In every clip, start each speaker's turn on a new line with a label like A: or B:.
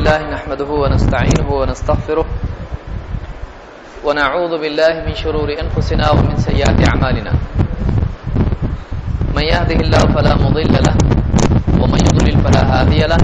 A: لله نحمده ونستعينه ونستغفره ونعوذ بالله من شرور أنفسنا ومن سيئات أعمالنا من يهده الله فلا مضل له ومن يضلل فلا هادي له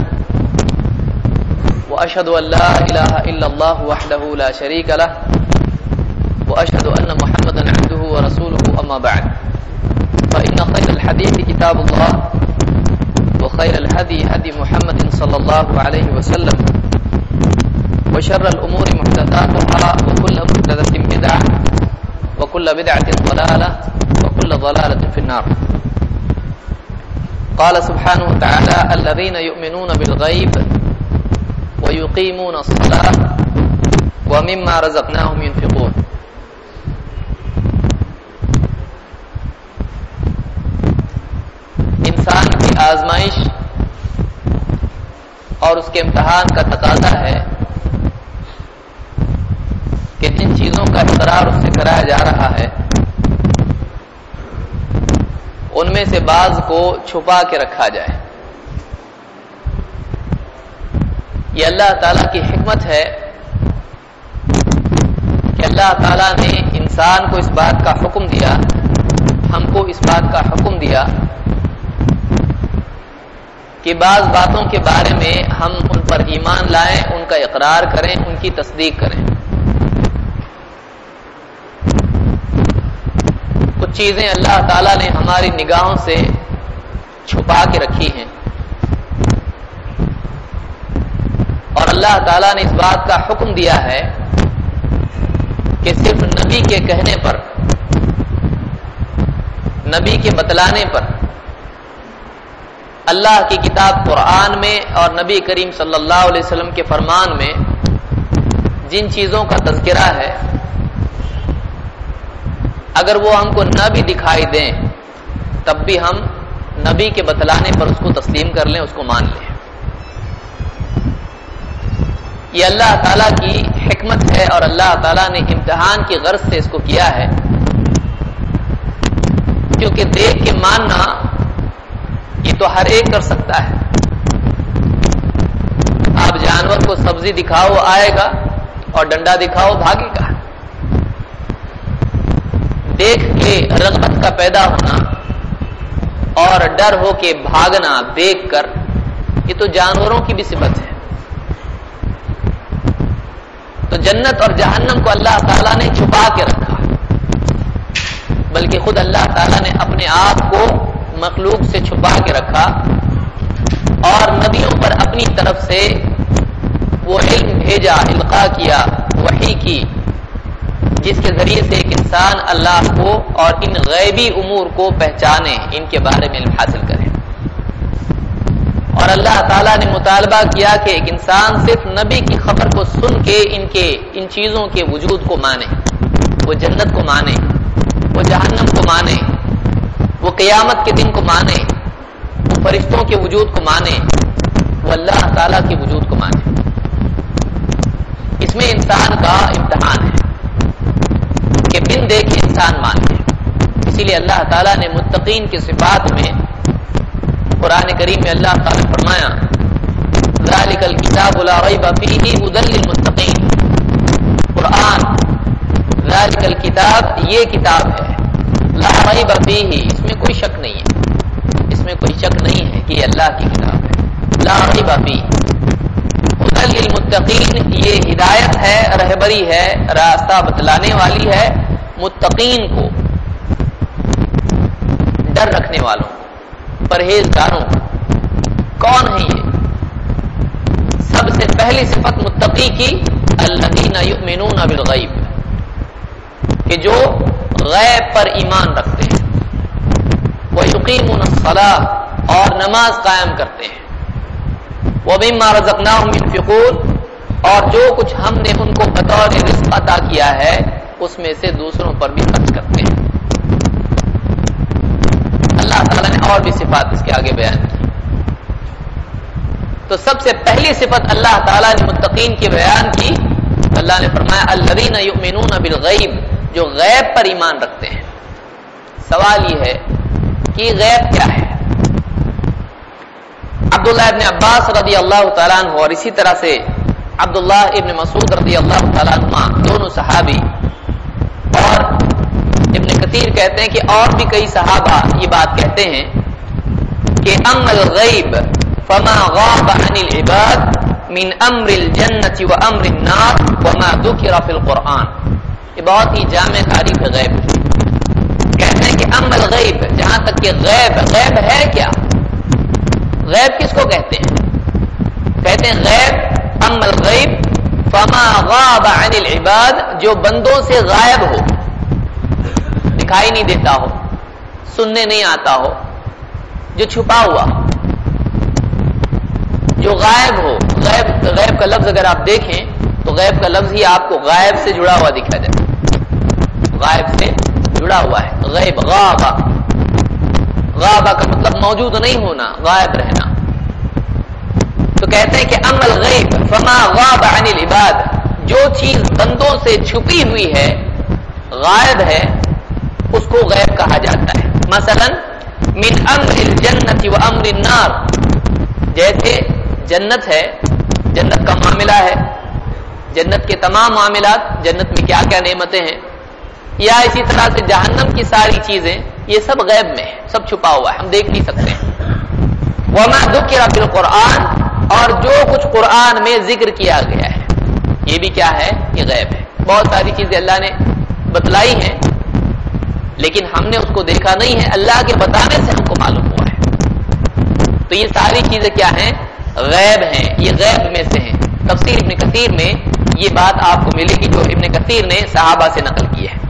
A: وأشهد أن لا إله إلا الله وحده لا شريك له وأشهد أن محمدا عبده ورسوله أما بعد فإن خير الحديث كتاب الله وخير الهدي هدي محمد صلى الله عليه وسلم وشر الأمور محدثاتها وكل محدثة بدعة وكل بدعة ضلالة وكل ضلالة في النار. قال سبحانه وتعالى الذين يؤمنون بالغيب ويقيمون الصلاة ومما رزقناهم ينفقون. انسان کی آزمائش اور اس کے امتحان کا تقاضا ہے کہ جن چیزوں کا اقرار اس سے کرایا جا رہا ہے ان میں سے بعض کو چھپا کے رکھا جائے. یہ اللہ تعالیٰ کی حکمت ہے کہ اللہ تعالیٰ نے انسان کو اس بات کا حکم دیا, ہم کو اس بات کا حکم دیا کہ بعض باتوں کے بارے میں ہم ان پر ایمان لائیں, ان کا اقرار کریں, ان کی تصدیق کریں. کچھ چیزیں اللہ تعالیٰ نے ہماری نگاہوں سے چھپا کے رکھی ہیں اور اللہ تعالیٰ نے اس بات کا حکم دیا ہے کہ صرف نبی کے کہنے پر, نبی کے بتلانے پر, اللہ کی کتاب قرآن میں اور نبی کریم صلی اللہ علیہ وسلم کے فرمان میں جن چیزوں کا تذکرہ ہے اگر وہ ہم کو نہ بھی دکھائی دیں تب بھی ہم نبی کے بتلانے پر اس کو تسلیم کر لیں, اس کو مان لیں. یہ اللہ تعالیٰ کی حکمت ہے اور اللہ تعالیٰ نے امتحان کی غرض سے اس کو کیا ہے, کیونکہ دیکھ کے ماننا یہ تو ہر ایک کر سکتا ہے. آپ جانور کو سبزی دکھاؤ آئے گا اور ڈنڈا دکھاؤ بھاگے گا. دیکھ کے رغبت کا پیدا ہونا اور ڈر ہو کے بھاگنا دیکھ کر, یہ تو جانوروں کی بھی صفت ہے. تو جنت اور جہنم کو اللہ تعالیٰ نے چھپا کے رکھا, بلکہ خود اللہ تعالیٰ نے اپنے آپ کو مخلوق سے چھپا کے رکھا اور نبیوں پر اپنی طرف سے وہ علم بھیجا, القاء کیا, وحی کی, جس کے ذریعے سے ایک انسان اللہ کو اور ان غیبی امور کو پہچانے, ان کے بارے میں علم حاصل کرے. اور اللہ تعالیٰ نے مطالبہ کیا کہ ایک انسان صرف نبی کی خبر کو سن کے ان چیزوں کے وجود کو مانے, وہ جنت کو مانے, وہ جہنم کو مانے, وہ قیامت کے دن کو مانے, وہ فرشتوں کے وجود کو مانے, وہ اللہ تعالیٰ کے وجود کو مانے. اس میں انسان کا امتحان ہے کہ بن دیکھے انسان مانے. اسی لیے اللہ تعالیٰ نے متقین کی صفات میں قرآن کریم میں اللہ تعالیٰ نے فرمایا ذالک الکتاب لا ریب فیہ ھدی للمتقین. قرآن ذالک الکتاب, یہ کتاب ہے, لا ریب فیہ, اس میں کوئی شک نہیں ہے, اس میں کوئی شک نہیں ہے کہ یہ اللہ کی کتاب ہے. لا ریب فیہ ھدی للمتقین, یہ ہدایت ہے, رہبری ہے, راستہ بتلانے والی ہے متقین کو, ڈر رکھنے والوں, پرہیزگاروں. کون ہے یہ؟ سب سے پہلی صفت متقی کی الذین یؤمنون بالغیب, کہ جو غیب پر ایمان رکھتے ہیں, وَيُقِيمُونَ الصَّلَاةَ, اور نماز قائم کرتے ہیں, وَمِمَّا رَزَقْنَاهُمْ يُنْفِقُونَ, اور جو کچھ ہم نے ان کو بطور رزق عطا کیا ہے اس میں سے دوسروں پر بھی خرچ کرتے ہیں. اللہ تعالیٰ نے اور بھی صفات اس کے آگے بیان کی. تو سب سے پہلی صفت اللہ تعالیٰ نے متقین کی بیان کی, اللہ نے فرمایا الذین یؤمنون بالغیب, جو غیب پر ایمان رکھتے ہیں. سوال یہ ہے کہ غیب کیا ہے؟ عبداللہ ابن عباس رضی اللہ تعالیٰ عنہ اور اسی طرح سے عبداللہ ابن مسعود رضی اللہ تعالیٰ عنہ دونوں صحابی، اور ابن کثیر کہتے ہیں کہ اور بھی کئی صحابہ یہ بات کہتے ہیں کہ اما الغیب فما غاب عن العباد من امر الجنة و امر النار وما ذکر فی القرآن. یہ بہت ہی جامع تعریف ہے غیب. کہتے ہیں کہ اما الغیب، جہاں تک کہ غیب ہے کیا؟ غیب کس کو کہتے ہیں؟ کہتے ہیں غیب اما الغیب فما غاب عن العباد، جو بندوں سے غائب ہو، دکھائی نہیں دیتا ہو، سننے نہیں آتا ہو، جو چھپا ہوا، جو غائب ہو. غیب کا لفظ اگر آپ دیکھیں تو غیب کا لفظ ہی آپ کو غائب سے جڑا ہوا دکھا جائے، غائب سے جڑا ہوا ہے. غیب غابہ کا مطلب موجود نہیں ہونا، غائب رہنا. تو کہتے ہیں کہ اما الغیب فما غاب عن العباد، جو چیز بندوں سے چھپی ہوئی ہے، غائب ہے، اس کو غیب کہا جاتا ہے. مثلا من امر الجنة و امر النار، جیسے جنت ہے، جنت کا معاملہ ہے، جنت کے تمام معاملات، جنت میں کیا کیا نعمتیں ہیں، یا اسی طرح سے جہنم کی ساری چیزیں، یہ سب غیب میں ہے، سب چھپا ہوا ہے، ہم دیکھ نہیں سکتے ہیں. وما ذکر فی القرآن، اور جو کچھ قرآن میں ذکر کیا گیا ہے، یہ بھی کیا ہے؟ یہ غیب ہے. بہت ساری چیزیں اللہ نے بتلائی ہیں لیکن ہم نے اس کو دیکھا نہیں ہے، اللہ کے بتانے سے ہم کو معلوم ہوا ہے. تو یہ ساری چیزیں کیا ہیں؟ غیب ہیں، یہ غیب میں سے ہیں. تفسیر ابن کثیر میں یہ بات آپ کو ملے گی جو ابن کثیر نے صحابہ سے نقل کی ہے.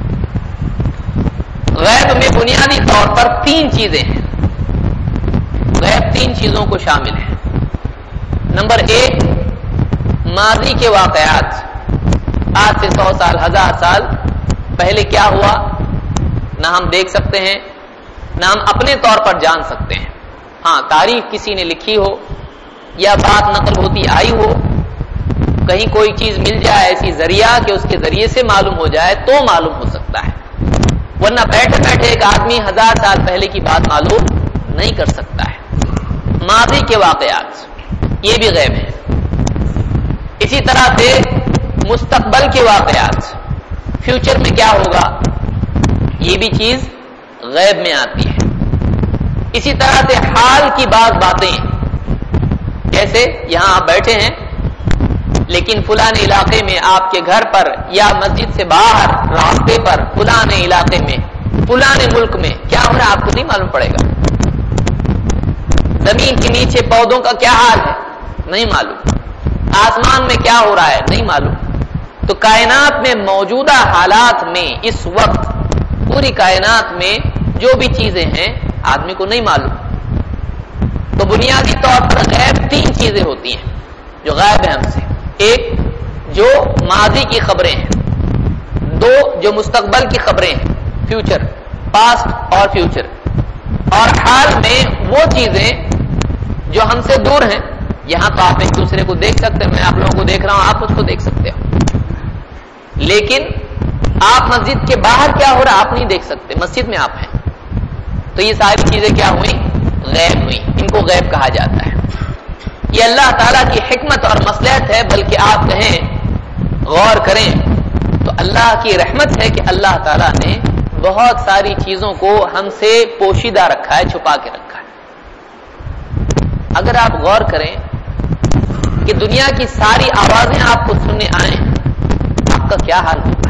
A: غیب میں بنیادی طور پر 3 چیزیں ہیں. غیب 3 چیزوں کو شامل ہے. نمبر 1، ماضی کے واقعات، آج سے 100 سال 1000 سال پہلے کیا ہوا، نہ ہم دیکھ سکتے ہیں نہ ہم اپنے طور پر جان سکتے ہیں. ہاں، تاریخ کسی نے لکھی ہو یا بات نقل ہوتی آئی ہو، کہیں کوئی چیز مل جائے ایسی ذریعہ کہ اس کے ذریعے سے معلوم ہو جائے تو معلوم ہو سکتا ہے، ورنہ بیٹھے بیٹھے ایک آدمی 1000 سال پہلے کی بات معلوم نہیں کر سکتا ہے. ماضی کے واقعات یہ بھی غیب ہے. اسی طرح سے مستقبل کے واقعات، فیوچر میں کیا ہوگا، یہ بھی چیز غیب میں آتی ہے. اسی طرح سے حال کی بعض باتیں، جیسے یہاں آپ بیٹھے ہیں لیکن فلاں علاقے میں آپ کے گھر پر یا مسجد سے باہر راستے پر فلاں علاقے میں فلاں ملک میں کیا ہو رہا ہے آپ کو نہیں معلوم پڑے گا. زمین کے نیچے پودوں کا کیا حال ہے نہیں معلوم، آسمان میں کیا ہو رہا ہے نہیں معلوم. تو کائنات میں موجودہ حالات میں اس وقت پوری کائنات میں جو بھی چیزیں ہیں آدمی کو نہیں معلوم. تو بنیادی طور پر غیب 3 چیزیں ہوتی ہیں جو غائب ہیں ہم سے. 1 جو ماضی کی خبریں ہیں، 2 جو مستقبل کی خبریں ہیں، فیوچر، پاسٹ اور فیوچر، اور حال میں وہ چیزیں جو ہم سے دور ہیں. یہاں تو آپ ایک دوسرے کو دیکھ سکتے ہیں، میں آپ لوگوں کو دیکھ رہا ہوں، آپ مجھ کو دیکھ سکتے ہو، لیکن آپ مسجد کے باہر کیا ہو رہا ہے آپ نہیں دیکھ سکتے، مسجد میں آپ ہیں. تو یہ ساری چیزیں کیا ہوئی؟ غیب ہوئی. ان کو غیب کہا جاتا ہے. یہ اللہ تعالیٰ کی حکمت اور مصلحت ہے، بلکہ آپ کہیں غور کریں تو اللہ کی رحمت ہے کہ اللہ تعالیٰ نے بہت ساری چیزوں کو ہم سے پوشیدہ رکھا ہے، چھپا کے رکھا ہے. اگر آپ غور کریں کہ دنیا کی ساری آوازیں آپ کو سننے آئیں، آپ کا کیا حال ہوگا؟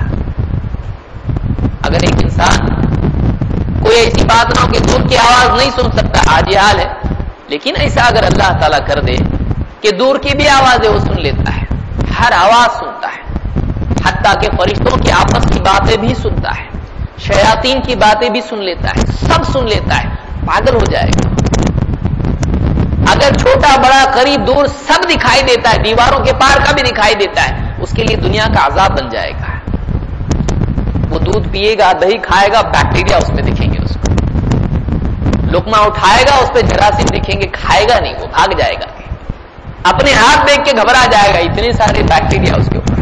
A: اگر ایک انسان کوئی ایسی بات نہ ہو کہ دور کی آواز نہیں سن سکتا، آج یہ حال ہے، لیکن ایسا اگر اللہ تعالیٰ کر دے کہ دور کی بھی آوازیں وہ سن لیتا ہے، ہر آواز سنتا ہے، حتیٰ کہ فرشتوں کی آپس کی باتیں بھی سنتا ہے، شیاطین کی باتیں بھی سن لیتا ہے، سب سن لیتا ہے، پاگل ہو جائے گا. اگر چھوٹا بڑا قریب دور سب دکھائی دیتا ہے، دیواروں کے پار کا بھی دکھائی دیتا ہے، اس کے لیے دنیا کا عذاب بن جائے گا. وہ دودھ پیے گا، دہی کھائے گا، بیکٹیریا اس میں دکھیں گے، اس کو لقمہ اٹھائے گا اس پہ جراثیم دکھیں گے، کھائے گا نہیں، وہ بھاگ جائے گا، اپنے ہاتھ دیکھ کے گھبرا جائے گا، اتنے سارے بیکٹیریا اس کے اوپر.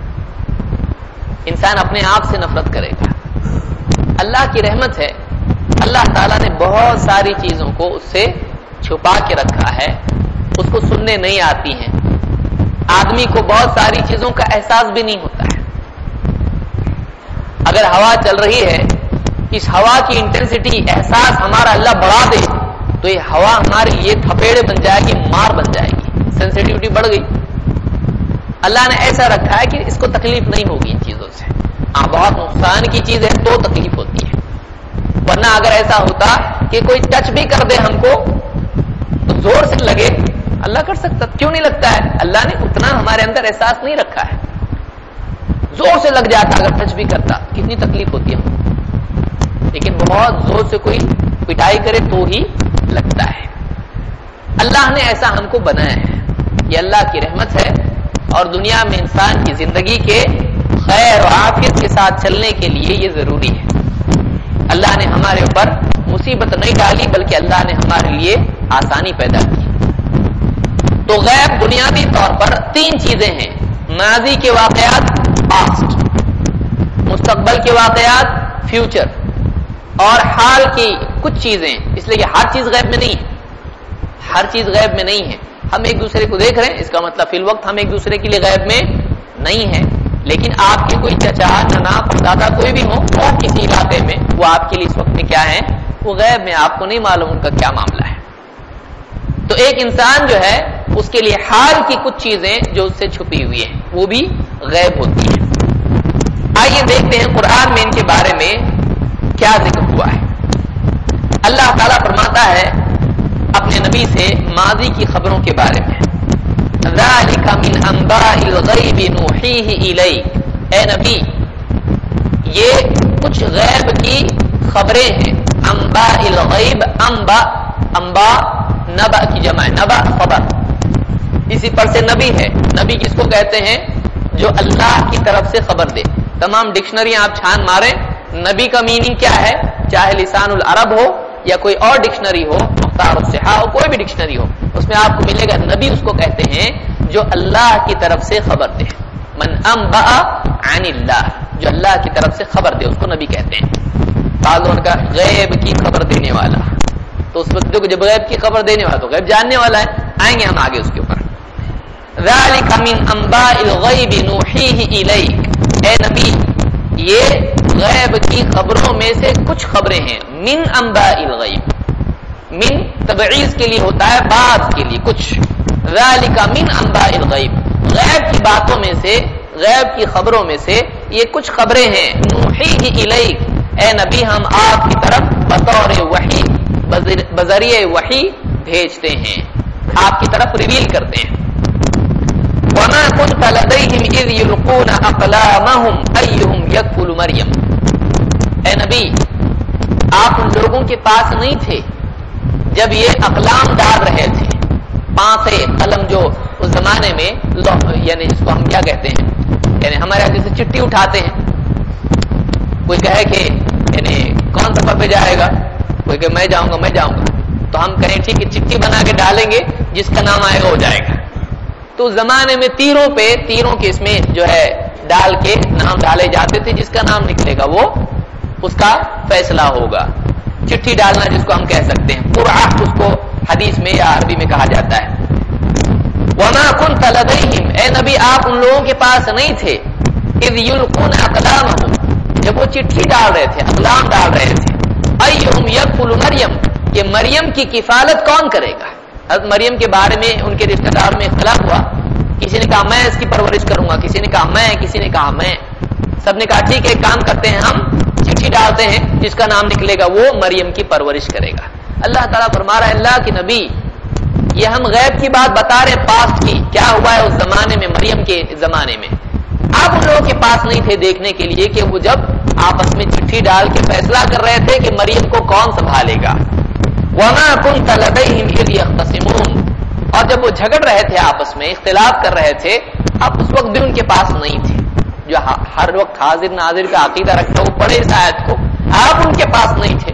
A: انسان اپنے آپ سے نفرت کرے گا. اللہ کی رحمت ہے، اللہ تعالیٰ نے بہت ساری چیزوں کو اس سے چھپا کے رکھا ہے اس کو سننے نہیں آتی ہیں. آدمی کو بہت ساری چیزوں کا احساس بھی نہیں ہوتا ہے. اگر ہوا چل رہی ہے، اس ہوا کی انٹینسٹی احساس ہمارا اللہ بڑھا دے تو یہ ہوا ہمارے لیے تھپیڑے بن جائے گی، مار بن جائے گی، سینسٹیوٹی بڑھ گئی. اللہ نے ایسا رکھا ہے کہ اس کو تکلیف نہیں ہوگی ان چیزوں سے. ہاں بہت نقصان کی چیز ہے تو تکلیف ہوتی ہے، ورنہ اگر ایسا ہوتا کہ کوئی ٹچ بھی کر دے ہم کو تو زور سے لگے، اللہ کر سکتا، کیوں نہیں لگتا ہے؟ اللہ نے اتنا ہمارے اندر احساس نہیں رکھا ہے. زور سے لگ جاتا اگر ٹچ بھی کرتا، کتنی تکلیف ہوتی ہے. لیکن بہت زور سے کوئی پٹائی کرے تو ہی لگتا ہے. اللہ نے ایسا ہم کو بنایا ہے، یہ اللہ کی رحمت ہے. اور دنیا میں انسان کی زندگی کے خیر و عافیت کے ساتھ چلنے کے لیے یہ ضروری ہے. اللہ نے ہمارے اوپر مصیبت نہیں ڈالی بلکہ اللہ نے ہمارے لیے آسانی پیدا کی. تو غیب بنیادی طور پر تین چیزیں ہیں: ماضی کے واقعات پاسٹ، مستقبل کے واقعات فیوچر، اور حال کی کچھ چیزیں. اس لیے کہ ہر چیز غیب میں نہیں ہے، ہر چیز غیب میں نہیں ہے. ہم ایک دوسرے کو دیکھ رہے ہیں، اس کا مطلب فی الوقت ہم ایک دوسرے کے لیے غیب میں نہیں ہے. لیکن آپ کے کوئی چچا، نانا، پردادا کوئی بھی ہو اور کسی علاقے میں، وہ آپ کے لیے اس وقت میں کیا ہے؟ وہ غیب میں، آپ کو نہیں معلوم ان کا کیا معاملہ ہے. تو ایک انسان جو ہے اس کے لیے حال کی کچھ چیزیں جو اس سے چھپی ہوئی ہیں وہ بھی غیب ہوتی ہیں. آئیے دیکھتے ہیں قرآن میں ان کے بارے میں کیا ذکر ہوا ہے. اللہ تعالیٰ فرماتا ہے اپنے نبی سے ماضی کی خبروں کے بارے میں، ذَلِكَ مِنْ أَنْبَاءِ الْغَيْبِ نُوحِيهِ إِلَيْكَ، اے نبی یہ کچھ غیب کی خبریں ہیں. انباء الغیب، انباء نبا کی جمع، نبا خبر، اسی پر سے نبی ہے. نبی کس کو کہتے ہیں؟ جو اللہ کی طرف سے خبر دے. تمام ڈکشنری آپ چھان ماریں، نبی کا میننگ کیا ہے؟ چاہے لسان العرب ہو یا کوئی اور ڈکشنری ہو، مختار الصحاح ہو، کوئی بھی ڈکشنری ہو، اس میں آپ کو ملے گا نبی اس کو کہتے ہیں جو اللہ کی طرف سے خبر دے. من انبأ عن اللہ، جو اللہ کی طرف سے خبر دے اس کو نبی کہتے ہیں. بعضوں کا غیب کی خبر دینے والا، تو اس وقت جب غیب کی خبر دینے والا تو غیب جاننے والا ہے. آئیں گے ہم آگے اس کے اوپر. ذَلِكَ مِنْ أَنْبَاءِ الْغَيْبِ نُوحِيهِ إِلَيْكَ، اے نبی یہ غیب کی خبروں میں سے کچھ خبریں ہیں. من انباء الغیب، من تبعیض کے لیے ہوتا ہے، بعض کے لیے کچھ. ذَلِكَ مِنْ أَنْبَاءِ الغیب، غیب کی باتوں میں سے، غیب کی خبروں میں سے یہ کچھ خبریں ہیں. نوحیہ الیک، اے نبی ہم آپ کی طرف بطور وحی، بذریعہ وحی بھیجتے ہیں، آپ کی طرف ریویل کرتے ہیں. وَمَا كُنْتَ لَدَيْهِمْ إِذْ يُلْقُونَ أَقْلَامَهُمْ أَيُّهُمْ يَكْفُلُ مَرْيَمَ، اے نبی آپ ان لوگوں کے پاس نہیں تھے جب یہ اقلام ڈال رہے تھے. پانسے قلم جو اس زمانے میں یعنی اس کو ہم کیا کہتے ہیں، یعنی ہمارے یہاں جیسے چٹھی اٹھاتے ہیں، کوئی کہے کہ یعنی کون سفر پہ جائے گا، کوئی کہ میں جاؤں گا میں جاؤں گا، تو ہم کہیں ٹھیک ہے چٹھی بنا کے ڈالیں گے، جس کا نام آئے گا وہ جائے گا. تو زمانے میں تیروں پہ، تیروں کے اس میں جو ہے ڈال کے نام ڈالے جاتے تھے، جس کا نام نکلے گا وہ اس کا فیصلہ ہوگا. چٹھی ڈالنا جس کو ہم کہہ سکتے ہیں، قرعہ اس کو حدیث میں یا عربی میں کہا جاتا ہے. وَمَا كُنْتَ لَدَيْهِمْ، اے نبی آپ ان لوگوں کے پاس نہیں تھے. اِذْ يُلْقُونَ أَقْلَامَهُمْ، جب وہ چٹھی ڈال رہے تھے، اقلام ڈال رہے تھے. أَيُّهُمْ يَكْفُلُ مَرْيَمَ، کہ مریم کی کفالت کون کرے گا. حضرت مریم کے بارے میں ان کے رشتہ دار میں اختلاف ہوا. کسی نے کہا میں اس کی پرورش کروں گا، کسی نے کہا میں، کسی نے کہا میں. سب نے کہا ٹھیک ہے ایک کام کرتے ہیں، ہم چٹھی ڈالتے ہیں، جس کا نام نکلے گا وہ مریم کی پرورش کرے گا. اللہ تعالیٰ فرما رہا ہے اللہ کے نبی یہ ہم غیب کی بات بتا رہے ہیں، پاسٹ کی، کیا ہوا ہے اس زمانے میں، مریم کے زمانے میں. آپ ان لوگوں کے پاس نہیں تھے دیکھنے کے لیے کہ وہ جب آپس میں چٹھی ڈال کے فیصلہ کر رہے تھے کہ مریم کو کون سنبھالے گا. وَمَا كُنْتَ لَدَيْهِمْ إِذْ يَخْتَصِمُونَ، اور جب وہ جھگڑ رہے تھے آپس میں، اختلاف کر رہے تھے، آپ اس وقت بھی ان کے پاس نہیں تھے. جو ہر وقت حاضر ناظر کا عقیدہ رکھتا وہ پڑھے اس آیت کو، آپ ان کے پاس نہیں تھے.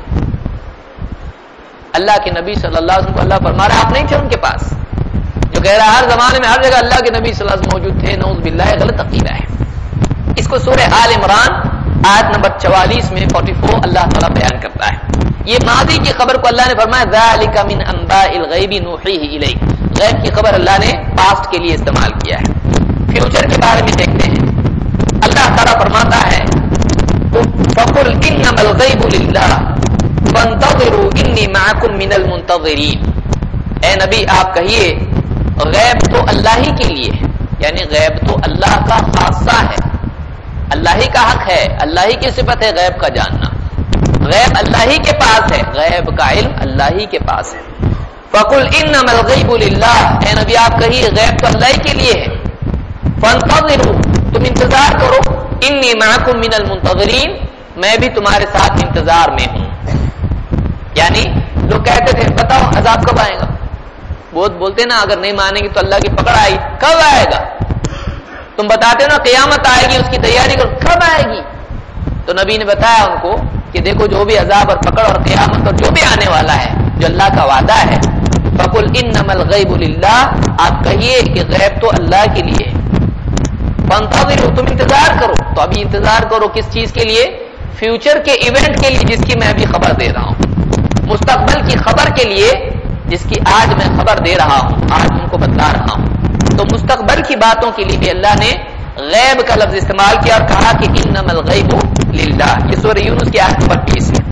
A: اللہ کے نبی صلی اللہ علیہ وسلم کو اللہ فرما رہا ہے آپ نہیں تھے ان کے پاس. جو کہہ رہا ہے ہر زمانے میں ہر جگہ اللہ کے نبی صلی اللہ علیہ وسلم موجود تھے، نعوذ باللہ، غلط عقیدہ ہے. اس کو سورہ آل عمران آیت نمبر 44 میں 44 اللہ تعالیٰ بیان کرتا ہے. یہ ماضی کی خبر کو اللہ نے فرمایا ذَلِكَ مِنْ أَنْبَاءِ الْغَيْبِ نُوحِيهِ إِلَيْكَ، غیب کی خبر اللہ نے پاسٹ کے لیے استعمال کیا ہے. فیوچر کے بارے میں دیکھتے ہیں. اللہ تعالیٰ فرماتا ہے فَقُلْ إِنَّمَا الْغَيْبُ لِلَّهِ فَانْتَظِرُوا إِنِّي مَعَكُمْ مِنَ الْمُنْتَظِرِينَ. اے نبی آپ کہیے غیب تو اللہ ہی کے لیے ہے، یعنی غیب تو اللہ کا خاصہ ہے، اللہ ہی کا حق ہے، اللہ ہی کی صفت ہے غیب کا جاننا. غیب اللہ ہی کے پاس ہے، غیب کا علم اللہ ہی کے پاس ہے. فَقُلْ إِنَّمَا الْغَيْبُ لِلَّهِ. اے نبی آپ کہیے غیب تو اللہ ہی کے لیے ہے. فَانْتَظِرُوا تم انتظار کرو. إِنِّي مَعَكُمْ مِنَ الْمُنْتَظِرِينَ میں بھی تمہارے ساتھ انتظار میں ہوں. یعنی لوگ کہتے تھے بتاؤ عذاب کب آئے گا، بہت بولتے نا اگر نہیں مانیں گے تو اللہ کی پکڑ آئی، کب آئے گا؟ تم بتاتے ہو نا قیامت آئے گی اس کی تیاری کرو، کب آئے گی؟ تو نبی نے بتایا ان کو کہ دیکھو جو بھی عذاب اور پکڑ اور قیامت اور جو بھی آنے والا ہے جو اللہ کا وعدہ ہے. فَقُلْ إِنَّمَا الْغَيْبُ لِلَّهِ آپ کہیے کہ غیب تو اللہ کے لیے. فَانْتَظِرُوا تم انتظار کرو. تو ابھی انتظار کرو کس چیز کے لیے؟ فیوچر کے ایونٹ کے لیے جس کی میں ابھی خبر دے رہا ہوں، مستقبل کی خبر کے لیے جس کی آج میں خبر دے رہا ہوں، آج ان کو بتلا رہا ہوں. تو مستقبل کی باتوں کے لیے بھی اللہ نے غیب کا لفظ استعمال کیا اور کہا کہ انما الغیب للہ. یہ سورہ یونس کی آیت نمبر 20 ہے.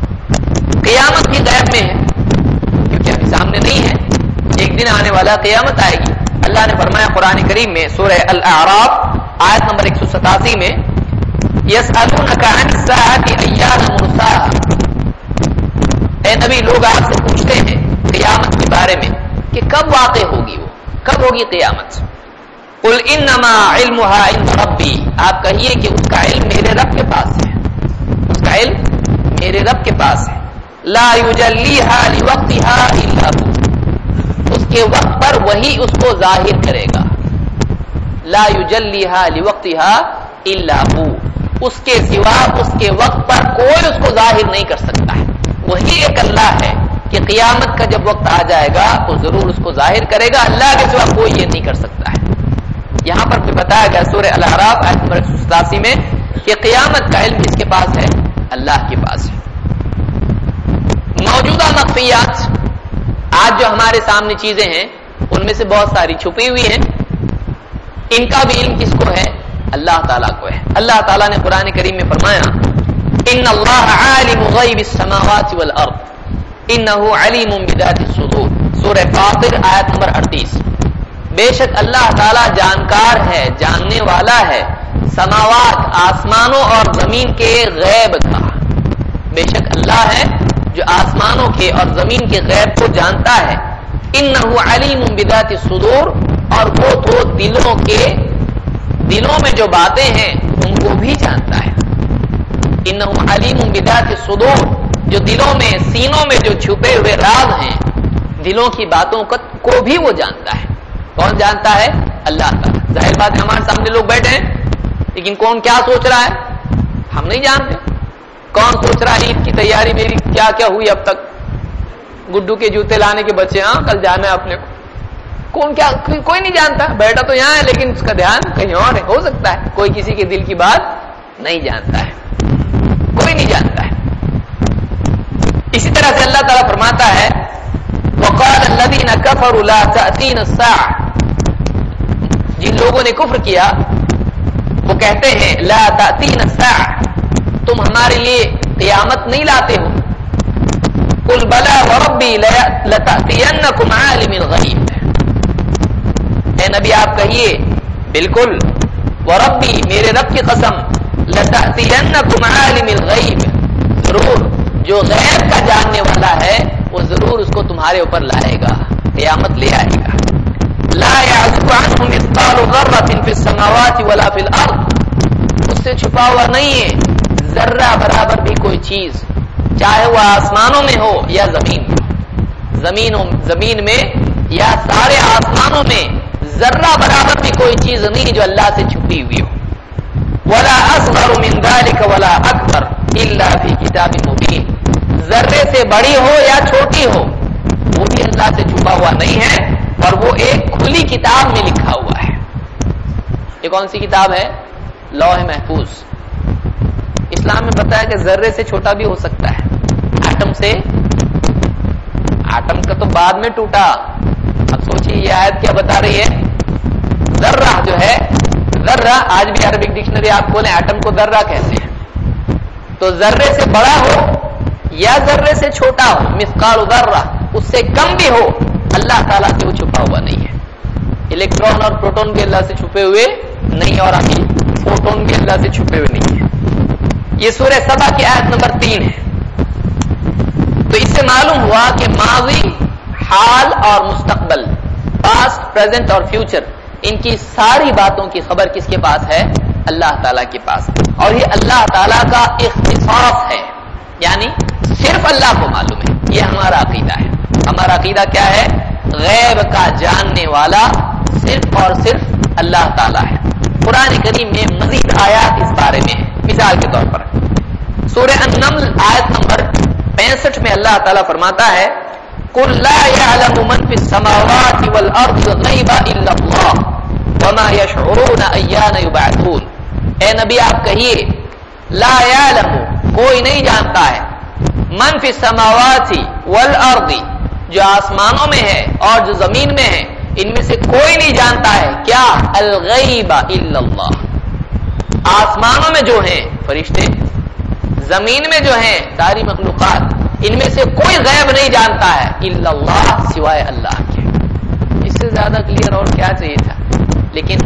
A: قیامت بھی غیب میں ہے کیونکہ ابھی سامنے نہیں ہے، ایک دن آنے والا قیامت آئے گی. اللہ نے فرمایا قرآن کریم میں سورہ الاعراف آیت نمبر 187 میں یسألونک عن الساعة ایان مرساها. اے نبی لوگ آپ سے پوچھتے ہیں قیامت کے بارے میں کہ کب واقع ہوگی، وہ کب ہوگی قیامت. قل انما علمها عند ربی آپ کہیے کہ اس کا علم میرے رب کے پاس ہے، اس کا علم میرے رب کے پاس ہے. لا یجلیها لوقتها الا هو اس کے وقت پر وہی اس کو ظاہر کرے گا. لا یجلیها لوقتها الا هو اس کے سوا اس کے وقت پر کوئی اس کو ظاہر نہیں کر سکتا ہے. وہی ایک اللہ ہے کہ قیامت کا جب وقت آ جائے گا تو ضرور اس کو ظاہر کرے گا، اللہ کے سوا کوئی یہ نہیں کر سکتا ہے. یہاں پر بھی بتایا گیا سورہ الاعراف آیت نمبر 187 میں کہ قیامت کا علم کس کے پاس ہے؟ اللہ کے پاس ہے. موجودہ مخفیات آج جو ہمارے سامنے چیزیں ہیں ان میں سے بہت ساری چھپی ہوئی ہیں، ان کا بھی علم کس کو ہے؟ اللہ تعالیٰ کو ہے. اللہ تعالیٰ نے قرآن کریم میں فرمایا ان اللہ عالم غیب السماوات والارض انہ علیم بذات الصدور. سورہ فاطر آیت نمبر 38. بے شک اللہ تعالیٰ جانکار ہے، جاننے والا ہے سماوات آسمانوں اور زمین کے غیب کا. بے شک اللہ ہے جو آسمانوں کے اور زمین کے غیب کو جانتا ہے. انہ علیم بذات الصدور اور وہ تو دلوں میں جو باتیں ہیں ان کو بھی جانتا ہے. انہ علیم بذات الصدور جو دلوں میں سینوں میں جو چھپے ہوئے راز ہیں دلوں کی باتوں کو بھی وہ جانتا ہے. کون جانتا ہے؟ اللہ تعالیٰ. ظاہر بات ہے ہمارے سامنے لوگ بیٹھے ہیں لیکن کون کیا سوچ رہا ہے ہم نہیں جانتے. کون سوچ رہا ہے عید کی تیاری میری کیا کیا ہوئی اب تک، گڈو کے جوتے لانے کے بچے، ہاں کل جانا ہے اپنے کو. کون کیا کوئی نہیں جانتا. بیٹھا تو یہاں ہے لیکن اس کا دھیان کہیں اور ہے. ہو سکتا ہے کوئی کسی کے دل کی بات نہیں جانتا ہے، کوئی نہیں جانتا ہے. اسی طرح سے اللہ تعالیٰ فرماتا ہے وقال الذين كفروا لا تأتينا الساعة. جن لوگوں نے کفر کیا وہ کہتے ہیں لا تأتينا الساعة تم ہمارے لیے قیامت نہیں لاتے ہو. قل بلى وربي لتأتينكم عالم الغيب. اے نبی آپ کہیے بالکل وربی میرے رب کی قسم لتأتینکم عالم الغیب ضرور جو غیب کا جاننے والا ہے وہ ضرور اس کو تمہارے اوپر لائے گا، قیامت لے آئے گا. لا يعزب عنه مثقال ذرة في السماوات ولا في الارض اس سے چھپا ہوا نہیں ہے ذرہ برابر بھی کوئی چیز، چاہے وہ آسمانوں میں ہو یا زمین میں. زمین میں یا سارے آسمانوں میں ذرہ برابر بھی کوئی چیز نہیں جو اللہ سے چھپی ہوئی ہو. ولا اصغر من ذلك ولا اکبر الا فی کتاب مبین. ذرے سے بڑی ہو یا چھوٹی ہو وہ بھی اللہ سے چھپا ہوا نہیں ہے اور وہ ایک کھلی کتاب میں لکھا ہوا ہے. یہ کون سی کتاب ہے؟ لوح محفوظ. اسلام میں پتا ہے کہ ذرے سے چھوٹا بھی ہو سکتا ہے، ایٹم سے. ایٹم کا تو بعد میں ٹوٹا، اب سوچیے یہ آیت کیا بتا رہی ہے؟ ذرہ جو ہے، ذرہ آج بھی عربک ڈکشنری آپ کھولیں ایٹم کو ذرہ کہتے ہیں، تو ذرے سے بڑا ہو یا ذرے سے چھوٹا ہو، مثقال ذرہ، اس سے کم بھی ہو، اللہ تعالیٰ سے وہ چھپا ہوا نہیں ہے۔ الیکٹران اور پروٹون بھی اللہ سے چھپے ہوئے نہیں، اور ابھی فوٹون بھی اللہ سے چھپے ہوئے نہیں ہے۔ یہ سورہ سبا کی آیت نمبر 3 ہے۔ تو اس سے معلوم ہوا کہ ماضی، حال اور مستقبل، پاسٹ، پریزنٹ اور فیوچر، ان کی ساری باتوں کی خبر کس کے پاس ہے؟ اللہ تعالیٰ کے پاس۔ اور یہ اللہ تعالیٰ کا اختصاص ہے، یعنی صرف اللہ کو معلوم ہے۔ یہ ہمارا عقیدہ ہے۔ ہمارا عقیدہ کیا ہے؟ غیب کا جاننے والا صرف اور صرف اللہ تعالیٰ ہے۔ قرآن کریم میں مزید آیات اس بارے میں ہے۔ مثال کے طور پر سورہ النمل آیت نمبر 65 میں اللہ تعالیٰ فرماتا ہے قُلْ لَا يَعْلَمُ مَنْ فِي السَّمَاوَاتِ وَالْأَرْضِ الْغَيْبَ إِلَّا اللَّهُ وَمَا يَشْعُرُونَ أَيَّانَ يُبْعَثُونَ۔ اے نبی آپ کہیے لا يعلم، کوئی نہیں جانتا ہے، من فی السماوات والارض، جو آسمانوں میں ہے اور جو زمین میں ہے، ان میں سے کوئی نہیں جانتا ہے کیا؟ الغیب الا اللہ، آسمانوں میں جو ہیں فرشتے، زمین میں جو ہیں ساری مخلوقات، ان میں سے کوئی غیب نہیں جانتا ہے الا اللہ، سوائے اللہ کے۔ اس سے زیادہ کلیئر اور کیا چاہیے تھا؟ لیکن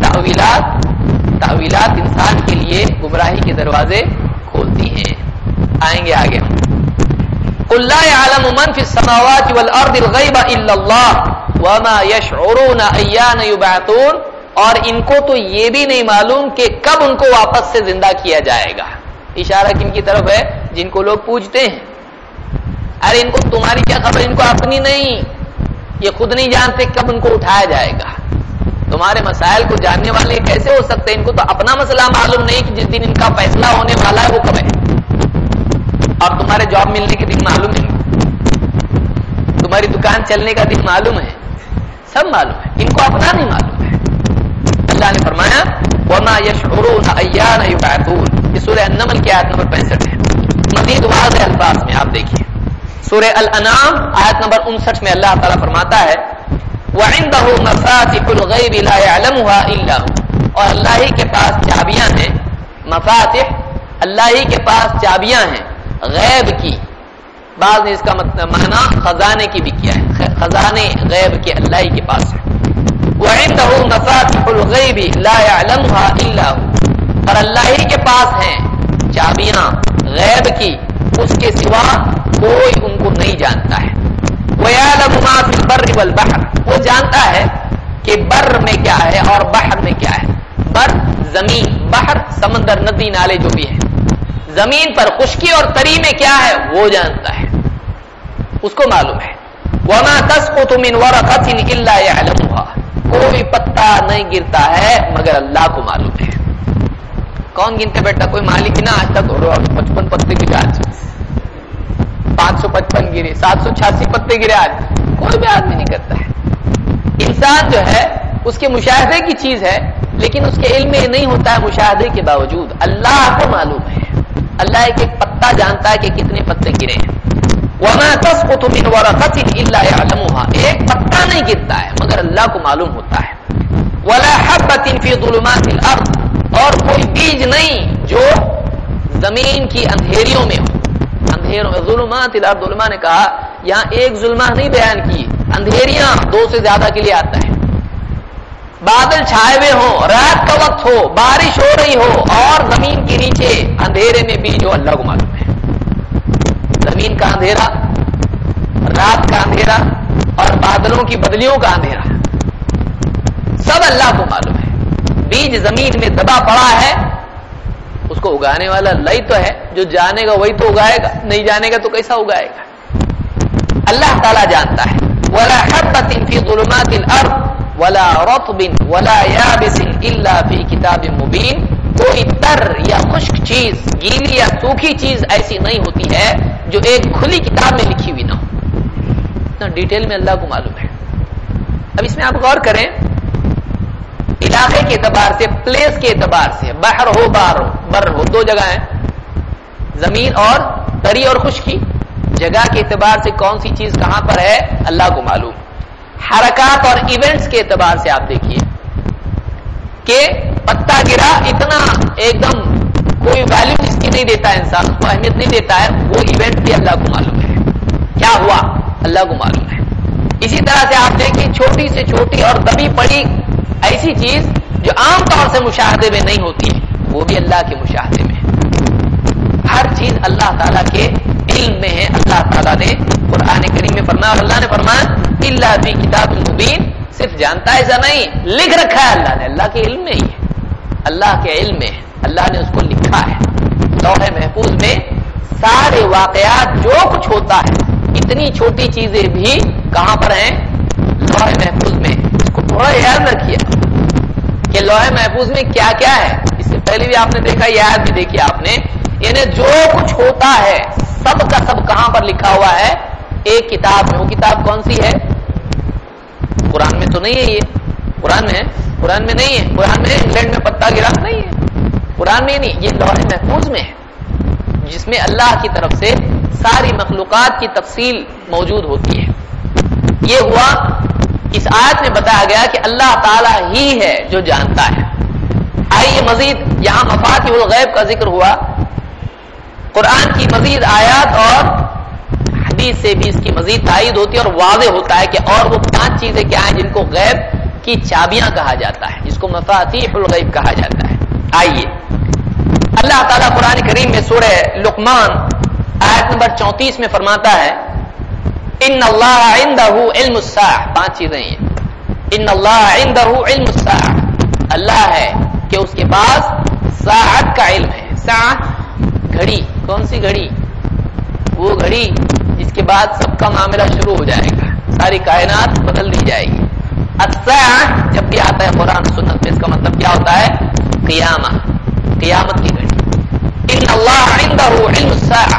A: تعویلات انسان کے لیے گمراہی کے دروازے کھولتی ہیں۔ آئیں گے آگے ہم۔ قُلْ لَا يَعْلَمُ مَنْ فِي السَّمَاوَاتِ وَالْأَرْضِ الْغَيْبَ إِلَّا اللَّهُ وَمَا يَشْعُرُونَ أَيَّانَ يُبْعَثُونَ، اور ان کو تو یہ بھی نہیں معلوم کہ کب ان کو واپس سے زندہ کیا جائے گا۔ اشارہ کن کی طرف ہے؟ جن کو لوگ پوجتے ہیں، ارے ان کو تمہاری کیا خبر، ان کو اپنی نہیں، یہ خود نہیں جانتے کب ان کو اٹھایا جائے گا۔ تمہارے مسائل کو جاننے والے کیسے ہو سکتے ہیں؟ ان کو تو اپنا مسئلہ معلوم نہیں کہ جس دن ان کا فیصلہ ہونے والا ہے وہ کب ہے، اور تمہارے جاب ملنے کے دن معلوم ہے، تمہاری دکان چلنے کا دن معلوم ہے، سب معلوم ہے، ان کو اپنا نہیں معلوم ہے۔ اللہ نے فرمایا وَمَا يَشْعُرُونَ أَيَّانَ يُبْعَثُونَ، یہ سورہ النمل کی آیت نمبر 65 ہے۔ مزید واضح الفاظ میں آپ دیکھیے سورہ الانعام آیت نمبر 59 میں اللہ تعالیٰ فرماتا ہے وَعِنْدَهُ مَفَاتِحُ الْغَيْبِ لَا يَعْلَمُهَا إِلَّا هُوَ، اور اللہ ہی کے پاس چابیاں ہیں، مفاتح، اللہ ہی کے پاس چابیاں ہیں غیب کی، بعض نے اس کا معنی خزانے کی بھی کیا ہے، خزانے غیب کے اللہ ہی کے پاس ہے۔ وَعِنْدَهُ مَفَاتِحُ الْغَيْبِ لَا يَعْلَمُهَا إِلَّا هُوَ، اور اللہ ہی کے پاس ہیں چابیاں غیب کی، اس کے سوا کوئی ان کو نہیں جانتا ہے۔ وَيَعْلَمُ مَا فِي الْبَرِّ وَالْبَحْرِ، وہ جانتا ہے کہ بر میں کیا ہے اور بحر میں کیا ہے۔ بر زمین، بحر سمندر، ندی نالے جو بھی ہیں، زمین پر خشکی اور تری میں کیا ہے وہ جانتا ہے، اس کو معلوم ہے۔ وَمَا تَسْقُطُ مِنْ وَرَقَةٍ إِلَّا يَعْلَمُهَا، کوئی پتا نہیں گرتا ہے مگر اللہ کو معلوم ہے۔ کون گنتے بیٹا؟ کوئی مالک نہ آج تک 55 پتے گرے، آج 555 گرے، 786 پتے گرے، آج کوئی بھی آدمی نہیں کرتا ہے۔ انسان جو ہے اس کے مشاہدے کی چیز ہے، لیکن اس کے علم میں نہیں ہوتا ہے مشاہدے کے باوجود، اللہ کو معلوم ہے۔ اللہ ایک ایک پتا جانتا ہے کہ کتنے پتے گرے ہیں۔ وَمَا تَسْقُطُ مِنْ وَرَقَةٍ إِلَّا يَعْلَمُهَا، ایک پتا نہیں گرتا ہے مگر اللہ کو معلوم ہوتا ہے۔ وَلَا حَبَّةٍ فِي ظُلُمَاتِ الْأَرْضِ، اور کوئی بیج نہیں جو زمین کی اندھیریوں میں ہو، اندھیروں میں، ظلمات الارض، علماء نے کہا یہاں ایک ظلمہ نہیں بیان کی، اندھیریاں 2 سے زیادہ کے لیے آتا ہے۔ بادل چھائے ہوئے ہوں، رات کا وقت ہو، بارش ہو رہی ہو، اور زمین کے نیچے اندھیرے میں بھی جو اللہ کو معلوم ہے۔ زمین کا اندھیرا، رات کا اندھیرا، اور بادلوں کی بدلیوں کا اندھیرا، سب اللہ کو معلوم ہے۔ بیج زمین میں دبا پڑا ہے، اس کو اگانے والا اللہ ہی تو ہے، جو جانے گا وہی تو اگائے گا، نہیں جانے گا تو کیسا اگائے گا؟ اللہ تعالیٰ جانتا ہے۔ وَلَا حَبَّةٍ فِي ظُلُمَاتِ الْأَرْضِ وَلَا رَطْبٍ وَلَا يَابِسٍ إِلَّا فِي كِتَابٍ مُبِينٍ، کوئی تر یا خشک چیز، گیلی یا سوکھی چیز ایسی نہیں ہوتی ہے جو ایک کھلی کتاب میں لکھی ہوئی نہ ہو۔ اتنا ڈیٹیل میں اللہ کو معلوم ہے۔ اب اس میں آپ غور کریں، علاقے کے اعتبار سے، پلیس کے اعتبار سے، بحر ہو بر ہو، 2 جگہ ہیں، زمین اور تری اور خشکی، جگہ کے اعتبار سے کون سی چیز کہاں پر ہے اللہ کو معلوم۔ حرکات اور ایونٹس کے اعتبار سے آپ دیکھیے کہ پتا گرا، اتنا ایک دم کوئی ویلیو اس کی نہیں دیتا ہے، انسان اس کو اہمیت نہیں دیتا ہے، وہ ایونٹ بھی اللہ کو معلوم ہے کیا ہوا، اللہ کو معلوم ہے۔ اسی طرح سے آپ دیکھیں چھوٹی سے چھوٹی اور دبی پڑی ایسی چیز جو عام طور سے مشاہدے میں نہیں ہوتی ہے، وہ بھی اللہ کے مشاہدے میں ہے۔ ہر چیز اللہ تعالیٰ کے علم میں ہے۔ اللہ تعالیٰ نے قرآن کریم میں فرمایا، اور اللہ نے فرمایا الا فی کتاب مبین، صرف جانتا ہے ایسا نہیں، لکھ رکھا ہے اللہ نے، اللہ کے علم میں ہی ہے، اللہ کے علم میں ہے، اللہ نے اس کو لکھا ہے لوح محفوظ میں۔ سارے واقعات جو کچھ ہوتا ہے، اتنی چھوٹی چیزیں بھی کہاں پر ہیں؟ لوح محفوظ میں۔ اس کو تھوڑا یاد رکھیے کہ لوح محفوظ میں کیا کیا ہے۔ اس سے پہلے بھی آپ نے دیکھا، یہ آیت بھی دیکھی آپ نے، یعنی جو کچھ ہوتا ہے سب کا سب کہاں پر لکھا ہوا ہے؟ ایک کتاب میں۔ وہ کتاب کون سی ہے؟ قرآن میں تو نہیں ہے، یہ قرآن میں ہے؟ قرآن میں نہیں ہے۔ قرآن میں انگلینڈ میں پتا گرا نہیں ہے، قرآن میں نہیں، یہ لوح محفوظ میں ہے، جس میں اللہ کی طرف سے ساری مخلوقات کی تفصیل موجود ہوتی ہے۔ یہ ہوا، اس آیت میں بتایا گیا کہ اللہ تعالیٰ ہی ہے جو جانتا ہے۔ آئیے مزید، یہاں مفاتیح الغیب کا ذکر ہوا، قرآن کی مزید آیات اور حدیث سے بھی اس کی مزید تائید ہوتی ہے اور واضح ہوتا ہے کہ اور وہ 5 چیزیں کیا ہیں جن کو غیب کی چابیاں کہا جاتا ہے، جس کو مفاتیح الغیب کہا جاتا ہے۔ آئیے، اللہ تعالیٰ قرآن کریم میں سورہ لقمان آیت نمبر 34 میں فرماتا ہے ان اللہ عندہ علم الساعہ، 5 چیزیں ہیں۔ ان اللہ عندہ علم الساعہ، اللہ ہے کہ اس کے پاس ساعت کا علم ہے۔ ساعت گھڑی، کون سی گھڑی؟ وہ گھڑی جس کے بعد سب کا معاملہ شروع ہو جائے گا، ساری کائنات بدل دی جائے گی۔ الساعہ جب بھی آتا ہے قرآن سنت میں، اس کا مطلب کیا ہوتا ہے؟ قیامت، قیامت کی گھڑی۔ ان اللہ عندہ علم الساعہ،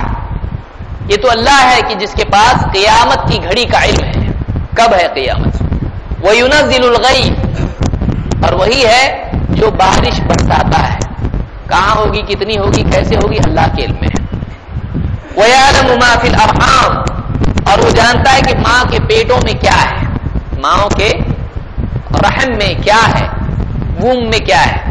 A: یہ تو اللہ ہے کہ جس کے پاس قیامت کی گھڑی کا علم ہے، کب ہے قیامت۔ وَيُنَزِّلُ الْغَيْثَ، اور وہی ہے جو بارش برساتا ہے، کہاں ہوگی، کتنی ہوگی، کیسے ہوگی، اللہ کے علم میں ہے۔ وَيَعْلَمُ مَا فِي الْأَرْحَامِ، اور وہ جانتا ہے کہ ماں کے پیٹوں میں کیا ہے، ماں کے رحم میں کیا ہے، ووم میں کیا ہے۔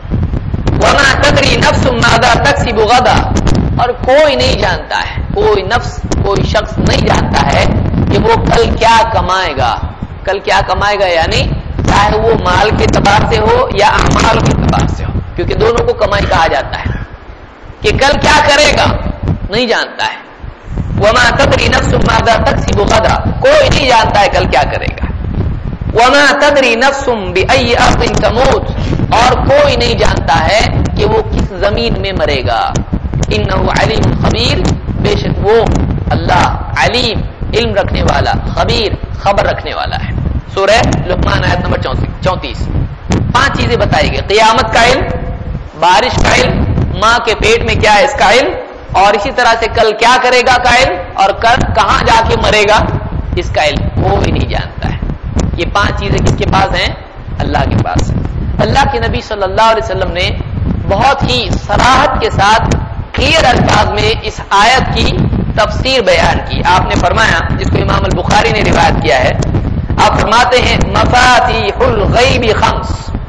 A: وَمَا تَدْرِي نَفْسٌ مَاذَا تَكْسِبُ غَدًا، اور کوئی نہیں جانتا ہے، کوئی نفس، کوئی شخص نہیں جانتا ہے کہ وہ کل کیا کمائے گا۔ کل کیا کمائے گا یعنی چاہے وہ مال کے اعتبار سے ہو یا اعمال کے اعتبار سے ہو، کیونکہ دونوں کو کمائی کہا جاتا ہے، کہ کل کیا کرے گا نہیں جانتا ہے۔ وَمَا تَدْرِي نَفْسٌ مَاذَا تَكْسِبُ غَدًا، کوئی نہیں جانتا ہے کل کیا کرے گا۔ وَمَا تَدْرِي نَفْسٌ بِأَيِّ أَرْضٍ تَمُوتُ، اور کوئی نہیں جانتا ہے کہ وہ کس زمین میں مرے گا۔ انہ علیم خبیر، بے شک وہ اللہ علیم، علم رکھنے والا، خبیر، خبر رکھنے والا ہے۔ سورہ لقمان آیت نمبر 34۔ 5 چیزیں بتائی گئی، قیامت کا علم، بارش کا علم، ماں کے پیٹ میں کیا ہے اس کا علم، اور اسی طرح سے کل کیا کرے گا کا علم، اور کل کہاں جا کے مرے گا اس کا علم کوئی نہیں جانتا ہے۔ یہ 5 چیزیں کس کے پاس ہیں؟ اللہ کے پاس ہے۔ اللہ کے نبی صلی اللہ علیہ وسلم نے بہت ہی صراحت کے ساتھ کلیئر الفاظ میں اس آیت کی تفسیر بیان کی۔ آپ نے فرمایا، جس کو امام البخاری نے روایت کیا ہے، آپ فرماتے ہیں مفاتیح الغیب 5،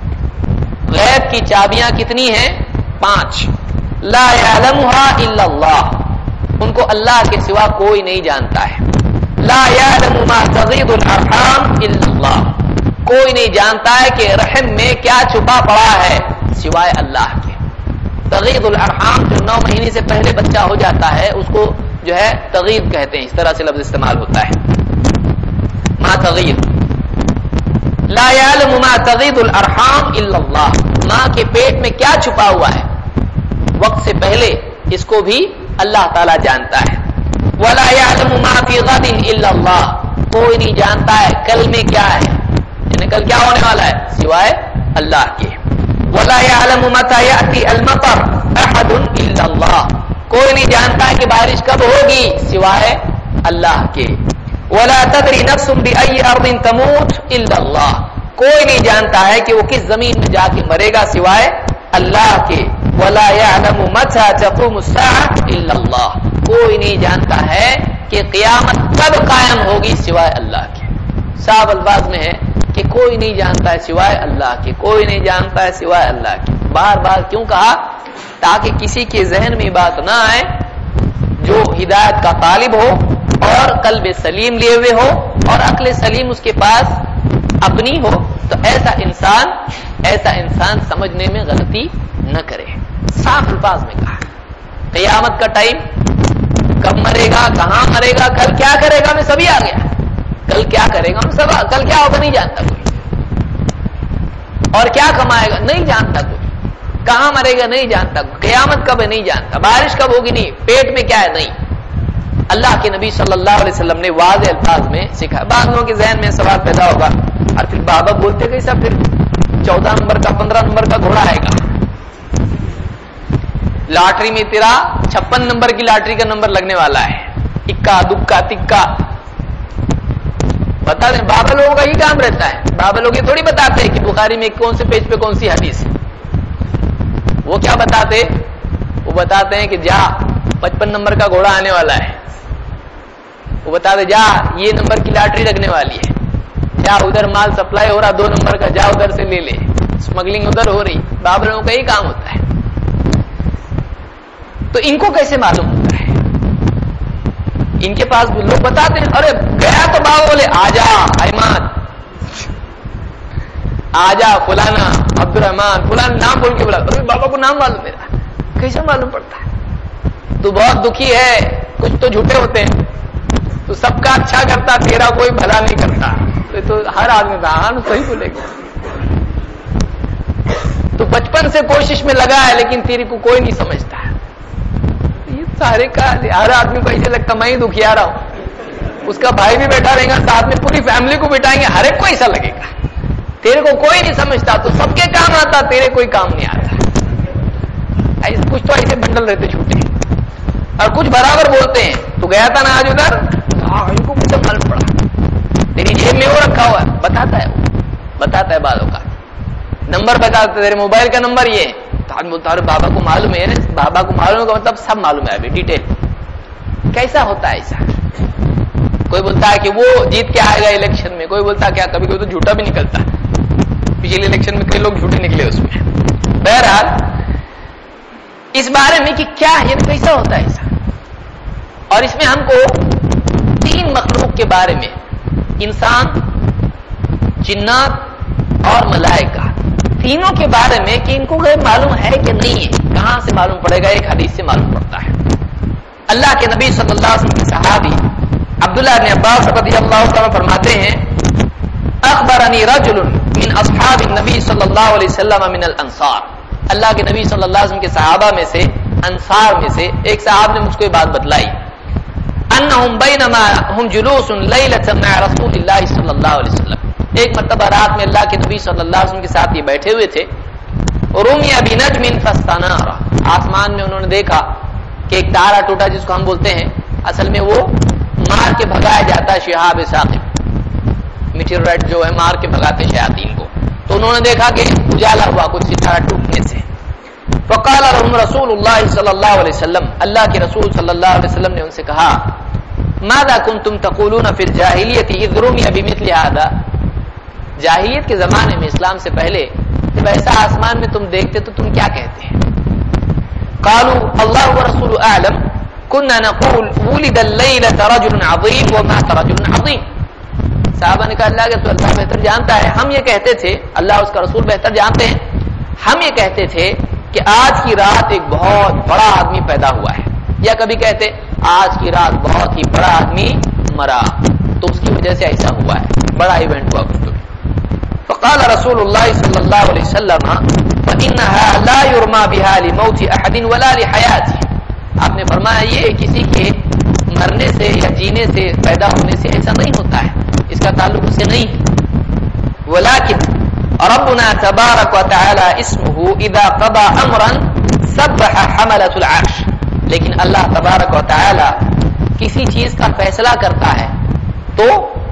A: غیب کی چابیاں کتنی ہیں؟ 5۔ لا یعلمها الا اللہ، ان کو اللہ کے سوا کوئی نہیں جانتا ہے۔ لا یعلم ما تغیض الارحام الا اللہ، کوئی نہیں جانتا ہے کہ رحم میں کیا چھپا پڑا ہے سوائے اللہ کے۔ تغیض الارحام، جو 9 مہینے سے پہلے بچہ ہو جاتا ہے اس کو جو ہے تغیض کہتے ہیں، اس طرح سے لفظ استعمال ہوتا ہے، ما تغیض۔ لا یعلم ما تغیض الارحام الا اللہ، ماں کے پیٹ میں کیا چھپا ہوا ہے وقت سے پہلے اس کو بھی اللہ تعالیٰ جانتا ہے۔ ولا یعلم ما فی غد الا اللہ، کوئی نہیں جانتا ہے کل میں کیا ہے، یعنی کل کیا ہونے والا ہے سوائے اللہ کے۔ ولا يعلم متى يأتي المطر احد الا اللہ، کوئی نہیں جانتا ہے کہ بارش کب ہوگی سوائے اللہ کے۔ ولا تدري نفس بأي ارض تموت الا اللہ، کوئی نہیں جانتا ہے کہ وہ کس زمین میں جا کے مرے گا سوائے اللہ کے۔ ولا يعلم متى تقوم الساعة الا اللہ، کوئی نہیں جانتا ہے کہ قیامت کب قائم ہوگی سوائے اللہ کے۔ صاف الفاظ میں ہے کہ کوئی نہیں جانتا ہے سوائے اللہ کے، کوئی نہیں جانتا ہے سوائے اللہ کے۔ بار بار کیوں کہا؟ تاکہ کسی کے ذہن میں بات نہ آئے جو ہدایت کا طالب ہو اور قلب سلیم لیے ہوئے ہو اور عقل سلیم اس کے پاس اپنی ہو، تو ایسا انسان سمجھنے میں غلطی نہ کرے۔ صاف الفاظ میں کہا قیامت کا ٹائم، کب مرے گا، کہاں مرے گا، کل کیا کرے گا، میں سبھی آ گیا۔ کل کیا کرے گا سب، کل کیا ہوگا نہیں جانتا کوئی، اور کیا کمائے گا نہیں جانتا کوئی، کہاں مرے گا نہیں جانتا کوئی، قیامت کب ہے نہیں جانتا، بارش کب ہوگی نہیں، پیٹ میں کیا ہے نہیں۔ اللہ کے نبی صلی اللہ علیہ وسلم نے واضح الفاظ میں سکھایا۔ بعض لوگوں کے ذہن میں سوال پیدا ہوگا، اور پھر بابا بولتے کہ سب پھر 14 نمبر کا 15 نمبر کا گھوڑا آئے گا، لاٹری میں تیرا 56 نمبر کی لاٹری کا نمبر لگنے والا ہے، اکا دکا تکا۔ بتا دیں بابا لوگوں کا ہی کام رہتا ہے، بابا لوگ یہ تھوڑی بتاتے ہیں کہ بخاری میں کون سے پیج پہ کون سی حدیث ہے۔ وہ کیا بتاتے؟ وہ بتاتے ہیں کہ جا 55 نمبر کا گھوڑا آنے والا ہے، وہ بتا دے جا یہ نمبر کی لاٹری لگنے والی ہے، جا ادھر مال سپلائی ہو رہا 2 نمبر کا، جا ادھر سے لے لے، اسمگلنگ ادھر ہو رہی۔ بابا لوگوں کا ہی کام ہوتا ہے۔ تو ان کو کیسے معلوم ہوتا ہے؟ ان کے پاس لوگ بتاتے ہیں، ارے گیا تو بابا بولے آجا ایمان، آجا فلانا عبدالرحمان، فلانا نام بول کے بلا، ارے بابا کو نام معلوم میرا، کیسے معلوم پڑتا ہے؟ تو بہت دکھی ہے، کچھ تو جھوٹے ہوتے ہیں، تو سب کا اچھا کرتا، تیرا کوئی بھلا نہیں کرتا، تو ہر آدمی ہاں صحیح بولے گا۔ تو بچپن سے کوشش میں لگا ہے لیکن تیری کو کوئی نہیں سمجھتا ہے۔ یہ سارے کا ہر آدمی کو ایسے لگتا میں ہی دکھیا رہا ہوں، اس کا بھائی بھی بیٹھا رہے گا ساتھ میں، پوری فیملی کو بٹھائیں گے، ہر ایک کو ایسا لگے گا تیرے کو کوئی نہیں سمجھتا، تو سب کے کام آتا، تیرے کوئی کام نہیں آتا۔ کچھ تو ایسے بنڈل رہتے چھوٹے، اور کچھ برابر بولتے ہیں۔ تو گیا تھا نا آج ادھر، ان کو کچھ معلوم پڑا، تیری جیب میں وہ رکھا ہوا ہے، بتاتا ہے، وہ بتاتا ہے بالوں کا نمبر، بتاتا تیرے موبائل کا نمبر یہ ہے، تو آدمی بولتا ہے بابا کو معلوم ہے، بابا کو معلوم کا مطلب سب معلوم ہے ابھی ڈیٹیل۔ کیسا ہوتا ہے ایسا؟ کوئی بولتا ہے کہ وہ جیت کے آئے گا الیکشن میں، کوئی بولتا ہے کیا، کبھی کوئی تو جھوٹا بھی نکلتا ہے، پچھلے الیکشن میں کئی لوگ جھوٹے نکلے اس میں۔ بہرحال اس بارے میں کہ کیا ہے کیسا ہوتا ہے ایسا، اور اس میں ہم کو 3 مخلوق کے بارے میں، انسان، جنات اور ملائکہ، تینوں کے بارے میں کہ ان کو معلوم ہے کہ نہیں ہے، کہاں سے معلوم پڑے گا؟ ایک حدیث سے معلوم پڑتا ہے۔ اللہ کے نبی صلی اللہ علیہ وسلم کے صحابی عبداللہ بن عباس رضی اللہ عنہ فرماتے ہیں، اخبرنی رجل من اصحاب النبی صلی اللہ علیہ وسلم من الانصار، اللہ کے نبی صلی اللہ علیہ وسلم کے صحابہ میں سے، انصار میں سے ایک صحابہ نے مجھ کو یہ بات بتلائی، انہم بینما ہم جلوس لیلۃ مع رسول اللہ صلی اللہ علیہ وسلم، ایک مرتبہ رات میں اللہ کے نبی صلی اللہ علیہ وسلم کے ساتھ یہ بیٹھے ہوئے تھے، رمی بنجم فاستنار، آسمان میں انہوں نے دیکھا کہ ایک تارا ٹوٹا، جس کو ہم بولتے ہیں اصل میں وہ مار کے بھگایا جاتا ہے شہاب ثاقب، میٹیورائٹ جو ہے مار کے بھگاتے شیاطین کو، تو انہوں نے دیکھا کہ اجالا ہوا کچھ ستارہ ٹوٹنے سے۔ فقال لهم رسول اللہ صلی اللہ علیہ وسلم، اللہ کے رسول صلی اللہ علیہ وسلم نے ان سے کہا، ماذا کنتم تقولون فی الجاہلیۃ اذ رمی بمثل هذا، جاہلیت کے زمانے میں، اسلام سے پہلے جب ایسا آسمان میں تم دیکھتے تو تم کیا کہتے ہیں؟ قالوا اللہ ورسول اعلم كنا نقول ولد الليلة رجل عظیم ومات رجل عظیم، صحابہ نے کہا اللہ کے تو اللہ بہتر جانتا ہے، ہم یہ کہتے تھے، اللہ اس کا رسول بہتر جانتے ہیں، ہم یہ کہتے تھے کہ آج کی رات ایک بہت بڑا آدمی پیدا ہوا ہے، یا کبھی کہتے آج کی رات بہت ہی بڑا آدمی مرا، تو اس کی وجہ سے ایسا ہوا ہے، بڑا ایونٹ ہوا کچھ تو۔ فقال رسول اللہ صلی اللہ علیہ وسلم فإنها لا يرمى بها لموت أحد ولا لحياته، آپ نے فرمایا یہ کسی کے مرنے سے یا جینے سے، پیدا ہونے سے ایسا نہیں ہوتا ہے، اس کا تعلق اس سے نہیں ہے، ولكن ربنا تبارک وتعالى اسمه اذا قضى امرا سبح حملة العرش، لیکن اللہ تبارک وتعالى کسی چیز کا فیصلہ کرتا ہے تو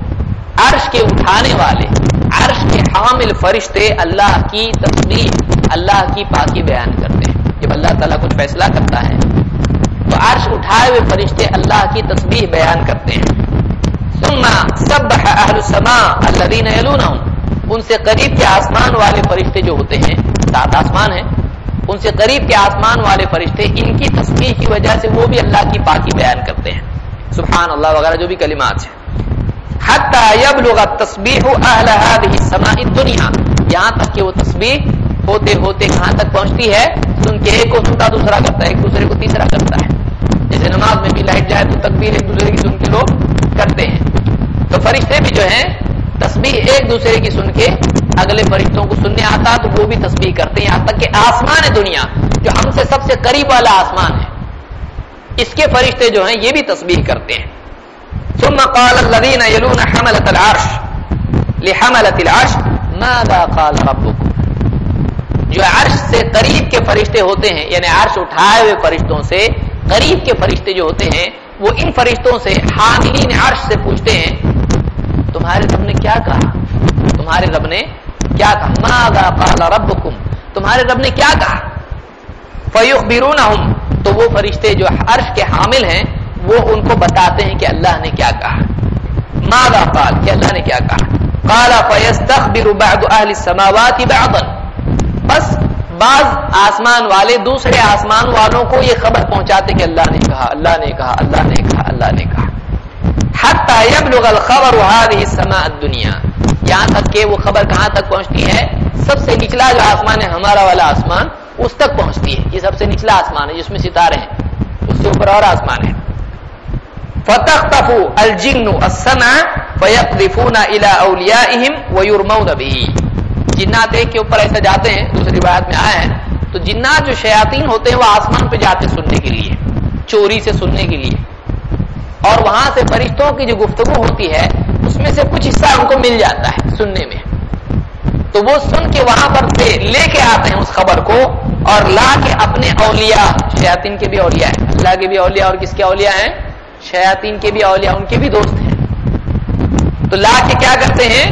A: عرش کے اٹھانے والے، عرش کے حامل فرشتے اللہ کی تسبیح، اللہ کی پاکی بیان کرتے ہیں۔ جب اللہ تعالیٰ کچھ فیصلہ کرتا ہے تو عرش اٹھائے ہوئے فرشتے اللہ کی تسبیح بیان کرتے ہیں۔ ثم سبح اہل السماء الذین یلونہم، ان سے قریب کے آسمان والے فرشتے جو ہوتے ہیں، 7 آسمان ہیں، ان سے قریب کے آسمان والے فرشتے ان کی تسبیح کی وجہ سے وہ بھی اللہ کی پاکی بیان کرتے ہیں، سبحان اللہ وغیرہ جو بھی کلمات ہیں. حتی یبلغ التسبیح اہل هذه السماء الدنیا، یہاں تک کہ وہ تسبیح ہوتے ہوتے کہاں تک پہنچتی ہے؟ سن کے ایک کو سنتا دوسرا کرتا ہے، ایک دوسرے کو تیسرا کرتا ہے. جیسے نماز میں بھی لائٹ جائے تو تکبیر ایک دوسرے کی سن کے لوگ کرتے ہیں، تو فرشتے بھی جو ہیں تسبیح ایک دوسرے کی سن کے اگلے فرشتوں کو سننے آتا تو وہ بھی تسبیح کرتے ہیں، یہاں تک کہ آسمان دنیا جو ہم سے سب سے قریب والا آسمان ہے، اس کے فرشتے جو ہیں یہ بھی تسبیح کرتے ہیں. ثم قال الذين يلون حملة العرش لحملة العرش ماذا قال ربكم، جو عرش سے قریب کے فرشتے ہوتے ہیں، یعنی عرش اٹھائے ہوئے فرشتوں سے قریب کے فرشتے جو ہوتے ہیں وہ ان فرشتوں سے حاملین عرش سے پوچھتے ہیں تمہارے رب نے کیا کہا، تمہارے رب نے کیا کہا، ماذا قال ربكم، تمہارے رب نے کیا کہا. فیخبرونہم، تو وہ فرشتے جو عرش کے حامل ہیں وہ ان کو بتاتے ہیں کہ اللہ نے کیا کہا. ماذا قال، کہ اللہ نے کیا کہا. قال فیستخبر بعض اہل السماوات بعضا، بس بعض آسمان والے دوسرے آسمان والوں کو یہ خبر پہنچاتے کہ اللہ نے کہا، اللہ نے کہا، اللہ نے کہا، اللہ نے کہا. حتی یبلغ الخبر هذه السماء الدنیا، یہاں تک کہ وہ خبر کہاں تک پہنچتی ہے؟ سب سے نچلا جو آسمان ہے ہمارا والا آسمان، اس تک پہنچتی ہے. یہ سب سے نچلا آسمان ہے جس میں ستارے ہیں، اس سے اوپر اور آسمان ہے. فتخطف الجن السمع فيقذفون الى اوليائهم ويرمون به، جنات ایک کے اوپر ایسا جاتے ہیں، دوسری روایت میں آیا ہے تو جنات جو شیاطین ہوتے ہیں وہ آسمان پہ جاتے سننے کے لیے، چوری سے سننے کے لیے، اور وہاں سے فرشتوں کی جو گفتگو ہوتی ہے اس میں سے کچھ حصہ ان کو مل جاتا ہے سننے میں، تو وہ سن کے وہاں پر سے لے کے آتے ہیں اس خبر کو اور لا کے اپنے اولیاء، شیاطین کے بھی اولیاء ہیں، اللہ کے بھی اولیاء اور کس کے اولیاء ہیں؟ شیاطین کے بھی اولیاء، ان کے بھی دوست ہیں، تو لا کے کیا کرتے ہیں؟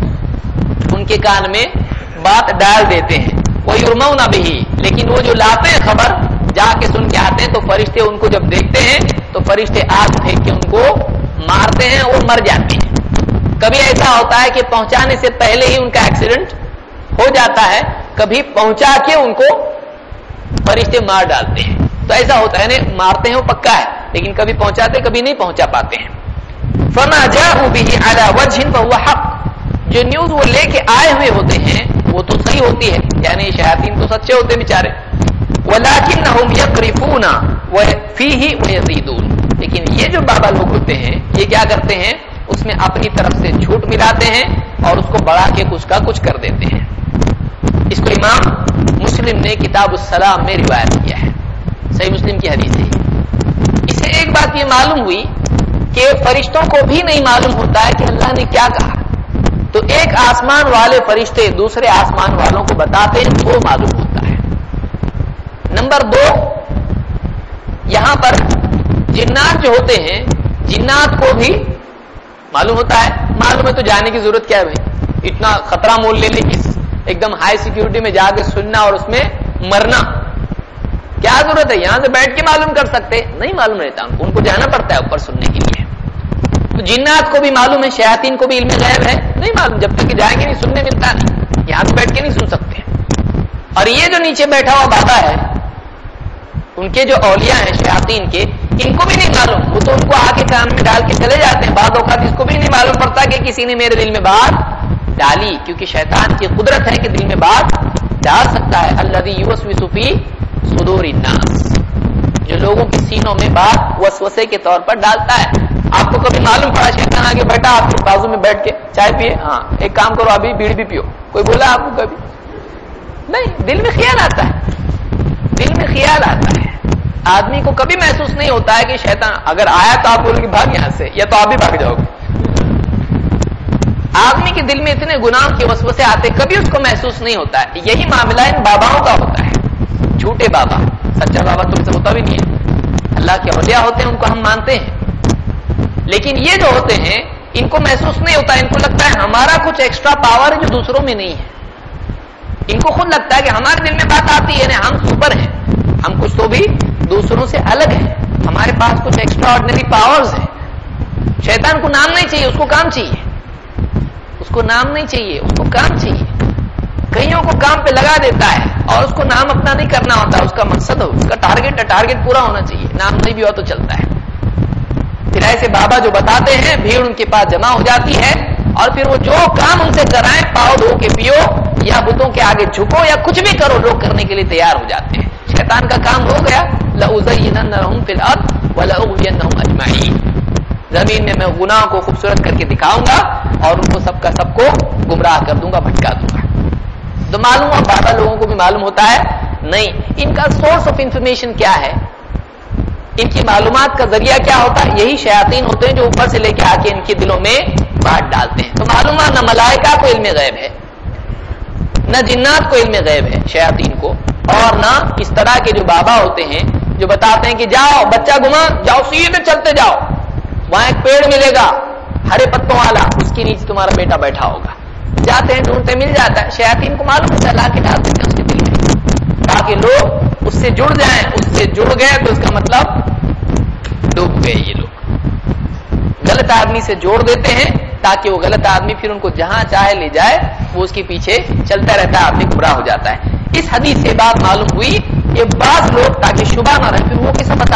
A: ان کے کان میں بات ڈال دیتے ہیں. وَيُرْمَوْنَ بِهِ، لیکن وہ جو لاتے ہیں خبر جا کے سن کے آتے ہیں تو فرشتے ان کو جب دیکھتے ہیں تو فرشتے آگ پھینک کے ان کو مارتے ہیں اور مر جاتے ہیں. کبھی ایسا ہوتا ہے کہ پہنچانے سے پہلے ہی ان کا ایکسیڈنٹ ہو جاتا ہے، کبھی پہنچا کے ان کو فرشتے مار ڈالتے ہیں، تو ایسا ہوتا ہے، مارتے ہیں وہ پکا ہے لیکن کبھی پہنچاتے کبھی نہیں پہنچا پاتے ہیں. فَمَا جَاءُوا بِهِ عَلَى وَجْهٍ فَهُوَ حَقٌّ، جو نیوز وہ لے کے آئے ہوئے ہوتے ہیں وہ تو صحیح ہوتی ہے، یعنی شیاطین تو سچے ہوتے بیچارے. وَلَكِنَّهُمْ يَقْرِفُونَ وَفِيهِ وَيَزِيدُونَ، لیکن یہ جو بابا لوگ ہوتے ہیں یہ کیا کرتے ہیں؟ اس میں اپنی طرف سے جھوٹ ملاتے ہیں اور اس کو بڑھا کے کچھ کا کچھ کر دیتے ہیں. اس کو امام مسلم نے کتاب السلام میں روایت کیا ہے، صحیح مسلم کی حدیث ہے. اس سے ایک بات یہ معلوم ہوئی کہ فرشتوں کو بھی نہیں معلوم ہوتا ہے کہ اللہ نے کیا کہا، تو ایک آسمان والے فرشتے دوسرے آسمان والوں کو بتاتے ہیں تو وہ معلوم ہوتا ہے. نمبر 2، یہاں پر جنات جو ہوتے ہیں جنات کو بھی معلوم ہوتا ہے. معلوم ہے تو جانے کی ضرورت کیا ہے بھائی؟ اتنا خطرہ مول لینے کی، ایک دم ہائی سیکیورٹی میں جا کے سننا اور اس میں مرنا، کیا ضرورت ہے؟ یہاں سے بیٹھ کے معلوم کر سکتے، نہیں معلوم رہتا ان کو جانا پڑتا ہے اوپر سننے کے لیے. تو جنات کو بھی معلوم ہے، شیاطین کو بھی علم غیب ہے، نہیں معلوم، جب تک کہ جائیں گے نہیں سننے ملتا نہیں، یہاں سے بیٹھ کے نہیں سن سکتے. اور یہ جو نیچے بیٹھا ہوا بابا ہے ان کے جو اولیاء ہیں شیاطین کے، ان کو بھی نہیں معلوم، وہ تو ان کو آ کے کان میں ڈال کے چلے جاتے ہیں. بعض اوقات اس کو بھی نہیں معلوم پڑتا کہ کسی نے میرے دل میں بات ڈالی، کیونکہ شیطان کی قدرت ہے کہ دل میں بات ڈال سکتا ہے. الذی یوسوس فی صدور الناس، جو لوگوں کے سینوں میں بات وسوسے کے طور پر ڈالتا ہے. آپ کو کبھی معلوم پڑا شیطان آگے بیٹھا آپ کے بازو میں بیٹھ کے چائے پیے، ہاں ایک کام کرو ابھی بیڑی بھی پیو، کوئی بولا آپ کو کبھی؟ نہیں، دل میں خیال آتا ہے، دل میں خیال آتا ہے. آدمی کو کبھی محسوس نہیں ہوتا ہے کہ شیطان اگر آیا تو آپ بولو کہ بھاگ یہاں سے، یا تو آپ بھی بھاگ جاؤ گے. آدمی کے دل میں اتنے گناہ کے وسوسے آتے کبھی اس کو محسوس نہیں ہوتا ہے. یہی معاملہ ان باباؤں کا ہوتا ہے. جھوٹے بابا، سچا بابا تو اسے ہوتا بھی نہیں ہے. اللہ کے اولیاء ہوتے ہیں ان کو ہم مانتے ہیں، لیکن یہ جو ہوتے ہیں ان کو محسوس نہیں ہوتا. ان کو لگتا ہے ہمارا کچھ ایکسٹرا پاور ہے جو دوسروں میں نہیں ہے. ان کو خود لگتا ہے کہ ہمارے دل میں بات آتی ہے، ہم سپر ہیں، ہم کچھ تو بھی دوسروں سے الگ ہیں، ہمارے پاس کچھ ایکسٹرا آرڈنری پاورز ہیں. शैतान को नाम नहीं चाहिए, उसको काम चाहिए, उसको नाम नहीं चाहिए, उसको काम चाहिए। कईयों को काम पे लगा देता है और उसको नाम अपना नहीं करना होता, उसका मकसद हो, उसका टारगेट पूरा होना चाहिए, नाम नहीं भी हो तो चलता है। फिर ऐसे बाबा जो बताते हैं, भीड़ उनके पास जमा हो जाती है और फिर वो जो काम उनसे कराएं, पाओ धो के पियो या बुतों के आगे झुको या कुछ भी करो, लोग करने के लिए तैयार हो जाते हैं। शैतान का काम हो गया, लउज़य्यिनन्नहुम फिल अर्द व लउग़वियन्नहुम अजमईन, जमीन में मैं गुनाह को खूबसूरत करके दिखाऊंगा और उनको सबका सबको गुमराह कर दूंगा, भटका दूंगा। तो मालूम हुआ, बाबा लोगों को भी मालूम होता है नहीं। इनका सोर्स ऑफ इंफॉर्मेशन क्या है, इनकी मालूमात का जरिया क्या होता है? यही शयातीन होते हैं जो ऊपर से लेके आके इनके दिलों में बात डालते हैं। तो मालूम है न मलाइका को इल्म गैब है, न जिन्नात को इल्म गैब है शयातीन को, और न इस तरह के जो बाबा होते हैं जो बताते हैं कि जाओ बच्चा घुमा, जाओ सीधे चलते जाओ, वहां एक पेड़ मिलेगा हरे पत्तों वाला, उसके नीचे तुम्हारा बेटा बैठा होगा। जाते हैं, ढूंढते, मिल जाता है। शयातीन को मालूम है, ला के डाल देते हैं उसके दिल में ताकि लोग उससे जुड़ जाएं। उससे जुड़ गए तो इसका मतलब डूब गए ये लोग। गलत आदमी से जोड़ देते हैं ताकि वो गलत आदमी फिर उनको जहां चाहे ले जाए, वो उसके पीछे चलता रहता है, आदमी गुमराह हो जाता है। इस हदीस से बात मालूम हुई, ये बात लोग ताकि शुबा ना रहे, फिर वो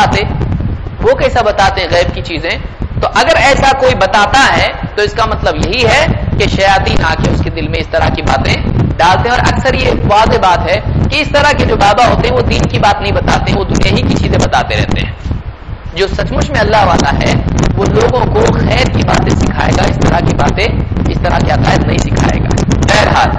A: कैसा बताते हैं गैब की चीजें। तो अगर ऐसा कोई बताता है तो इसका मतलब यही है कि शयातीन आके उसके दिल में इस तरह की बातें डालते हैं। और अक्सर ये वाज़ेह बात है कि इस तरह के जो बाबा होते हैं वो दीन की बात नहीं बताते, वो दुनिया ही की चीजें बताते रहते हैं। जो सचमुच में अल्लाह वाला है वो लोगों को खैर की बातें सिखाएगा, इस तरह की बातें, इस तरह के अकायद नहीं सिखाएगा। बहरहाल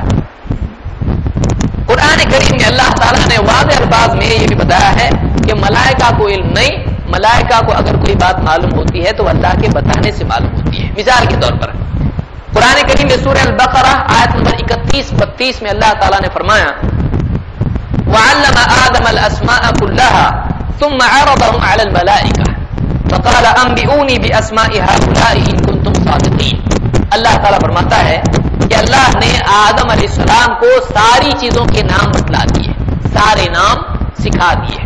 A: कुरान करीम में अल्लाह ताला ने वाज़ेह अल्फाज में ये भी बताया है कि मलाइका को इल्म नहीं, मलाइका को अगर कोई बात मालूम होती है तो अल्लाह के बताने से मालूम होती है। मिसाल के तौर पर कुरान करीम में सूरह अल-बक़रा आयत नंबर 31-32 में अल्लाह ताला ने फरमाया, वअल्लम आदम अल-अस्माअ कुल्लहा थुम्मा अरदहुम अला अल-मलाइका फक़ाल अंबिऊनी बिअस्माइ हाउलाइ इन कुंतुम सादिक़ीन। अल्लाह ताला फरमाता है कि अल्लाह ने आदम अलैहिस्सलाम को सारी चीजों के नाम बतला दिए, सारे नाम सिखा दिए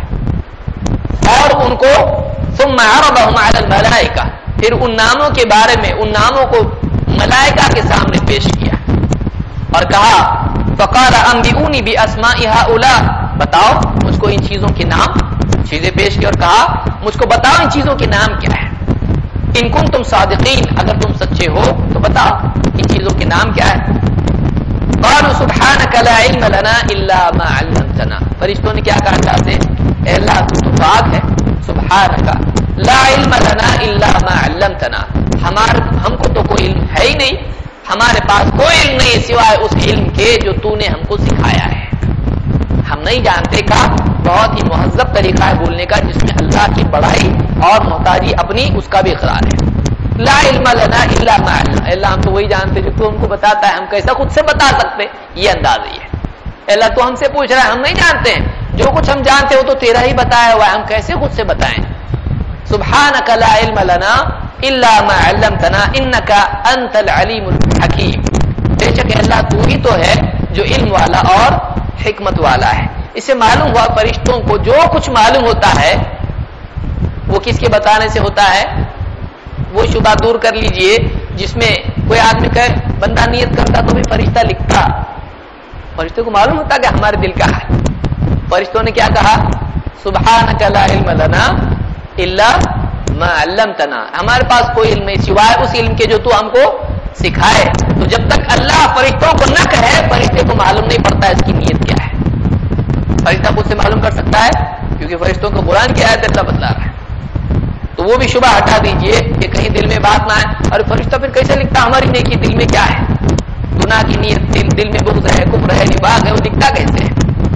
A: और उनको सुम्मा अरदहुम अला अल-मलाइका, फिर उन नामों के बारे में उन नामों को मलाइका के सामने पेश किया और कहा, फक़ाल अंबिऊनी बिअस्माइ हाउला, बताओ मुझको इन चीजों के नाम, चीजें पेश की और कहा मुझको बताओ इन चीजों के नाम क्या है। इन कुंतुम सादिक़ीन, अगर तुम सच्चे हो तो बताओ इन चीजों के नाम क्या है। क़ालू सुब्हानक ला इल्म लना इल्ला मा अल्लमतना, फरिश्तों ने क्या कहा चाहते, ऐ अल्लाह तू तो पाक है, सुब्हानका ला इल्म लना इल्ला मा अल्लमतना, हमको तो कोई इल्म है ही नहीं, हमारे पास कोई इल्म नहीं सिवाय उस इल्म के जो तूने हमको सिखाया है। हम नहीं जानते का बहुत ही मुहज़्ज़ब तरीका है बोलने का, जिसमें अल्लाह की बड़ाई और मोहताजी अपनी उसका भी इक़रार है। ला इल्म लना इल्ला मा अल्लमतना, अल्लाह हम तो वही जानते जो तू हमको बताता है, हम कैसा खुद से बता सकते, ये अंदाज ही है। अल्लाह तो हमसे पूछ रहा है, हम नहीं जानते हैं, जो कुछ हम जानते हो तो तेरा ही बताया हुआ है, हम कैसे खुद से बताएं। सुब्हानक ला इल्म लना इल्ला मा अल्लमतना इन्नका अंतल अलीमुल हकीम, बेशक अल्लाह तू ही तो है जो इल्म वाला और हिकमत वाला है। इससे मालूम हुआ फरिश्तों को जो कुछ मालूम होता है वो किसके बताने से होता है। वो शुबा दूर कर लीजिए जिसमें कोई आदमी कहे बंदा नियत करता तो भी फरिश्ता लिखता, फरिश्तों को मालूम होता कि हमारे दिल का है। फरिश्तों ने क्या कहा, सुब्हानक ला इल्म लना इल्ला मा अल्लमतना, हमारे पास कोई इल्म नहीं सिवाय उस इल्म के जो तू हमको सिखाए। तो जब तक अल्लाह फरिश्तों को न कहे, फरिश्ते को मालूम नहीं पड़ता है इसकी नीयत क्या है। फरिश्ता खुद से मालूम कर सकता है क्योंकि फरिश्तों को कुरान की आयत अल्लाह बतला रहा है। तो वो भी शुबा हटा दीजिए कि कहीं दिल में बात ना आए, और फरिश्ता फिर कैसे लिखता हमारी नेकी दिल में क्या है, गुनाह की नीयत दिल में बुग़्ज़ है, कुफ्र है, निफाक़ है, वो दिखता कैसे है।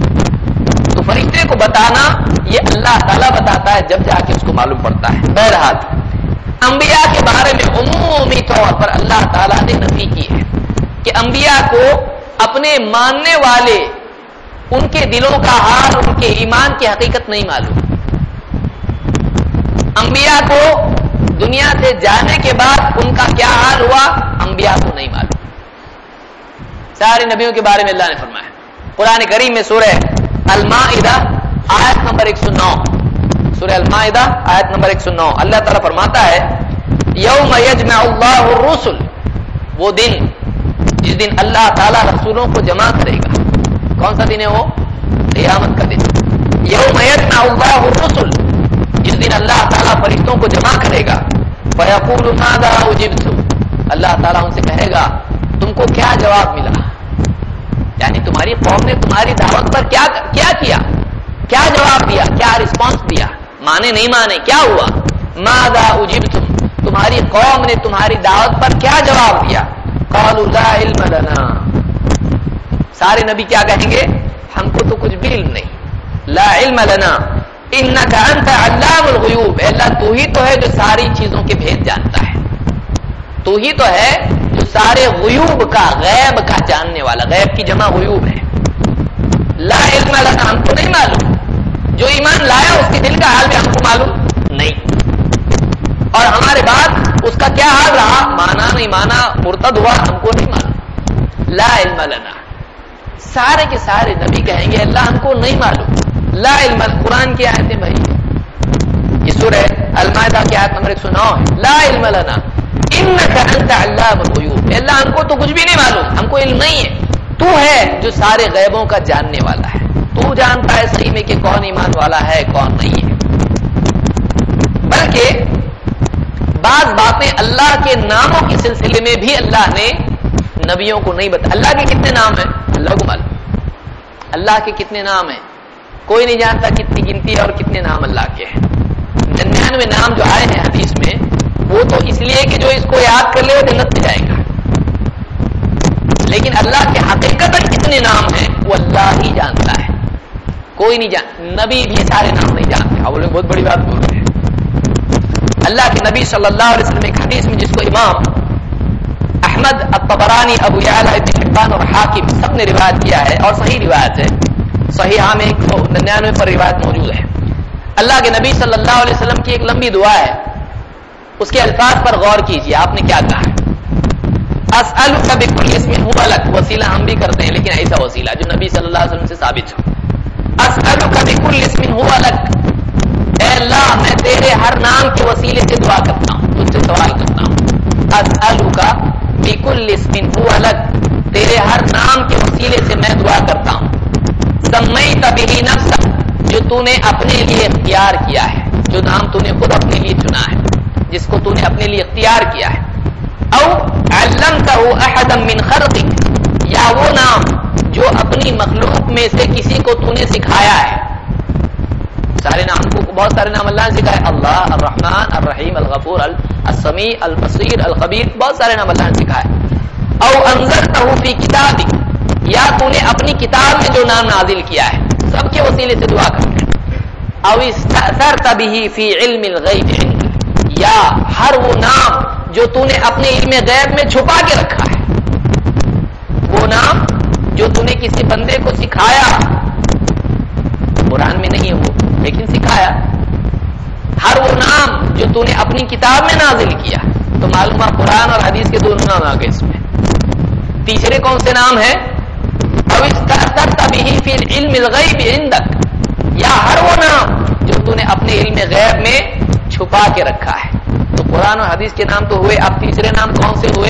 A: तो फरिश्ते को बताना ये अल्लाह ताला बताता है, जब जाके उसको मालूम पड़ता है। बहरहाल अंबिया के बारे में उमूमी तौर पर अल्लाह ताला ने नफी की है कि अंबिया को अपने मानने वाले उनके दिलों का हाल, उनके ईमान की हकीकत नहीं मालूम। अंबिया को दुनिया से जाने के बाद उनका क्या हाल हुआ अंबिया को नहीं मालूम। सारे नबियों के बारे में अल्लाह ने फरमाया कुरान करीम में सूरह अल-माइदा आयत नंबर 109, सूरह अल-माइदा आयत नंबर 109 अल्लाह ताला फरमाता है, یوم یجمع اللہ الرسل، وہ دن جس دن اللہ تعالیٰ رسولوں کو جمع کرے گا. کون سا دن ہے وہ؟ قیامت کا دن. یوم یجمع اللہ الرسل، جس دن اللہ تعالیٰ فرشتوں کو جمع کرے گا. فیقول ماذا اجبتم، اللہ تعالیٰ ان سے کہے گا تم کو کیا جواب ملا، یعنی تمہاری قوم نے تمہاری دعوت پر کیا کیا، کیا جواب دیا، کیا رسپانس دیا، مانے نہیں مانے، کیا ہوا. ماذا اجبتم، تمہاری قوم نے تمہاری دعوت پر کیا جواب دیا. قالوا لا علم لنا، سارے نبی کیا کہیں گے؟ ہم کو تو کچھ بھی علم نہیں. لا علم لنا انک انت علام الغیوب، اے اللہ تو ہی تو ہے جو ساری چیزوں کے بھید جانتا ہے، تو ہی تو ہے جو سارے غیوب کا، غیب کا جاننے والا. غیب کی جمع غیوب ہے. لا علم لنا، ہم کو نہیں معلوم. جو ایمان لایا اس کے دل کا حال بھی ہم کو معلوم نہیں، اور ہمارے بعد اس کا کیا حال رہا، مانا نہیں مانا، مرتد ہوا، ہم کو نہیں معلوم. لا علم لنا، سارے کے سارے نبی کہیں گے اللہ ہم کو نہیں معلوم. لا علم. قرآن کی آیتیں بھائی، یہ سورہ المائدہ کی آیت نمبر 109 ہے. لا علم لنا انک انت علام الغیوب، اللہ ہم کو تو کچھ بھی نہیں معلوم، ہم کو علم نہیں ہے، تو ہے جو سارے غیبوں کا جاننے والا ہے، تو جانتا ہے صحیح میں کہ کون ایمان والا ہے کون نہیں ہے. بلکہ بعض باتیں اللہ کے ناموں کے سلسلے میں بھی اللہ نے نبیوں کو نہیں بتایا. اللہ کے کتنے نام ہیں اللہ کو معلوم، اللہ کے کتنے نام ہیں کوئی نہیں جانتا، کتنی گنتی اور کتنے نام اللہ کے ہیں. 99 نام جو آئے ہیں حدیث میں، وہ تو اس لیے کہ جو اس کو یاد کر لے وہ جنت میں جائے گا، لیکن اللہ کے حقیقت کتنے نام ہیں وہ اللہ ہی جانتا ہے، کوئی نہیں جانتا. نبی بھی سارے نام نہیں جانتے. وہ لوگ بہت بڑی بات بول رہے ہیں. اللہ کے نبی صلی اللہ علیہ وسلم ایک حدیث میں، جس کو امام احمد، الطبرانی، ابو یعلا، ابن حبان اور حاکم سب نے روایت کیا ہے، اور صحیح روایت ہے، صحیحہ میں 199 پر روایت موجود ہے. اللہ کے نبی صلی اللہ علیہ وسلم کی ایک لمبی دعا ہے، اس کے الفاظ پر غور کیجیے. آپ نے کیا کہا ہے؟ اسألک بکل اسم هو لک، وسیلہ ہم بھی کرتے ہیں لیکن ایسا وسیلہ جو نبی صلی اللہ علیہ وسلم سے ثابت ہو. اسألک بکل اسم هو لک، اے اللہ میں تیرے ہر نام کے وسیلے سے دعا کرتا ہوں، تجھ سے سوال کرتا ہوں. اسألک بکل اسم هو لک، تیرے ہر نام کے وسیلے سے میں دعا کرتا ہوں. سمیت بہ نفسک، جو تو نے اپنے لیے اختیار کیا ہے، جو نام تو نے خود اپنے لیے چنا ہے، جس کو تو نے اپنے لیے اختیار کیا ہے. او علمتہ احدا من خلقک، یا وہ نام جو اپنی مخلوق میں سے کسی کو تو نے سکھایا ہے. سارے نام کو، بہت سارے نام اللہ نے سکھائے، اللہ، الرحمن، الرحیم، الغفور، السمیع، البصیر، الخبیر، بہت سارے نام اللہ نے سکھائے. او انزلتہ فی کتابک، یا تو نے اپنی کتاب میں جو نام نازل کیا ہے، سب کے وسیلے سے دعا کرتے ہیں. او استأثرت بہ فی علم الغیب عندک، یا ہر وہ نام جو تو نے اپنے علم غیب میں چھپا کے رکھا ہے، وہ نام جو تو نے کسی بندے کو سکھایا، قرآن میں نہیں ہے وہ لیکن سکھایا. ہر وہ نام جو تو نے اپنی کتاب میں نازل کیا، تو معلوم ہے قرآن اور حدیث کے دونوں نام آ گئے اس میں. تیسرے کون سے نام ہے؟ او استأثرت بہ فی علم الغیب عندک، یا ہر وہ نام جو تو نے اپنے علم غیب میں چھپا کے رکھا ہے. تو قرآن اور حدیث کے نام تو ہوئے، اب تیسرے نام کون سے ہوئے؟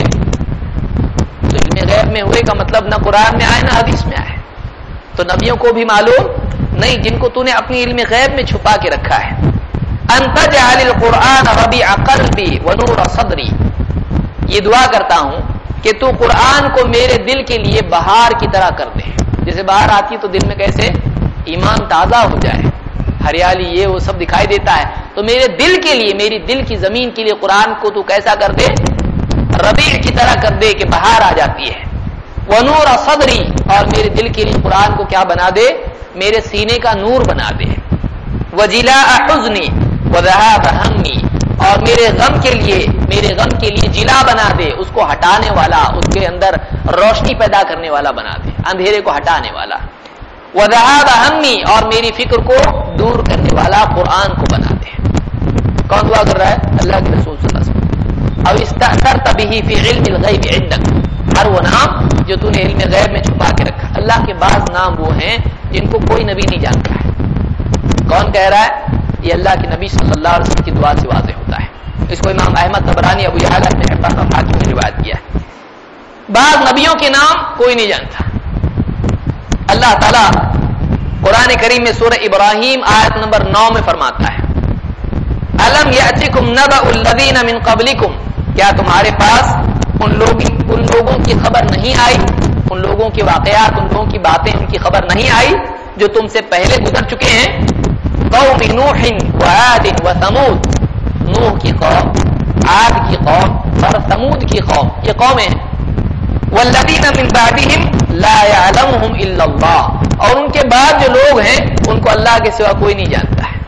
A: تو علم غیب میں ہوئے کا مطلب نہ قرآن میں آئے نہ حدیث میں آئے، تو نبیوں کو بھی معلوم نہیں، جن کو تو نے اپنی علم غیب میں چھپا کے رکھا ہے. ان تجعل القرآن ربیع قلبی ونور صدری، یہ دعا کرتا ہوں کہ تو قرآن کو میرے دل کے لیے بہار کی طرح کر دے. جیسے بہار آتی ہے تو دل میں کیسے ایمان تازہ ہو جائے، ہریالی یہ وہ سب دکھائی دیتا ہے، تو میرے دل کے لیے، میری دل کی زمین کے لیے قرآن کو تو کیسا کر دے؟ ربیع کی طرح کر دے کہ بہار آ جاتی ہے. ونور صدری، اور میرے دل کے لیے قرآن کو کیا بنا دے؟ میرے سینے کا نور بنا دے. وجلاء حزنی وذهاب ہمی، اور میرے غم کے لیے جلا بنا دے، اس کو ہٹانے والا، اس کے اندر روشنی پیدا کرنے والا بنا دے، اندھیرے کو ہٹانے والا. وذهاب ہمی، اور میری فکر کو دور کرنے والا قرآن کو بنا دے. کون دعا کر رہا ہے؟ اللہ کے رسول صلی اللہ علیہ وسلم. او استأثرت بہ فی علم الغیب عندک، ہر وہ نام جو تو نے علم غیب میں چھپا کے رکھا. اللہ کے بعض نام وہ ہیں جن کو کوئی نبی نہیں جانتا ہے. کون کہہ رہا ہے؟ یہ اللہ کے نبی صلی اللہ علیہ وسلم کی دعا سے واضح ہوتا ہے. اس کو امام احمد طبرانی ابو یعلا ابن حبان اور حاکم نے روایت کیا ہے. بعض نبیوں کے نام کوئی نہیں جانتا. اللہ تعالیٰ قرآن کریم میں سورہ ابراہیم آیت نمبر 9 میں فرماتا ہے الم یأتکم نبأ الذین من قبلکم، کیا تمہارے پاس ان لوگوں کی خبر نہیں آئی، ان لوگوں کے واقعات، ان لوگوں کی باتیں، ان کی خبر نہیں آئی جو تم سے پہلے گزر چکے ہیں. قوم نوح وعاد وثمود، نوح کی قوم، عاد کی قوم اور ثمود کی قوم، یہ قومیں ہیں. والذین من بعدہم لا یعلمہم الا اللہ، اور ان کے بعد جو لوگ ہیں ان کو اللہ کے سوا کوئی نہیں جانتا ہے.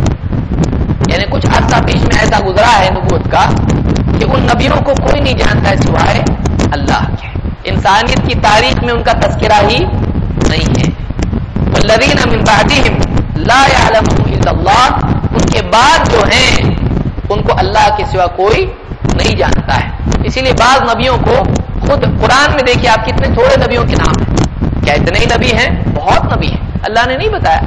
A: یعنی کچھ عرصہ بیچ میں ایسا گزرا ہے نبوت کا کہ ان نبیوں کو کوئی نہیں جانتا ہے سوائے اللہ کے. انسانیت کی تاریخ میں ان کا تذکرہ ہی نہیں ہے. والذین من بعدہم لا یعلمہم الا اللہ، ان کے بعد جو ہیں ان کو اللہ کے سوا کوئی نہیں جانتا ہے. اسی لیے بعض نبیوں کو خود قرآن میں دیکھیے آپ کتنے تھوڑے نبیوں کے نام ہیں. کیا اتنے ہی نبی ہیں؟ بہت نبی ہیں. اللہ نے نہیں بتایا.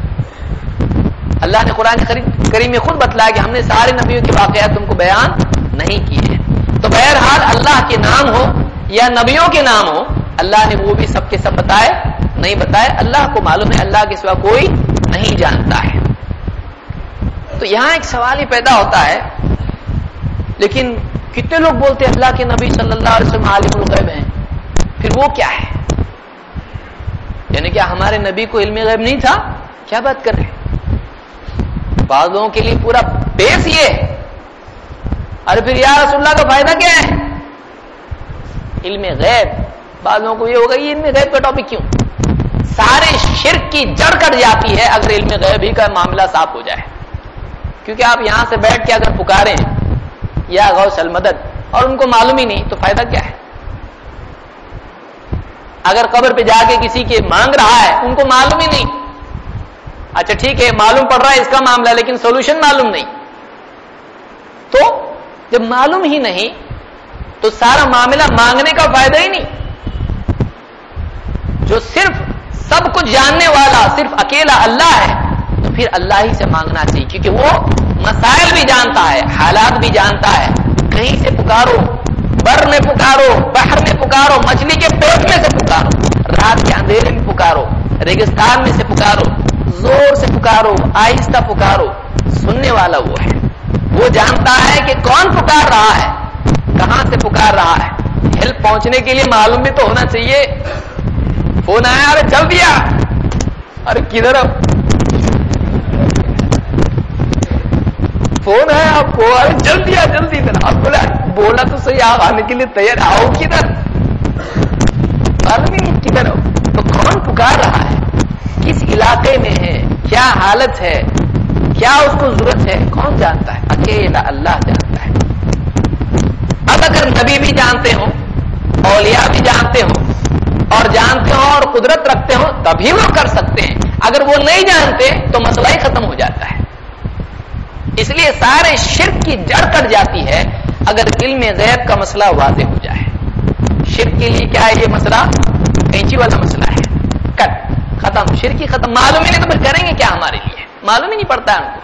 A: اللہ نے قرآن کریم میں خود بتلایا کہ ہم نے سارے نبیوں کے واقعات تم کو بیان نہیں کیے ہیں. تو بہرحال اللہ کے نام ہو یا نبیوں کے نام ہو، اللہ نے وہ بھی سب کے سب بتائے نہیں بتائے. اللہ کو معلوم ہے، اللہ کے سوا کوئی نہیں جانتا ہے. تو یہاں ایک سوال ہی پیدا ہوتا ہے، لیکن کتنے لوگ بولتے ہیں اللہ کے نبی صلی اللہ علیہ وسلم عالم الغیب ہیں، پھر وہ کیا ہے؟ یعنی کیا ہمارے نبی کو علم غیب نہیں تھا؟ کیا بات کر رہے ہیں؟ بعض لوگوں کے لیے پورا بیس یہ ہے. ارے پھر یا رسول اللہ کا فائدہ کیا ہے علم غیب؟ بعض لوگوں کو یہ ہوگا یہ علم غیب کا ٹاپک کیوں؟ سارے شرک کی جڑ کٹ جاتی ہے اگر علم غیب ہی کا معاملہ صاف ہو جائے. کیونکہ آپ یہاں سے بیٹھ کے اگر پکاریں یا غوث المدد اور ان کو معلوم ہی نہیں تو فائدہ کیا ہے؟ اگر قبر پہ جا کے کسی کے مانگ رہا ہے ان کو معلوم ہی نہیں، اچھا ٹھیک ہے معلوم پڑ رہا ہے اس کا معاملہ لیکن سولوشن معلوم نہیں، تو جب معلوم ہی نہیں تو سارا معاملہ مانگنے کا فائدہ ہی نہیں. جو صرف سب کچھ جاننے والا صرف اکیلا اللہ ہے تو پھر اللہ ہی سے مانگنا چاہیے، کیونکہ وہ مسائل بھی جانتا ہے، حالات بھی جانتا ہے. کہیں سے پکارو، بر میں پکارو، بحر میں پکارو، مچھلی کے پیٹ میں سے پکارو، رات کے اندھیرے میں پکارو، ریگستان میں سے پکارو، زور سے پکارو، آہستہ پکارو، سننے والا وہ ہے. وہ جانتا ہے کہ کون پکار رہا ہے، کہاں سے پکار رہا ہے. ہیلپ پہنچنے کے لیے معلوم بھی تو ہونا چاہیے. فون آیا، ارے چل دیا، ارے کدھر فون ہے آپ کو، ارے چل دیا جلدی. آپ بولا تو صحیح، آپ آنے کے لیے تیار، آؤ کدھر، معلوم نہیں کدھر ہو. تو کون پکار رہا ہے، کس علاقے میں ہے، کیا حالت ہے، کیا اس کو ضرورت ہے، کون جانتا ہے؟ اکیلا اللہ جانتا ہے. اب اگر نبی بھی جانتے ہوں، اولیاء بھی جانتے ہوں اور جانتے ہوں اور قدرت رکھتے ہوں تبھی وہ کر سکتے ہیں. اگر وہ نہیں جانتے تو مسئلہ ہی ختم ہو جاتا ہے. اس لیے سارے شرک کی جڑ کٹ جاتی ہے اگر علم غیب کا مسئلہ واضح ہو جائے. شرک کے لیے کیا ہے یہ مسئلہ؟ کینچی والا مسئلہ ہے، کٹ ختم، شرک ہی ختم. معلوم ہی نہیں تو پھر کریں گے کیا ہمارے لیے؟ معلوم ہی نہیں پڑتا ہے ان کو.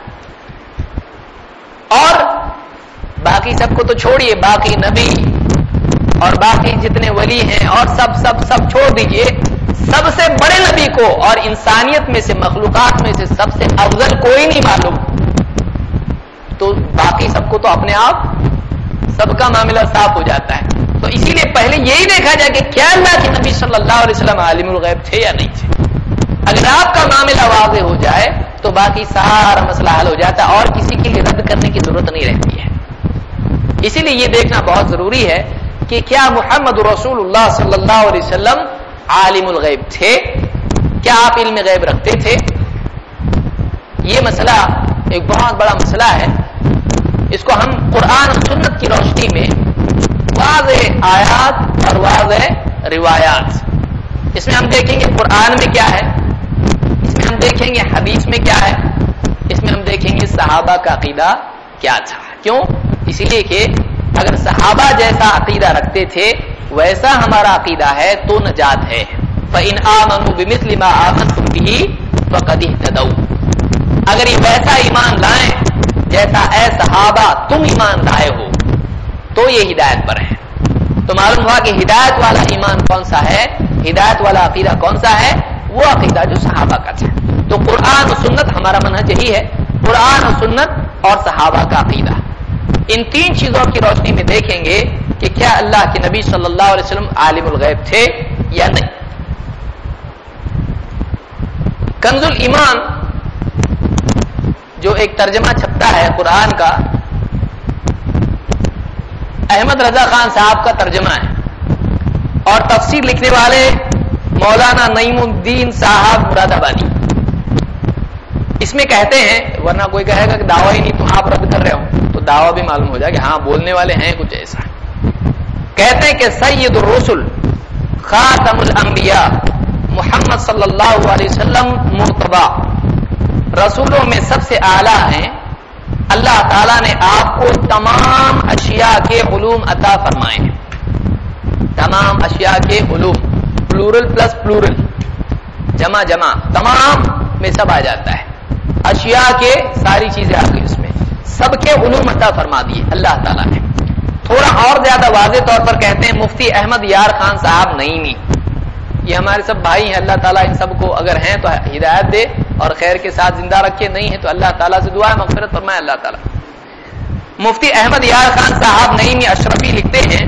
A: اور باقی سب کو تو چھوڑیے، باقی نبی اور باقی جتنے ولی ہیں اور سب چھوڑ دیجئے. سب سے بڑے نبی کو اور انسانیت میں سے، مخلوقات میں سے سب سے افضل کوئی نہیں معلوم، تو باقی سب کو تو اپنے آپ سب کا معاملہ صاف ہو جاتا ہے. تو اسی لیے پہلے یہی دیکھا جائے کہ کیا اللہ کے نبی صلی اللہ علیہ وسلم عالم الغیب تھے یا نہیں تھے. اگر آپ کا معاملہ واضح ہو جائے تو باقی سارا مسئلہ حل ہو جاتا ہے اور کسی کے لیے رد کرنے کی ضرورت نہیں رہتی ہے. اسی لیے یہ دیکھنا بہت ضروری ہے کہ کیا محمد رسول اللہ صلی اللہ علیہ وسلم عالم الغیب تھے؟ کیا آپ علم غیب رکھتے تھے؟ یہ مسئلہ ایک بہت بڑا مسئلہ ہے. اس کو ہم قرآن و سنت کی روشنی میں واضح آیات اور واضح روایات، اس میں ہم دیکھیں گے قرآن میں کیا ہے، اس میں ہم دیکھیں گے حدیث میں کیا ہے، اس میں ہم دیکھیں گے صحابہ کا عقیدہ کیا تھا. کیوں؟ اسی لیے کہ اگر صحابہ جیسا عقیدہ رکھتے تھے ویسا ہمارا عقیدہ ہے تو نجات ہے. فَإِنْ آمَنُوا بِمِثْلِ مَا آمَنْتُمْ بِهِ فَقَدِ اهْتَدَوْا. اگر یہ ویسا ایمان لائیں جیسا اے صحابہ تم ایمان لائے ہو تو یہ ہدایت پر ہے. تو معلوم ہوا کہ ہدایت والا ایمان کون سا ہے, ہدایت والا عقیدہ کون سا ہے, وہ عقیدہ جو صحابہ کا تھا. تو قرآن و سنت ہمارا منہج یہی ہے, قرآن و سنت اور صحابہ کا عقیدہ. ان تین چیزوں کی روشنی میں دیکھیں گے کہ کیا اللہ کے نبی صلی اللہ علیہ وسلم عالم الغیب تھے یا نہیں. کنز الایمان جو ایک ترجمہ چھپتا ہے قرآن کا, احمد رضا خان صاحب کا ترجمہ ہے, اور تفسیر لکھنے والے مولانا نعیم الدین صاحب مراد آبادی. اس میں کہتے ہیں, ورنہ کوئی کہے گا کہ دعویٰ ہی نہیں تو آپ رد کر رہے ہو, تو دعویٰ بھی معلوم ہو جائے کہ ہاں بولنے والے ہیں کچھ ایسا. کہتے ہیں کہ سید الرسل خاتم الانبیاء محمد صلی اللہ علیہ وسلم مرتبہ, رسولوں میں سب سے اعلیٰ ہیں. اللہ تعالیٰ نے آپ کو تمام اشیاء کے علوم عطا فرمائے ہیں. تمام اشیاء کے علوم, پلورل پلس پلورل, جمع جمع, تمام میں سب آ جاتا ہے. اشیاء کے ساری چیزیں آ گئی, اس میں سب کے علوم عطا فرما دیے اللہ تعالیٰ نے. تھوڑا اور زیادہ واضح طور پر کہتے ہیں مفتی احمد یار خان صاحب نعیمی, یہ ہمارے سب بھائی ہیں, اللہ تعالیٰ ان سب کو اگر ہیں تو ہدایت دے اور خیر کے ساتھ زندہ رکھے, نہیں ہے تو اللہ تعالیٰ سے دعا ہے مغفرت فرمائے اللہ تعالیٰ. مفتی احمد یار خان صاحب نعیمی اشرفی لکھتے ہیں,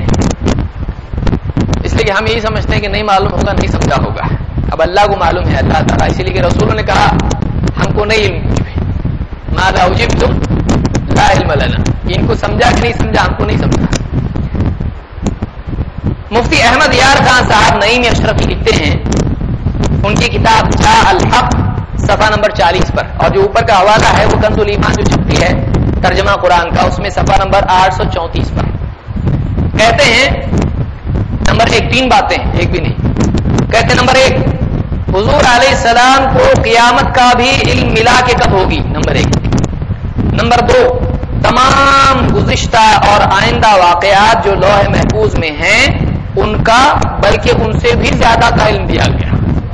A: اس لیے کہ ہم یہی سمجھتے ہیں کہ نہیں معلوم ہوگا, نہیں سمجھا ہوگا, اب اللہ کو معلوم ہے اللہ تعالیٰ, اسی لیے کہ رسولوں نے کہا ہم کو نہیں علم کچھ بھی, ماذا اجبتم لا علم لنا, ان کو سمجھا کہ نہیں سمجھا, ہم کو نہیں سمجھا. مفتی احمد یار خان صاحب نعیمی اشرفی لکھتے ہیں, ان کی کتاب جاء الحق صفحہ نمبر 40 پر, اور جو اوپر کا حوالہ ہے وہ کنز الایمان جو چھپتی ہے ترجمہ قرآن کا, اس میں صفحہ نمبر 834 پر کہتے ہیں نمبر 1 3 باتیں, ایک بھی نہیں. کہتے نمبر 1 حضور علیہ السلام کو قیامت کا بھی علم ملا کہ کب ہوگی, نمبر 1. نمبر 2 تمام گزشتہ اور آئندہ واقعات جو لوح محفوظ میں ہیں ان کا بلکہ ان سے بھی زیادہ کا علم دیا گیا.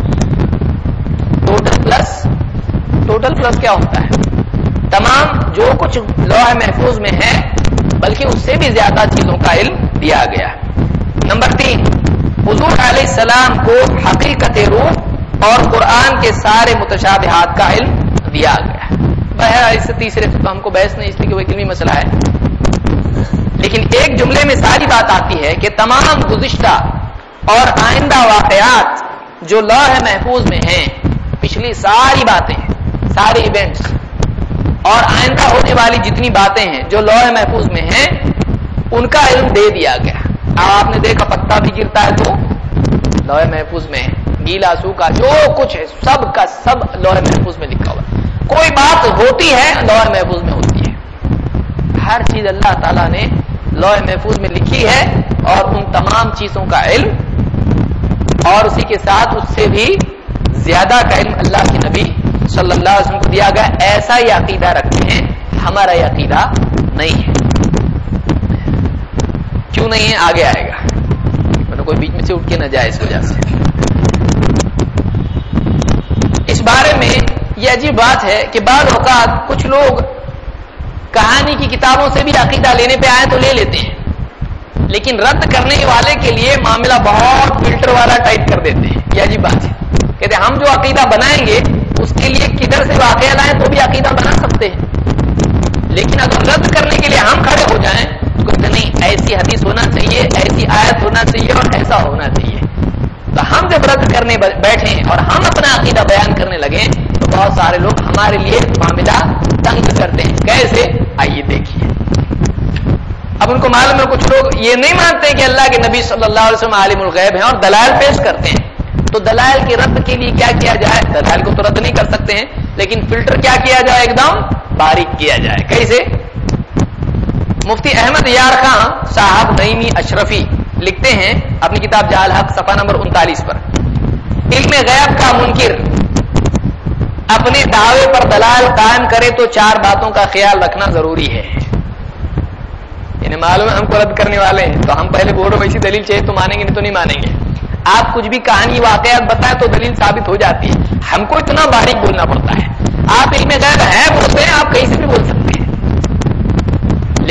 A: ٹوٹل پلس کیا ہوتا ہے, تمام جو کچھ لوح محفوظ میں ہے بلکہ اس سے بھی زیادہ چیزوں کا علم دیا گیا. نمبر 3 حضور علیہ السلام کو حقیقت روح اور قرآن کے سارے متشابہات کا علم دیا گیا. بہرحال اس سے تیسرے سے تو ہم کو بحث نہیں, اس لیے کہ وہ علمی مسئلہ ہے, لیکن ایک جملے میں ساری بات آتی ہے کہ تمام گزشتہ اور آئندہ واقعات جو لوح محفوظ میں ہیں, پچھلی ساری باتیں, سارے ایونٹس اور آئندہ ہونے والی جتنی باتیں ہیں جو لوح محفوظ میں ہیں ان کا علم دے دیا گیا. اب آپ نے دیکھا پتا بھی گرتا ہے تو لوح محفوظ میں ہے, گیلا سوکھا جو کچھ ہے سب کا سب لوح محفوظ میں لکھا ہوا ہے. کوئی بات ہوتی ہے لوح محفوظ میں ہوتی ہے, ہر چیز اللہ تعالیٰ نے لوح محفوظ میں لکھی ہے, اور ان تمام چیزوں کا علم اور اسی کے ساتھ اس سے بھی زیادہ کا علم اللہ کے نبی صلی اللہ علیہ وسلم کو دیا گیا. ایسا ہی عقیدہ رکھتے ہیں, ہمارا یہ عقیدہ نہیں ہے. کیوں نہیں ہے آگے آئے گا, کوئی بیچ میں سے اٹھ کے نہ جائے اس وجہ سے. اس بارے میں یہ عجیب بات ہے کہ بعض اوقات کچھ لوگ کہانی کی کتابوں سے بھی عقیدہ لینے پہ آئے تو لے لیتے ہیں, لیکن رد کرنے والے کے لیے معاملہ بہت فلٹر والا ٹائپ کر دیتے ہیں. یہ عجیب بات ہے, کہتے ہیں ہم جو عقیدہ بنائیں گے اس کے لیے کدھر سے واقعہ لائیں تو بھی عقیدہ بنا سکتے ہیں, لیکن اگر رد کرنے کے لیے ہم کھڑے ہو جائیں تو کہتے نہیں ایسی حدیث ہونا چاہیے, ایسی آیت ہونا چاہیے اور ایسا ہونا چاہیے. تو ہم جب رد کرنے بیٹھیں اور ہم اپنا عقیدہ بیان کرنے لگیں تو بہت سارے لوگ ہمارے لیے معاملہ تنگ کرتے ہیں. کیسے, آئیے دیکھیے. اب ان کو معلوم ہے کچھ لوگ یہ نہیں مانتے کہ اللہ کے نبی صلی اللہ علیہ وسلم عالم الغیب ہیں اور دلائل پیش کرتے ہیں. تو دلائل کے رد کے لیے کیا کیا جائے, دلائل کو تو رد نہیں کر سکتے ہیں, لیکن فلٹر کیا کیا جائے, ایک دم باریک کیا جائے. کیسے, مفتی احمد یار خان صاحب نعیمی اشرفی لکھتے ہیں اپنی کتاب جاء الحق صفحہ نمبر 39 پر, علم غیب کا منکر اپنے دعوے پر دلائل قائم کرے تو 4 باتوں کا خیال رکھنا ضروری ہے. انہیں معلوم ہے ہم کو رد کرنے والے ہیں, تو ہم پہلے بولو ویسی دلیل چاہیے تو مانیں گے, نہیں تو نہیں مانیں گے. آپ کچھ بھی کہانی واقعات بتائیں تو دلیل ثابت ہو جاتی ہے, ہم کو اتنا باریک بولنا پڑتا ہے. آپ علم غیب ہے بولتے ہیں, آپ کہیں سے بھی بول سکتے ہیں,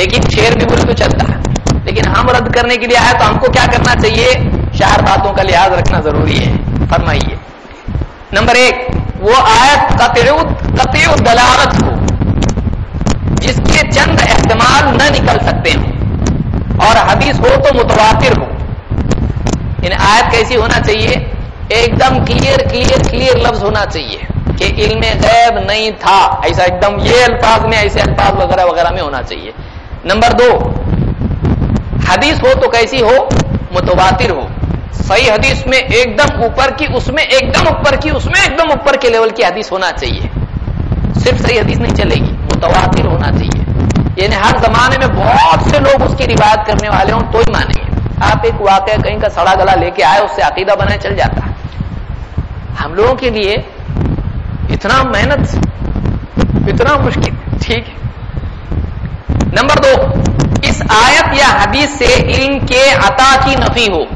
A: لیکن شعر بھی بولے تو چلتا ہے. لیکن ہم رد کرنے کے لیے آئے تو ہم کو کیا کرنا چاہیے؟ چار باتوں کا لحاظ رکھنا ضروری ہے. فرمائیے. نمبر 1، وہ آیت قطع دلالت ہو جس کے چند احتمال نہ نکل سکتے ہوں، اور حدیث ہو تو متواتر ہو. یعنی آیت کیسی ہونا چاہیے؟ ایک دم کلیئر لفظ ہونا چاہیے کہ علم غیب نہیں تھا، ایسا ایک دم یہ الفاظ میں، ایسے الفاظ وغیرہ وغیرہ میں ہونا چاہیے. نمبر 2، حدیث ہو تو کیسی ہو؟ متواتر ہو. صحیح حدیث میں ایک دم اوپر کی، اس میں ایک دم اوپر کی، اس میں ایک دم اوپر کے لیول کی حدیث ہونا چاہیے. صرف صحیح حدیث نہیں چلے گی، متواتر ہونا چاہیے. یعنی ہر زمانے میں بہت سے لوگ اس کی روایت کرنے والے ہوں تو ہی مانیں گے. آپ ایک واقعہ کہیں کا سڑا گلا لے کے آئے، اس سے عقیدہ بنائے، چل جاتا ہے. ہم لوگوں کے لیے اتنا محنت، اتنا مشکل. ٹھیک ہے. نمبر 2، اس آیت یا حدیث سے علم کے عطا کی نفی ہو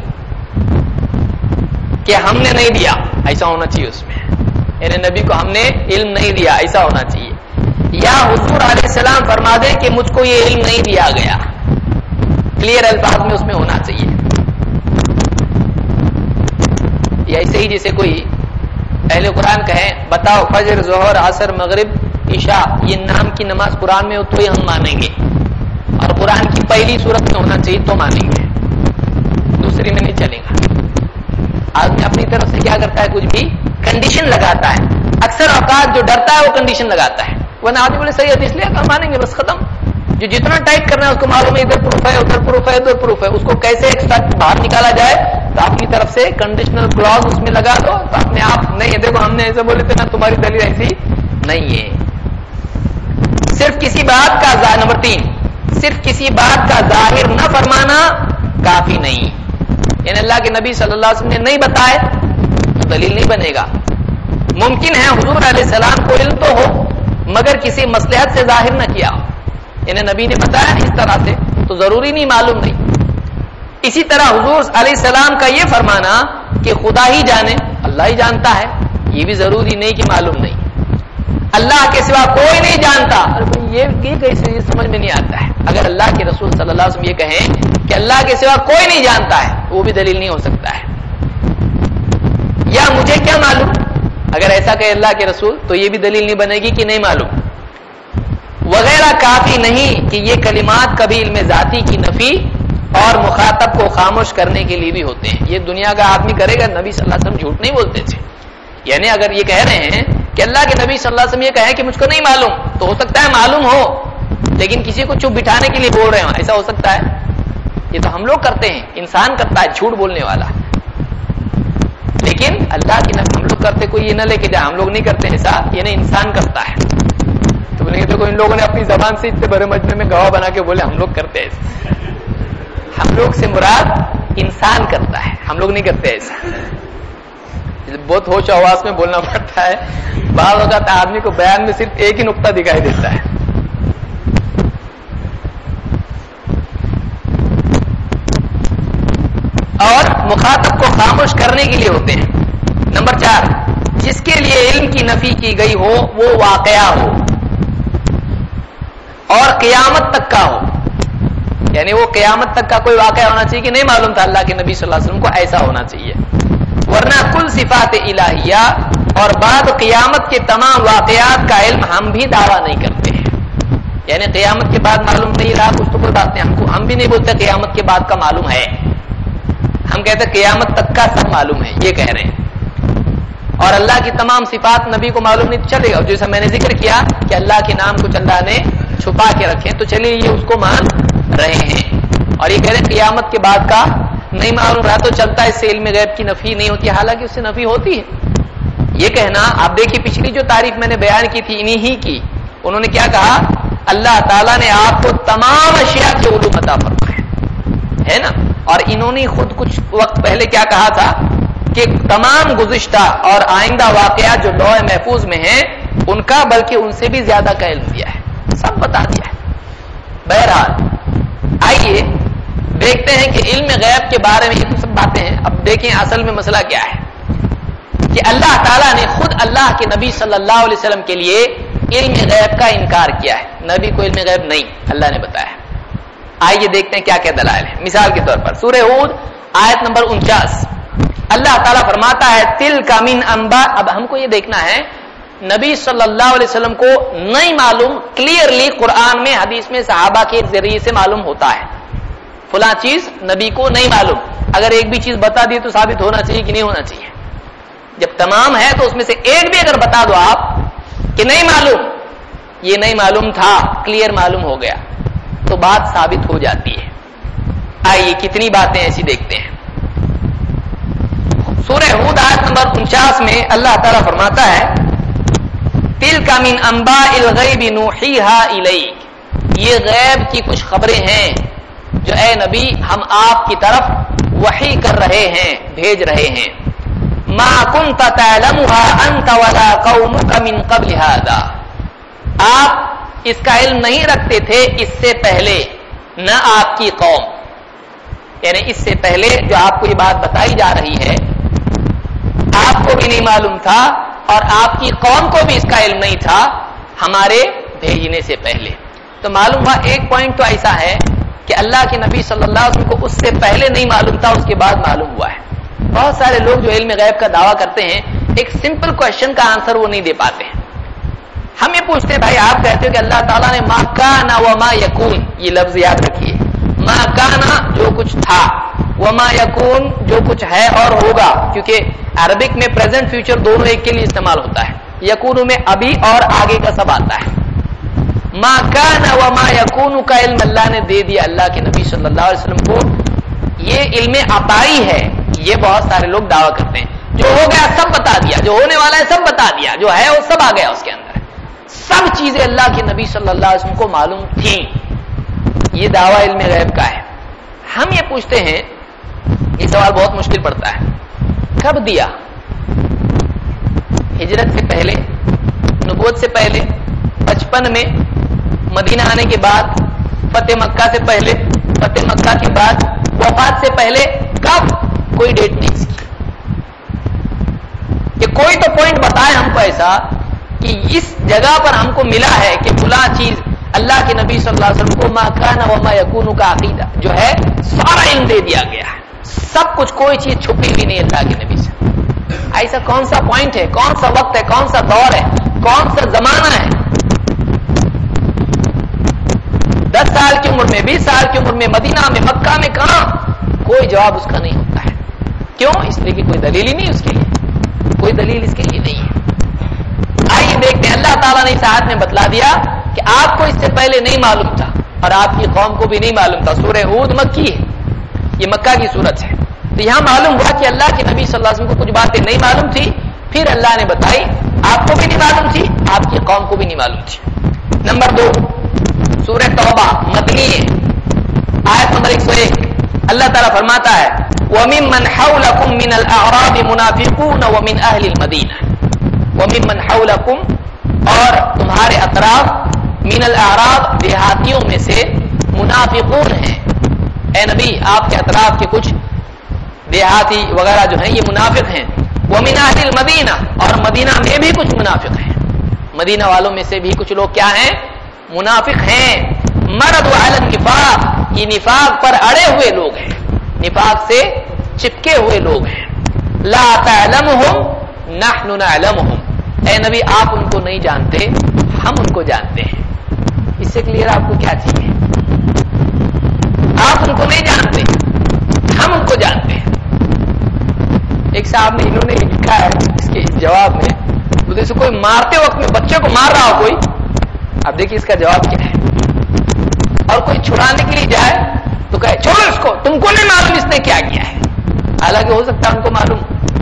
A: کہ ہم نے نہیں دیا، ایسا ہونا چاہیے. اس میں یعنی نبی کو ہم نے علم نہیں دیا، ایسا ہونا چاہیے. یا حضور علیہ السلام فرما دے کہ مجھ کو یہ علم نہیں دیا گیا، کلیئر الفاظ میں اس میں ہونا چاہیے. یا ایسے ہی جیسے کوئی اہل قرآن کہیں بتاؤ فجر، ظہر، عصر، مغرب، عشاء یہ نام کی نماز قرآن میں ہو تو ہی ہم مانیں گے، اور قرآن کی پہلی سورت میں ہونا چاہیے تو مانیں گے، دوسری میں نہیں چلے گا. آدمی اپنی طرف سے کیا کرتا ہے؟ کچھ بھی کنڈیشن لگاتا ہے. اکثر اوقات جو ڈرتا ہے وہ کنڈیشن لگاتا ہے. ورنہ آدمی بولے صحیح حدیث لے کر مانیں گے، بس ختم. جو جتنا ٹائٹ کرنا ہے اس کو معلوم ہے ادھر پروف ہے، ادھر پروف ہے، ادھر پروف ہے. اس کو کیسے ایک ساتھ باہر نکالا جائے تو اپنی طرف سے کنڈیشنل کلوز اس میں لگا دو تو اپنے آپ نہیں ہے. دیکھو ہم نے ایسے بولے تھے نا، تمہاری دلیل ایسی نہیں ہے. صرف کسی بات کا نمبر 3، صرف کسی بات کا ظاہر نہ فرمانا کافی نہیں. یعنی اللہ کے نبی صلی اللہ علیہ وسلم نے نہیں بتائے تو دلیل نہیں بنے گا. ممکن ہے حضور علیہ السلام کو علم تو ہو مگر کسی مصلحت سے ظاہر نہ کیا ہو. یعنی نبی نے بتایا اس طرح سے تو ضروری نہیں معلوم نہیں. اسی طرح حضور علیہ السلام کا یہ فرمانا کہ خدا ہی جانے، اللہ ہی جانتا ہے، یہ بھی ضروری نہیں کہ معلوم نہیں. اللہ کے سوا کوئی نہیں جانتا، یہ کیسے یہ سمجھ میں نہیں آتا ہے. اگر اللہ کے رسول صلی اللہ علیہ وسلم یہ کہیں کہ اللہ کے سوا کوئی نہیں جانتا ہے وہ بھی دلیل نہیں ہو سکتا ہے. یا مجھے کیا معلوم، اگر ایسا کہے اللہ کے رسول تو یہ بھی دلیل نہیں بنے گی کہ نہیں معلوم وغیرہ. کافی نہیں کہ یہ کلمات کبھی علم ذاتی کی نفی اور مخاطب کو خاموش کرنے کے لیے بھی ہوتے ہیں. یہ دنیا کا آدمی کرے گا، نبی صلی اللہ علیہ وسلم جھوٹ نہیں بولتے تھے. یعنی اگر یہ کہہ رہے ہیں کہ اللہ کے نبی صلی اللہ علیہ وسلم یہ کہے کہ مجھ کو نہیں معلوم، تو ہو سکتا ہے معلوم ہو لیکن کسی کو چپ بٹھانے کے لیے بول رہے ہوں، ایسا ہو سکتا ہے. یہ تو ہم لوگ کرتے ہیں، انسان کرتا ہے جھوٹ بولنے والا. لیکن اللہ کی نبی ہم لوگ کرتے، کوئی یہ نہ لے کے جائے ہم لوگ نہیں کرتے ایسا، یہ نہیں انسان کرتا ہے. تو بولیں گے دیکھو ان لوگوں نے اپنی زبان سے اتنے بڑے مجمع میں گواہ بنا کے بولے ہم لوگ کرتے ایسا. ہم لوگ سے مراد انسان کرتا ہے، ہم لوگ نہیں کرتے ایسا. بہت ہوش آواز میں بولنا پڑتا ہے. بعض اوقات آدمی کو بیان میں صرف ایک ہی نقطہ دکھائی دیتا ہے. اور مخاطب کو خاموش کرنے کے لیے ہوتے ہیں. نمبر 4، جس کے لیے علم کی نفی کی گئی ہو وہ واقعہ ہو اور قیامت تک کا ہو. یعنی وہ قیامت تک کا کوئی واقعہ ہونا چاہیے کہ نہیں معلوم تھا اللہ کے نبی صلی اللہ علیہ وسلم کو، ایسا ہونا چاہیے. ورنہ کل صفات الہیہ اور بعد قیامت کے تمام واقعات کا علم ہم بھی دعویٰ نہیں کرتے ہیں. یعنی قیامت کے بعد معلوم نہیں رہا کچھ تو کوئی بات نہیں، ہم بھی نہیں بولتے قیامت کے بعد کا معلوم ہے. ہم کہتے ہیں قیامت تک کا سب معلوم ہے، یہ کہہ رہے ہیں. اور اللہ کی تمام صفات نبی کو معلوم نہیں تو چلے گا. جیسا میں نے ذکر کیا کہ اللہ کے نام کچھ اللہ نے چھپا کے رکھے تو چلیے یہ اس کو مان رہے ہیں. اور یہ کہہ رہے ہیں قیامت کے بعد کا نہیں معلوم رہا تو چلتا ہے، اس سے علم غیب کی نفی نہیں ہوتی، حالانکہ اس سے نفی ہوتی ہے. یہ کہنا، آپ دیکھیے پچھلی جو تعریف میں نے بیان کی تھی انہی ہی کی، انہوں نے کیا کہا؟ اللہ تعالیٰ نے آپ کو تمام اشیاء کے علوم عطا فرمائے ہے نا. اور انہوں نے خود کچھ وقت پہلے کیا کہا تھا کہ تمام گزشتہ اور آئندہ واقعات جو لوح محفوظ میں ہیں ان کا بلکہ ان سے بھی زیادہ کا علم دیا ہے، سب بتا دیا ہے. بہرحال آئیے دیکھتے ہیں کہ علم غیب کے بارے میں یہ تو سب باتیں ہیں. اب دیکھیں اصل میں مسئلہ کیا ہے کہ اللہ تعالیٰ نے خود اللہ کے نبی صلی اللہ علیہ وسلم کے لیے علم غیب کا انکار کیا ہے. نبی کو علم غیب نہیں اللہ نے بتایا. آئیے دیکھتے ہیں کیا کیا دلائل ہے. مثال کے طور پر سورہ ہود آیت نمبر 49 اللہ تعالیٰ فرماتا ہے تلک من انباء. اب ہم کو یہ دیکھنا ہے نبی صلی اللہ علیہ وسلم کو نہیں معلوم، کلیئرلی قرآن میں حدیث میں صحابہ کے ذریعے سے معلوم ہوتا ہے فلاں چیز نبی کو نہیں معلوم. اگر ایک بھی چیز بتا دی تو ثابت ہونا چاہیے کہ نہیں ہونا چاہیے؟ جب تمام ہے تو اس میں سے ایک بھی اگر بتا دو آپ کہ نہیں معلوم، یہ نہیں معلوم تھا، کلیئر معلوم ہو گیا، تو بات ثابت ہو جاتی ہے. آئیے کتنی باتیں ایسی دیکھتے ہیں. سورہ ہود آیت نمبر 49 میں اللہ تعالیٰ فرماتا ہے تلک من انباء الغیب نوحیہا الیک. یہ غیب کی کچھ خبریں ہیں جو اے نبی ہم آپ کی طرف وحی کر رہے ہیں، بھیج رہے ہیں. ما کنت تعلمها انت ولا قومك من قبل هذا. آپ اس کا علم نہیں رکھتے تھے اس سے پہلے، نہ آپ کی قوم، یعنی اس سے پہلے جو آپ کو یہ بات بتائی جا رہی ہے آپ کو بھی نہیں معلوم تھا اور آپ کی قوم کو بھی اس کا علم نہیں تھا ہمارے بھیجنے سے پہلے. تو معلوم ہوا ایک پوائنٹ تو ایسا ہے کہ اللہ کے نبی صلی اللہ علیہ وسلم کو اس سے پہلے نہیں معلوم تھا، اس کے بعد معلوم ہوا ہے. بہت سارے لوگ جو علم غیب کا دعویٰ کرتے ہیں ایک سمپل کوشچن کا آنسر وہ نہیں دے پاتے ہیں. ہم یہ پوچھتے ہیں بھائی آپ کہتے ہو کہ اللہ تعالیٰ نے ما کان وما یکون، یہ لفظ یاد رکھیے، ما کان جو کچھ تھا، وما یکون جو کچھ ہے اور ہوگا، کیونکہ عربک میں پریزنٹ فیوچر دونوں ایک کے لیے استعمال ہوتا ہے. یکون میں ابھی اور آگے کا سب آتا ہے. ما کان وما یکون کا علم اللہ نے دے دیا اللہ کے نبی صلی اللہ علیہ وسلم کو. یہ علم عطائی ہے. یہ بہت سارے لوگ دعویٰ کرتے ہیں جو ہو گیا سب بتا دیا، جو ہونے والا ہے سب بتا دیا، جو ہے وہ سب آ گیا اس کے اندر. سب چیزیں اللہ کے نبی صلی اللہ علیہ وسلم کو معلوم تھیں. یہ دعویٰ علم غیب کا ہے. ہم یہ پوچھتے ہیں، یہ سوال بہت مشکل پڑتا ہے، کب دیا؟ ہجرت سے پہلے، نبوت سے پہلے، بچپن میں، مدینہ آنے کے بعد، فتح مکہ سے پہلے، فتح مکہ کے بعد، وفات سے پہلے؟ کب؟ کوئی ڈیٹ نہیں اس کی. کہ کوئی تو پوائنٹ بتائے ہم کو ایسا کہ اس جگہ پر ہم کو ملا ہے کہ فلاں چیز اللہ کے نبی صلی اللہ علیہ وسلم کو ما کان وما یکون کا عقیدہ جو ہے سارا علم دے دیا گیا ہے، سب کچھ، کوئی چیز چھپی بھی نہیں اللہ کے نبی سے. ایسا کون سا پوائنٹ ہے، کون سا وقت ہے، کون سا دور ہے، کون سا زمانہ ہے؟ 10 سال کی عمر میں، 20 سال کی عمر میں، مدینہ میں، مکہ میں، کہاں؟ کوئی جواب اس کا نہیں ہوتا ہے. کیوں؟ اس لیے کہ کوئی دلیل ہی نہیں اس کے لیے، کوئی دلیل اس کے لیے نہیں ہے. آئیے دیکھتے ہیں اللہ تعالیٰ نے اس آیت میں بتلا دیا کہ آپ کو اس سے پہلے نہیں معلوم تھا اور آپ کی قوم کو بھی نہیں معلوم تھا. سورہ ہود مکی ہے، یہ مکہ کی سورت ہے. تو یہاں معلوم ہوا کہ اللہ کے نبی صلی اللہ علیہ وسلم کو کچھ باتیں نہیں معلوم تھی، پھر اللہ نے بتائی آپ کو بھی نہیں معلوم تھی، آپ کی قوم کو بھی نہیں معلوم تھی. نمبر 2 سورہ توبہ مدنی ہے، آیت نمبر 101 اللہ تعالیٰ فرماتا ہے وَمِمَّنْ حَوْلَكُمْ مِنَ الْأَعْرَابِ مُنَافِقُونَ وَمِنْ أَهْلِ الْمَدِينَةِ. وَمِمَّنْ حَوْلَكُمْ اور تمہارے اطراف، من الاعراب دیہاتیوں میں سے، منافقون ہیں. اے نبی آپ کے اطراف کے کچھ دیہاتی وغیرہ جو ہیں یہ منافق ہیں. وَمِنْ أَهْلِ الْمَدِينَةِ اور مدینہ میں بھی کچھ منافق ہیں. مدینہ والوں میں سے بھی کچھ لوگ کیا ہیں؟ منافق ہیں. مَرَضُوا عَلَى النِّفَاقِ یہ نفاق پر اڑے ہوئے لوگ ہیں، نفاق سے چپکے ہوئے لوگ ہیں. لَا تَعْلَمُهُمْ نَحْنُ نَعْلَمُهُمْ. اے نبی آپ ان کو نہیں جانتے، ہم ان کو جانتے ہیں. اس سے کلیئر آپ کو کیا چاہیے؟ آپ ان کو نہیں جانتے، ہم ان کو جانتے ہیں. ایک صاحب نے انہوں نے لکھا ہے اس کے جواب میں، جیسے کوئی مارتے وقت میں بچے کو مار رہا ہو کوئی، اب دیکھیے اس کا جواب کیا ہے. اور کوئی چھڑانے کے لیے جائے تو کہے چھوڑو اس کو، تم کو نہیں معلوم اس نے کیا کیا ہے، حالانکہ ہو سکتا ہے ان کو معلوم.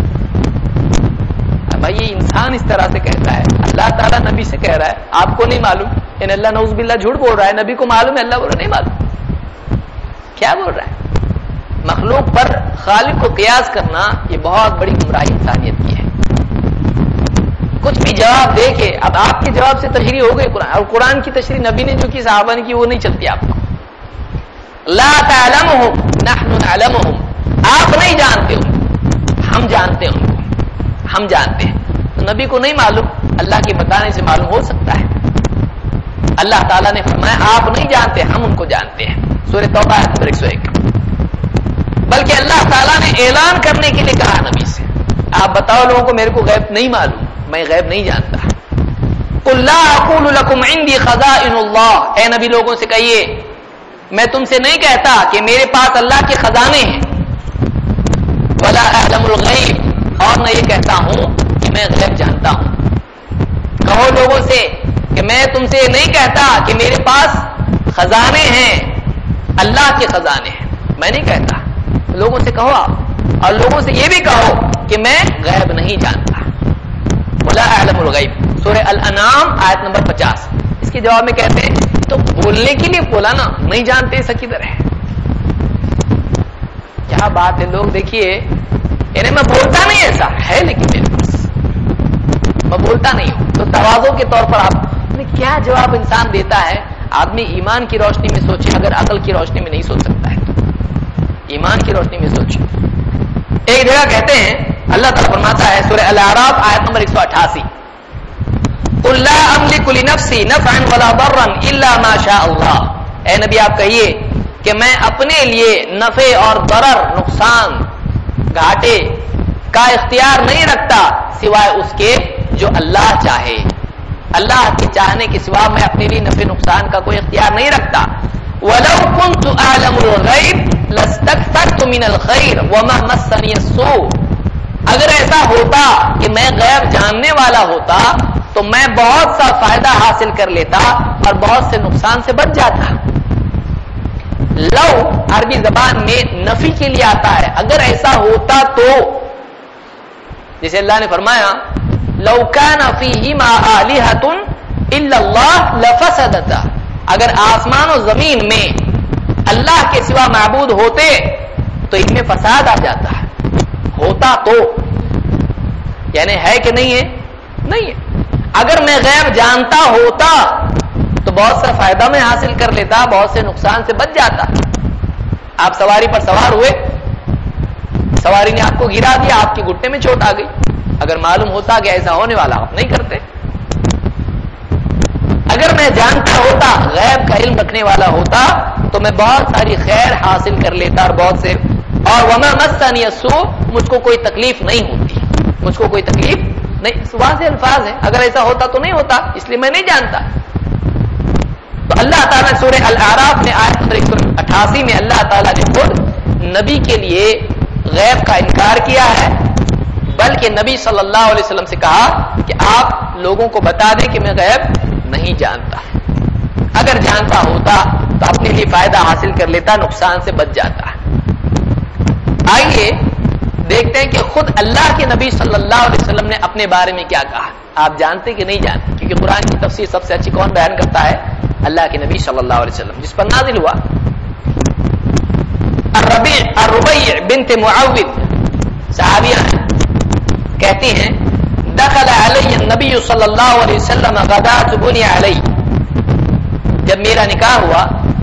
A: بھائی یہ انسان اس طرح سے کہتا ہے، اللہ تعالیٰ نبی سے کہہ رہا ہے آپ کو نہیں معلوم، یعنی اللہ نعوذ باللہ جھوٹ بول رہا ہے. نبی کو معلوم ہے، اللہ بول رہا نہیں معلوم. کیا بول رہا ہے؟ مخلوق پر خالق کو قیاس کرنا یہ بہت بڑی گمراہی انسانیت کی ہے. کچھ بھی جواب دے کے، اب آپ کے جواب سے تشریح ہو گئی قرآن، اور قرآن کی تشریح نبی نے جو کی صحابہ نے کی وہ نہیں چلتی آپ کو. لا تعلمهم نحن نعلمهم آپ نہیں جانتے ہو، ہم جانتے ہیں ان کو، ہم جانتے ہیں. تو نبی کو نہیں معلوم، اللہ کے بتانے سے معلوم ہو سکتا ہے. اللہ تعالیٰ نے فرمایا آپ نہیں جانتے، ہم ان کو جانتے ہیں. سورہ توبہ آیت نمبر 101. بلکہ اللہ تعالیٰ نے اعلان کرنے کے لیے کہا نبی سے, آپ بتاؤ لوگوں کو میرے کو غیب نہیں معلوم, میں غیب نہیں جانتا. قل لا اقول لكم عندي خزائن اللہ, اے نبی لوگوں سے کہیے میں تم سے نہیں کہتا کہ میرے پاس اللہ کے خزانے ہیں. ولا اعلم الغیب, اور نہ یہ کہتا ہوں کہ میں غیب جانتا ہوں. کہو لوگوں سے کہ میں تم سے نہیں کہتا کہ میرے پاس خزانے ہیں, اللہ کے خزانے ہیں, میں نہیں کہتا. لوگوں سے کہو آپ, اور لوگوں سے یہ بھی کہو کہ میں غیب نہیں جانتا. ولا اعلم الغیب, سورہ الانعام آیت نمبر 50. اس کے جواب میں کہتے ہیں تو بولنے کے لیے بولا نا, نہیں جانتے ایسا کدھر ہے؟ کیا بات ہے. لوگ دیکھیے, یعنی میں بولتا نہیں ایسا ہے, لیکن میرے پاس میں بولتا نہیں ہوں. تو تواضع کے طور پر آپ نے کیا جواب انسان دیتا ہے؟ آدمی ایمان کی روشنی میں سوچے, اگر عقل کی روشنی میں نہیں سوچ سکتا ہے تو ایمان کی روشنی میں سوچے. ایک جگہ کہتے ہیں, اللہ تعالیٰ فرماتا ہے سورہ الاعراف آیت نمبر 188, قل لا املک لنفسی نفعا ولا ضرا الا ما شاء اللہ, اے نبی آپ کہیے کہ میں اپنے لیے نفع اور ضرر, نقصان, گھاٹے کا اختیار نہیں رکھتا سوائے اس کے جو اللہ چاہے. اللہ کے چاہنے کے سوا میں اپنے لیے نفع نقصان کا کوئی اختیار نہیں رکھتا. وَلَوْ كُنْتُ أَعْلَمُ الْغَيْبَ لَاسْتَكْثَرْتُ مِنَ الْخَيْرِ وَمَا مَسَّنِيَ السُّوءُ, اگر ایسا ہوتا کہ میں غیب جاننے والا ہوتا تو میں بہت سا فائدہ حاصل کر لیتا اور بہت سے نقصان سے بچ جاتا. لو عربی زبان میں نفی کے لیے آتا ہے, اگر ایسا ہوتا تو, جیسے اللہ نے فرمایا لو کان فیہما آلہۃ الا اللہ لفسدتا, اگر آسمان و زمین میں اللہ کے سوا معبود ہوتے تو ان میں فساد آ جاتا ہے. ہوتا تو یعنی ہے کہ نہیں ہے؟ نہیں ہے. اگر میں غیب جانتا ہوتا تو بہت سا فائدہ میں حاصل کر لیتا, بہت سے نقصان سے بچ جاتا. آپ سواری پر سوار ہوئے, سواری نے آپ کو گرا دیا, آپ کے گھٹنے میں چوٹ آ گئی. اگر معلوم ہوتا کہ ایسا ہونے والا, آپ نہیں کرتے. اگر میں جانتا ہوتا, غیب کا علم رکھنے والا ہوتا, تو میں بہت ساری خیر حاصل کر لیتا اور بہت سے, اور وما مسنی السوء, مجھ کو کوئی تکلیف نہیں ہوتی, مجھ کو کوئی تکلیف نہیں. واضح الفاظ ہے, اگر ایسا ہوتا تو نہیں ہوتا, اس لیے میں نہیں جانتا. تو اللہ تعالیٰ سورہ الاعراف میں آیت نمبر 188 میں اللہ تعالیٰ نے خود نبی کے لیے غیب کا انکار کیا ہے, بلکہ نبی صلی اللہ علیہ وسلم سے کہا کہ آپ لوگوں کو بتا دیں کہ میں غیب نہیں جانتا. اگر جانتا ہوتا تو اپنے لیے فائدہ حاصل کر لیتا, نقصان سے بچ جاتا. آئیے دیکھتے ہیں کہ خود اللہ کے نبی صلی اللہ علیہ وسلم نے اپنے بارے میں کیا کہا. آپ جانتے کہ نہیں جانتے؟ کیونکہ قرآن کی تفسیر سب سے اچھی کون بیان کرتا ہے؟ اللہ کے نبی صلی اللہ علیہ وسلم, جس پر نازل ہوا. الربیع بنت معوذ صحابیہ کہتی ہیں دخل علی النبی صلی اللہ علیہ وسلم غدات بنی علی, جب میرا نکاح ہوا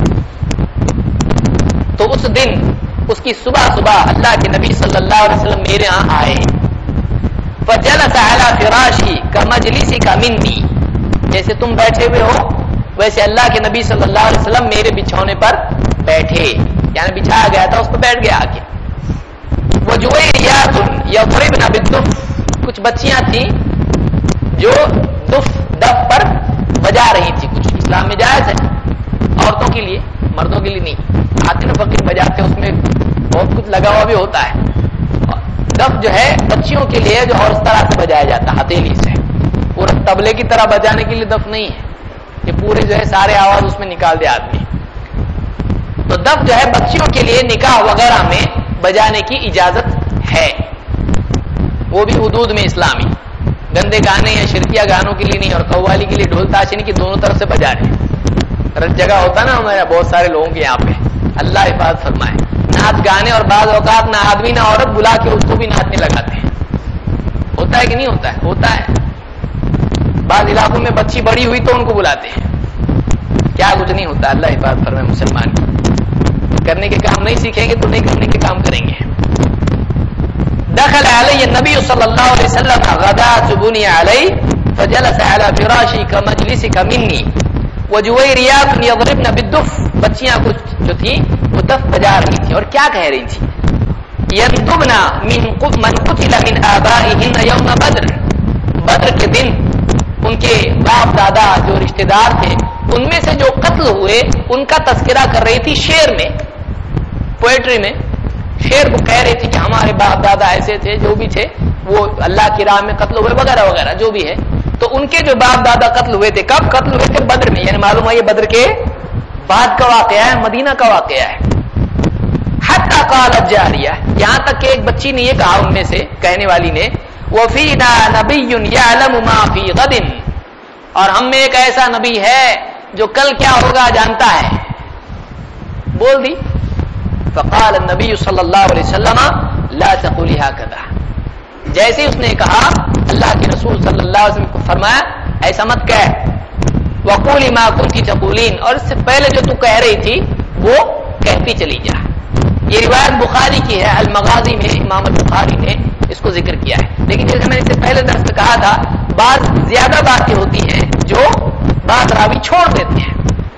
A: تو اس دن, اس کی صبح صبح اللہ کے نبی صلی اللہ علیہ وسلم میرے ہاں آئے. فجلس علی فراشی کمجلسی کا منی, جیسے تم بیٹھے ہوئے ہو ویسے اللہ کے نبی صلی اللہ علیہ وسلم میرے بچھونے پر بیٹھے, یعنی بچھایا گیا تھا اس پر بیٹھ گیا آ کے. وجویریات یضربن بالدف, کچھ بچیاں تھیں جو دف پر بجا رہی تھی. کچھ اسلام میں جائز ہے, عورتوں کے لیے, مردوں کے لیے نہیں. آتے نا فقیر بجاتے, اس میں بہت کچھ لگا ہوا بھی ہوتا ہے. دف جو ہے بچیوں کے لیے, جو اور اس طرح سے بجایا جاتا ہے ہتھیلی سے, پورا طبلے کی طرح بجانے کے لیے دف نہیں ہے, یہ پورے جو ہے سارے آواز اس میں نکال دے آدمی. تو دف جو ہے بچیوں کے لیے نکاح وغیرہ میں بجانے کی اجازت ہے, وہ بھی حدود میں اسلامی. گندے گانے یا شرکیہ گانوں کے لیے نہیں, اور قوالی کے لیے ڈھول تاشنی کی دونوں طرف سے بجانے. رت جگہ ہوتا نا ہمارا بہت سارے لوگوں کے یہاں پہ, اللہ حفاظت فرمائے, ناچ گانے, اور بعض اوقات نہ آدمی نہ عورت بلا کے اس کو بھی ناچنے لگاتے ہیں. ہوتا ہے کہ نہیں ہوتا ہے؟ ہوتا ہے. بعض علاقوں میں بچی بڑی ہوئی تو ان کو بلاتے ہیں, کیا کچھ نہیں ہوتا. اللہ حفاظت فرمائے مسلمان, کرنے کے کام نہیں سیکھیں گے تو نہیں کرنے کے کام کریں گے. دخل علی النبی صلی اللہ علیہ وسلم غدات بنی علی فجلس علی فراشی کمجلسک منی وجویریات یضربن بالدف بچیاں کچھ جو تھیں وہ دف بجا رہی تھی اور کیا کہہ رہی تھی، ينتبنا من قتل من آبائهن يوم بدر، بدر کے دن ان کے باپ دادا جو رشتہ دار تھے ان میں سے جو قتل ہوئے ان کا تذکرہ کر رہی تھی شعر میں، پوئٹری میں شعر کو کہہ رہی تھی کہ ہمارے باپ دادا ایسے تھے، جو بھی تھے وہ اللہ کی راہ میں قتل ہوئے وغیرہ وغیرہ جو بھی ہے. تو ان کے جو باپ دادا قتل ہوئے تھے، کب قتل ہوئے تھے؟ بدر میں، یعنی معلوم ہے یہ بدر کے بعد کا واقعہ ہے، مدینہ کا واقعہ ہے. حتی قالت جاریہ، یہاں تک کہ ایک بچی نے یہ کہا ان میں سے کہنے والی نے، وفینا نبی یعلم ما فی غد، اور ہم میں ایک ایسا نبی ہے جو کل کیا ہوگا جانتا ہے. بول دی. فقال النبی صلی اللہ علیہ وسلم لا تقولی هكذا، جیسے اس نے کہا اللہ کے رسول صلی اللہ علیہ وسلم کو فرمایا ایسا مت کہہ، وقولی ما کنتی تقولین، اور اس سے پہلے جو تو کہہ رہی تھی وہ کہتی چلی جا. یہ روایت بخاری کی ہے، المغازی میں امام البخاری نے اس کو ذکر کیا ہے. لیکن جیسے میں نے اس سے پہلے درس میں کہا تھا، بعض زیادہ باتیں ہوتی ہیں جو بعض راوی چھوڑ دیتے ہیں.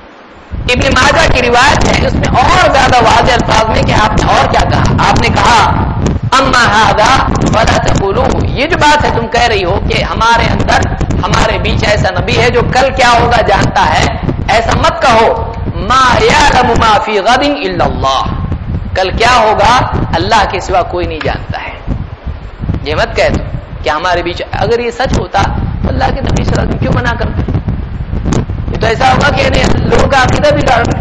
A: ابن ماجہ کی روایت ہے، اس میں اور زیادہ واضح الفاظ میں کہ آپ نے اور کیا کہا، آپ نے کہا اما ھذا فلا تقولوه، یہ جو بات ہے تم کہہ رہی ہو کہ ہمارے اندر ہمارے بیچ ایسا نبی ہے جو کل کیا ہوگا جانتا ہے، ایسا مت کہو. ما یعلم ما فی غد الا اللہ، کل کیا ہوگا اللہ کے سوا کوئی نہیں جانتا ہے. یہ مت کہہ دو کہ ہمارے بیچ، اگر یہ سچ ہوتا تو اللہ کے نبی صلی اللہ علیہ وسلم کیوں منع کرتے؟ یہ تو ایسا ہوگا کہ نہیں لوگوں کا عقیدہ بگاڑ دیں.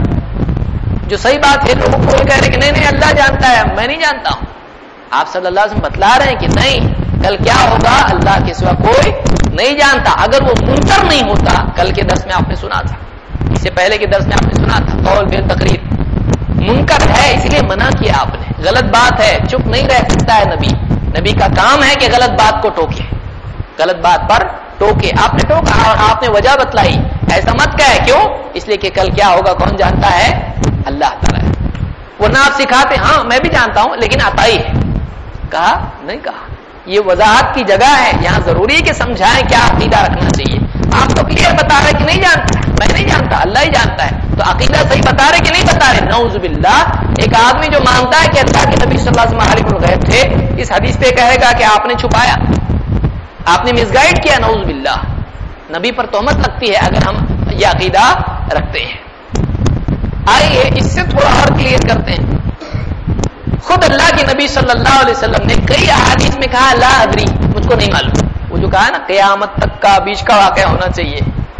A: جو صحیح بات ہے لوگوں کو کہہ رہے کہ نہیں نہیں اللہ جانتا ہے، میں نہیں جانتا ہوں. آپ صلی اللہ علیہ وسلم بتلا رہے ہیں کہ نہیں، کل کیا ہوگا اللہ کے سوا کوئی نہیں جانتا. اگر وہ منکر نہیں ہوتا، کل کے درس میں آپ نے سنا تھا، اس سے پہلے کے درس میں آپ نے سنا تھا، قول بے تقریر منکر ہے اس لیے منع کیا آپ نے. غلط بات ہے، چپ نہیں رہ سکتا ہے نبی. نبی کا کام ہے کہ غلط بات کو ٹوکے، غلط بات پر ٹوکے. آپ نے ٹوکا اور آپ نے وجہ بتلائی، ایسا مت کہے. کیوں؟ اس لیے کہ کل کیا ہوگا کون جانتا ہے؟ اللہ تعالیٰ. وہ نہ آپ سکھاتے ہاں میں بھی جانتا ہوں لیکن عطائی ہے، کہا نہیں کہا. یہ وضاحت کی جگہ ہے، یہاں ضروری ہے کہ سمجھائیں کیا عقیدہ رکھنا چاہیے. آپ تو کلیئر بتا رہے کہ نہیں جانتا، میں نہیں جانتا، اللہ ہی جانتا ہے. تو عقیدہ صحیح بتا رہے کہ نہیں بتا رہے؟ نعوذ باللہ. ایک آدمی جو مانتا ہے کہ اللہ کے نبی صلی اللہ علیہ وسلم عالم الغیب تھے، اس حدیث پہ کہے گا کہ آپ نے چھپایا، آپ نے مس گائیڈ کیا. نعوذ باللہ. نبی پر تہمت لگتی ہے اگر ہم یہ عقیدہ رکھتے ہیں. آئیے اس سے تھوڑا اور کلیئر کرتے ہیں. خود اللہ کے نبی صلی اللہ علیہ وسلم نے کئی احادیث میں کہا لا ادری، مجھ کو نہیں معلوم. وہ جو کہا نا قیامت تک کا بیچ کا واقعہ ہونا چاہیے،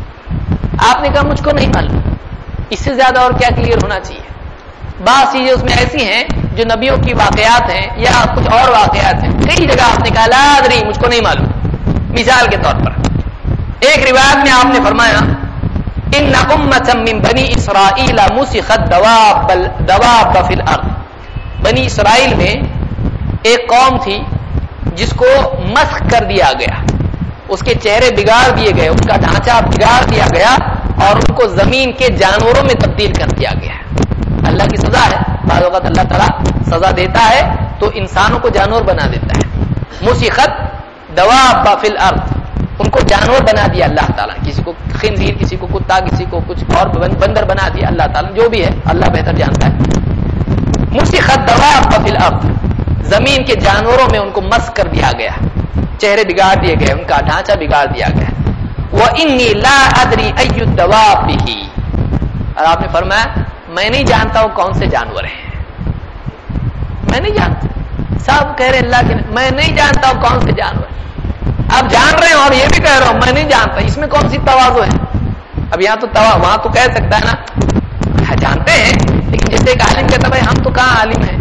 A: آپ نے کہا مجھ کو نہیں معلوم. اس سے زیادہ اور کیا کلیئر ہونا چاہیے؟ بعض چیزیں اس میں ایسی ہیں جو نبیوں کی واقعات ہیں یا کچھ اور واقعات ہیں، کئی جگہ آپ نے کہا لا ادری، مجھ کو نہیں معلوم. مثال کے طور پر ایک روایت میں آپ نے فرمایا ان امۃ من بنی اسرائیل مسخت دواب فی الارض، بنی اسرائیل میں ایک قوم تھی جس کو مسخ کر دیا گیا، اس کے چہرے بگاڑ دیے گئے، اس کا ڈھانچہ بگاڑ دیا گیا اور ان کو زمین کے جانوروں میں تبدیل کر دیا گیا. اللہ کی سزا ہے، بعض اوقات اللہ تعالیٰ سزا دیتا ہے تو انسانوں کو جانور بنا دیتا ہے. مسخت دواب فی الارض، ان کو جانور بنا دیا اللہ تعالیٰ، کسی کو خنزیر، کسی کو کتا، کسی کو کچھ اور بندر بنا دیا اللہ تعالیٰ، جو بھی ہے اللہ بہتر جانتا ہے. مسخت دواب فی الارض، زمین کے جانوروں میں ان کو مسخ کر دیا گیا، چہرے بگاڑ دیے گئے، ان کا ڈھانچہ بگاڑ دیا گیا. وَإِنِّي لَا أَدْرِي أَيُّ الدَّوَابِ بِهِ، اور آپ نے فرمایا میں نہیں جانتا ہوں کون سے جانور ہیں، میں نہیں جانتا. سب کہہ رہے اللہ کے میں نہیں جانتا ہوں کون سے جانور. آپ جان رہے ہیں اور یہ بھی کہہ رہا ہوں میں نہیں جانتا، اس میں کون سی تواضع ہے؟ اب یہاں تو وہاں تو کہہ سکتا ہے نا جانتے ہیں، لیکن جیسے ایک عالم کہتا بھائی ہم تو کہاں عالم ہیں،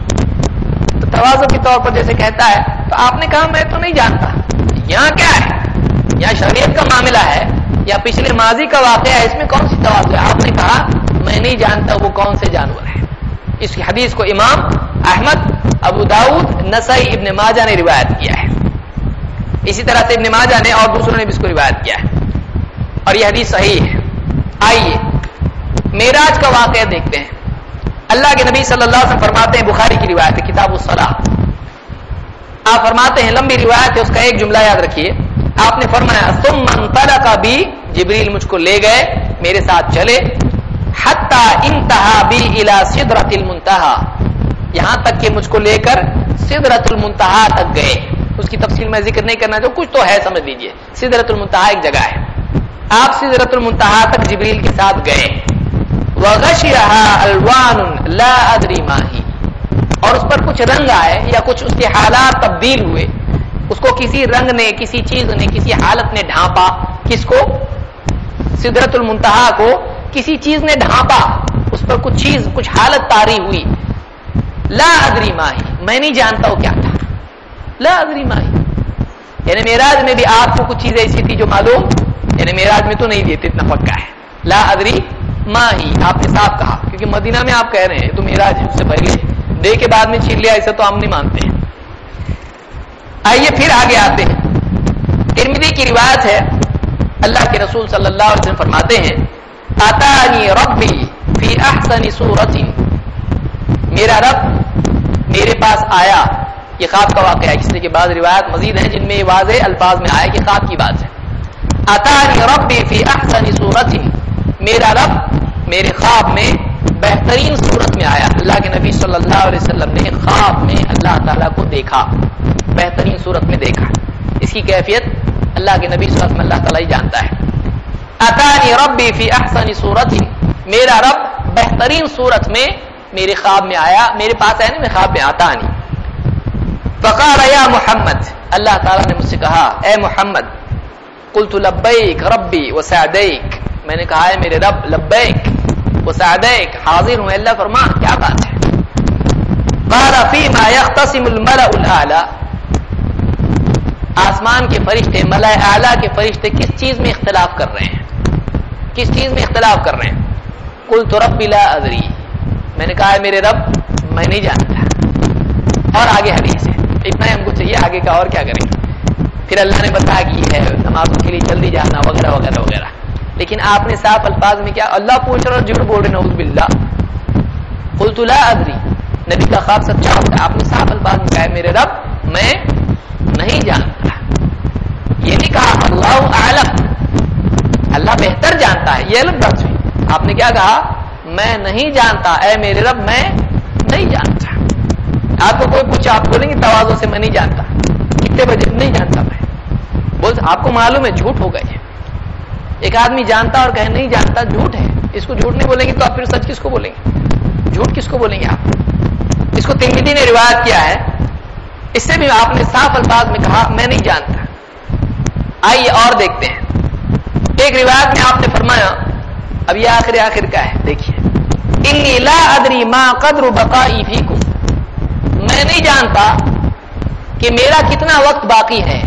A: تو تواضع کے طور پر جیسے کہتا ہے، تو آپ نے کہا میں تو نہیں جانتا. یہاں کیا ہے؟ یہاں شریعت کا معاملہ ہے یا پچھلے ماضی کا واقعہ ہے، اس میں کون سی تواضع ہے؟ آپ نے کہا میں نہیں جانتا وہ کون سے جانور ہیں. اس حدیث کو امام احمد، ابو داؤد، نسائی، ابن ماجہ نے روایت کیا ہے. اسی طرح سے ابن ماجہ نے اور دوسروں نے بھی اس کو روایت کیا ہے اور یہ حدیث صحیح ہے. آئیے معراج کا واقعہ دیکھتے ہیں. اللہ کے نبی صلی اللہ علیہ وسلم فرماتے ہیں، بخاری کی روایت ہے کتاب الصلاۃ، آپ فرماتے ہیں لمبی روایت ہے، اس کا ایک جملہ یاد رکھیے. آپ نے فرمایا ثم انطلق بی، جبریل مجھ کو لے گئے، میرے ساتھ چلے، حتی انتہا بی الی سدرۃ المنتہا، یہاں تک کہ مجھ کو لے کر سدرۃ المنتہا تک گئے. اس کی تفصیل میں ذکر نہیں کرنا چاہتا، کچھ تو ہے سمجھ لیجئے. سدرۃ المنتہا ایک جگہ ہے، آپ سدرۃ المنتہا تک جبریل کے ساتھ گئے. وغشیہا الوان لا ادری ما ہی، اور اس پر کچھ رنگ آئے یا کچھ اس کے حالات تبدیل ہوئے، اس کو کسی رنگ نے، کسی چیز نے، کسی حالت نے ڈھانپا. کس کو؟ سدرۃ المنتہا کو کسی چیز نے ڈھانپا، اس پر کچھ چیز، کچھ حالت طاری ہوئی. لا ادری ما ہی، میں نہیں جانتا وہ کیا تھا. لا ادری ما ہی، یعنی معراج میں بھی آپ کو کچھ چیزیں ایسی تھی جو معلوم، یعنی معراج میں تو نہیں دیتے، اتنا پکا ہے. لا ادری ما ہی آپ نے صاحب کہا، کیونکہ مدینہ میں آپ کہہ رہے ہیں تو معراج ہے، اس سے پہلے دے کے بعد میں چھین لیا، ایسا تو ہم نہیں مانتے ہیں. آئیے پھر آگے آتے ہیں. ترمذی کی روایت ہے، اللہ کے رسول صلی اللہ علیہ وسلم فرماتے ہیں اتانی ربی فی احسن صورت، میرا رب میرے پاس آیا. یہ خواب کا واقعہ ہے، اس لیے کہ بعض روایات مزید ہیں جن میں واضح الفاظ میں آیا کہ خواب کی بات ہے. اتانی ربی فی احسن صورت، میرا رب میرے خواب میں بہترین صورت میں آیا. اللہ کے نبی صلی اللہ علیہ وسلم نے خواب میں اللہ تعالیٰ کو دیکھا، بہترین صورت میں دیکھا. اس کی کیفیت اللہ کے نبی صلی اللہ علیہ وسلم اللہ تعالیٰ ہی جانتا ہے. اتانی ربی فی احسن صورت، میرا رب بہترین صورت میں میرے خواب میں آیا، میرے پاس آیا نہیں، میں خواب میں آتا نہیں. فقال یا محمد، اللہ تعالیٰ نے مجھ سے کہا اے محمد. قلت لبیک ربی وسعدیک، میں نے کہا ہے میرے رب لبیک وسعدیک، حاضر ہوں اللہ فرما کیا بات ہے. قال فیما یختصم الملأ الاعلی، آسمان کے فرشتے، ملأ اعلی کے فرشتے کس چیز میں اختلاف کر رہے ہیں، کس چیز میں اختلاف کر رہے ہیں. قلت ربی لا ادری، میں نے کہا ہے میرے رب میں نہیں جانتا. اور آگے حدیث ہے، اتنا ہی ہم کو چاہیے، آگے کا اور کیا کریں. پھر اللہ نے بتایا کہ یہ ہے نمازوں کے لیے جلدی جانا وغیرہ وغیرہ وغیرہ. لیکن آپ نے صاف الفاظ میں کیا، اللہ پوچھ رہا جھوٹ بول رہے، نعوذ باللہ. قلت لا ادری، نبی کا خواب سچا ہوتا ہے. آپ نے صاف الفاظ میں کہا میرے رب میں نہیں جانتا. یہ نہیں کہا اللہ اعلم، اللہ بہتر جانتا ہے، یہ الگ بات ہوئی. آپ نے کیا کہا، میں نہیں جانتا، اے میرے رب میں نہیں جانتا. آپ کو کوئی پوچھا آپ بولیں گے تواضع سے میں نہیں جانتا. کتنے بجے نہیں جانتا میں بول، آپ کو معلوم ہے جھوٹ ہوگا. یہ ایک آدمی جانتا اور کہے نہیں جانتا، جھوٹ ہے. اس کو جھوٹ نہیں بولیں گے تو آپ پھر سچ کس کو بولیں گے، جھوٹ کس کو بولیں گے آپ. اس کو ترمذی نے روایت کیا ہے، اس سے بھی آپ نے صاف الفاظ میں کہا میں نہیں جانتا. آئیے اور دیکھتے ہیں. ایک روایت میں آپ نے فرمایا، اب یہ آخر کا ہے، دیکھیے انی لا ادری ما قدر بقائی فیکم، میں نہیں جانتا کہ میرا کتنا وقت باقی ہے،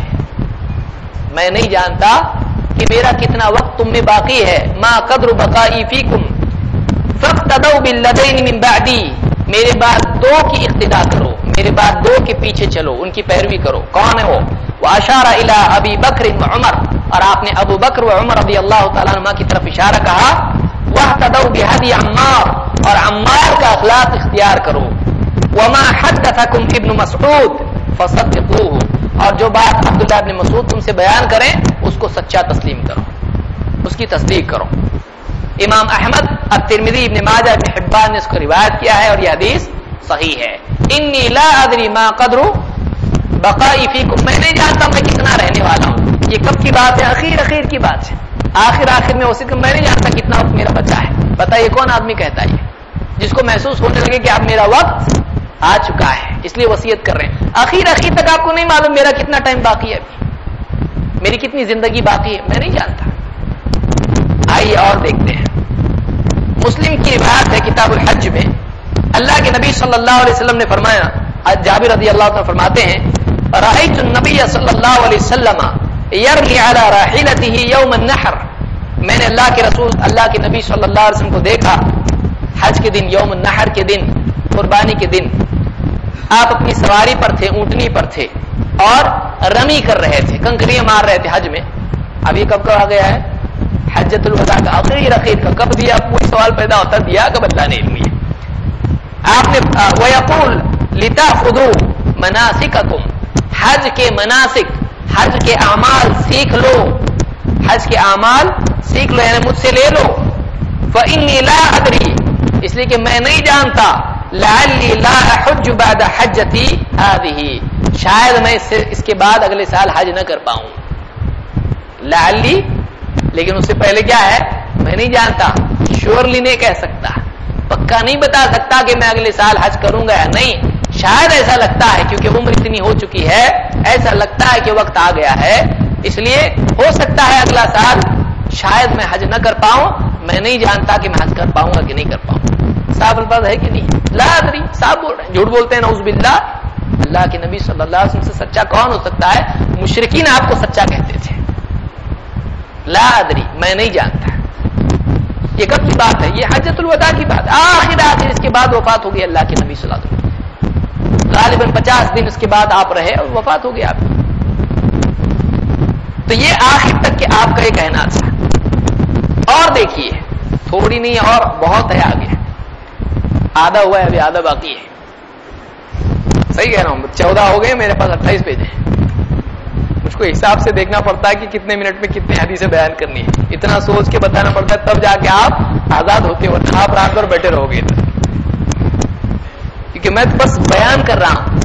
A: میں نہیں جانتا کہ میرا کتنا وقت تم میں باقی ہے. ما قدر بقائی فیکم فاقتدوا بالذین من بعدی، میرے بعد دو کی اقتدا کرو، میرے بعد دو کے پیچھے چلو، ان کی پیروی کرو. کون ہے وہ؟ واشار الی ابی بکر وعمر، اور آپ نے ابو بکر و عمر رضی اللہ تعالیٰ عنہما کی طرف اشارہ کہا. واہتدوا بہدی عمار، اور عمار کا اخلاق اختیار کرو. وما حدثکم ابن مسعود فصدقوه، اور جو بات عبداللہ ابن مسعود تم سے بیان کریں اس کو سچا تسلیم کرو، اس کی تصدیق کرو. امام احمد، الترمذی، ابن ماجہ، ابن حبان نے اس کو روایت کیا ہے اور یہ حدیث صحیح ہے. انی لا ادری ما قدر بقائی فیکم، میں نہیں جانتا میں کتنا رہنے والا ہوں. یہ کب کی بات ہے؟ اخیر کی بات ہے. آخر میں اسی میں نہیں جانتا کتنا وقت میرا بچا ہے. بتائیے کون آدمی کہتا ہے؟ جس کو محسوس ہونے لگے کہ اب میرا وقت آ چکا ہے، اس لیے وصیت کر رہے ہیں. آخر تک آپ کو نہیں معلوم میرا کتنا ٹائم باقی ہے، ابھی میری کتنی زندگی باقی ہے، میں نہیں جانتا. آئیے اور دیکھتے ہیں. مسلم کی روایت ہے کتاب الحج میں، اللہ کے نبی صلی اللہ علیہ وسلم نے فرمایا، جابر رضی اللہ عنہ فرماتے ہیں رأیت النبی صلی اللہ علیہ وسلم یرمی علی راحلتہ یوم النحر، میں نے اللہ کے رسول، اللہ کے نبی صلی اللہ علیہ وسلم کو دیکھا حج کے دن، یوم النحر کے دن، قربانی کے دن. آپ اپنی سواری پر تھے، اونٹنی پر تھے اور رمی کر رہے تھے، کنکریاں مار رہے تھے حج میں. اب یہ کب آ گیا ہے؟ حجۃ الوداع کا اخیر کا. کب دیا؟ کوئی سوال پیدا ہوتا دیا کب؟ اللہ نے علم ہے. آپ نے وَيَقُولُ لِتَأْخُذُوا مَنَاسِكَكُمْ، حج کے مناسک، حج کے اعمال سیکھ لو، حج کے اعمال سیکھ لو، یعنی مجھ سے لے لو. فإني لا أدري، اس لیے کہ میں نہیں جانتا، لعلی لا احج بعد حجتی هذه، شاید میں اس کے بعد اگلے سال حج نہ کر پاؤں، لعلی، لیکن اس سے پہلے کیا ہے، میں نہیں جانتا، شیورلی نہیں کہہ سکتا، پکا نہیں بتا سکتا کہ میں اگلے سال حج کروں گا یا نہیں، شاید ایسا لگتا ہے کیونکہ عمر اتنی ہو چکی ہے، ایسا لگتا ہے کہ وقت آ گیا ہے، اس لیے ہو سکتا ہے اگلا سال شاید میں حج نہ کر پاؤں، میں نہیں جانتا کہ میں حج کر پاؤں گا کہ نہیں کر پاؤں۔ صاحب الفاظ ہے کہ نہیں؟ لا ادری، صاحب بول رہے ہیں، جھوٹ بولتے ہیں نعوذ باللہ۔ اللہ کے نبی صلی اللہ علیہ وسلم سے سچا کون ہو سکتا ہے؟ مشرکین آپ کو سچا کہتے تھے، لا ادری، میں نہیں جانتا۔ یہ کب کی بات ہے؟ یہ حجۃ الوداع کی بات، آخر اس کے بعد وفات ہو گئی اللہ کے نبی صلی اللہ علیہ وسلم، غالباً 50 دن اس کے بعد آپ رہے اور وفات ہو گئی آپ کی۔ تو یہ آخر تک کہ آپ کا یہ کہنا تھا۔ اور دیکھیے، تھوڑی نہیں اور بہت ہے آگے، آدھا ہوا ہے، ابھی آدھا باقی ہے، صحیح کہہ رہا ہوں، 14 ہو گئے، میرے پاس 28 پیج ہیں، مجھ کو حساب سے دیکھنا پڑتا ہے کہ کتنے منٹ میں کتنے حدیثیں بیان کرنی ہے، اتنا سوچ کے بتانا پڑتا ہے، تب جا کے آپ آزاد ہوتے ہو، آپ رات بھر بیٹھے رہو گے، کیونکہ میں بس بیان کر رہا ہوں۔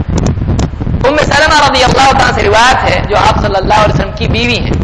A: ام سلمہ رضی اللہ تعالیٰ سے روایت ہے، جو آپ صلی اللہ علیہ وسلم کی بیوی ہیں،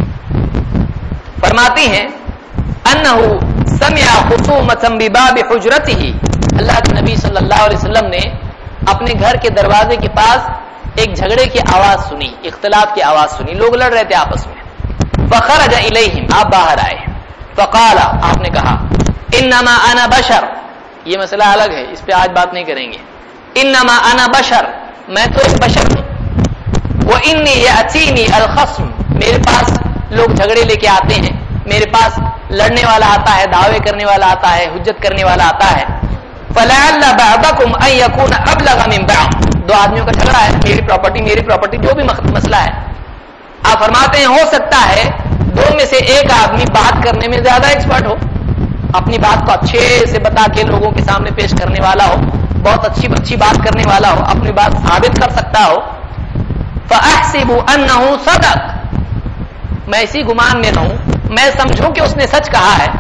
A: فرماتی ہیں انہ سمع خصومۃ بباب حجرتہ، اللہ کے نبی صلی اللہ علیہ وسلم نے اپنے گھر کے دروازے کے پاس ایک جھگڑے کی آواز سنی، اختلاف کی آواز سنی، لوگ لڑ رہے تھے آپس میں۔ فخرج الیہم، آپ باہر آئے، فقال، آپ نے کہا، انما انا بشر، یہ مسئلہ الگ ہے، اس پہ آج بات نہیں کریں گے، انما انا بشر، میں تو ایک بشر ہوں، وانی یاتینی الخصم، میرے پاس لوگ جھگڑے لے کے آتے ہیں، میرے پاس لڑنے والا آتا ہے، دعوے کرنے والا آتا ہے، حجت کرنے والا آتا ہے، فلعل بعضکم ان یکون ابلغ من بعض، دو آدمیوں کا جھگڑا ہے، میری پراپرٹی جو بھی مسئلہ ہے، آپ فرماتے ہیں ہو سکتا ہے دو میں سے ایک آدمی بات کرنے میں زیادہ ایکسپرٹ ہو، اپنی بات کو اچھے سے بتا کے لوگوں کے سامنے پیش کرنے والا ہو، بہت اچھی بات کرنے والا ہو، اپنی بات ثابت کر سکتا ہو، فاحسب انہ صدق، میں اسی گمان میں رہوں، میں سمجھوں کہ اس نے سچ کہا ہے،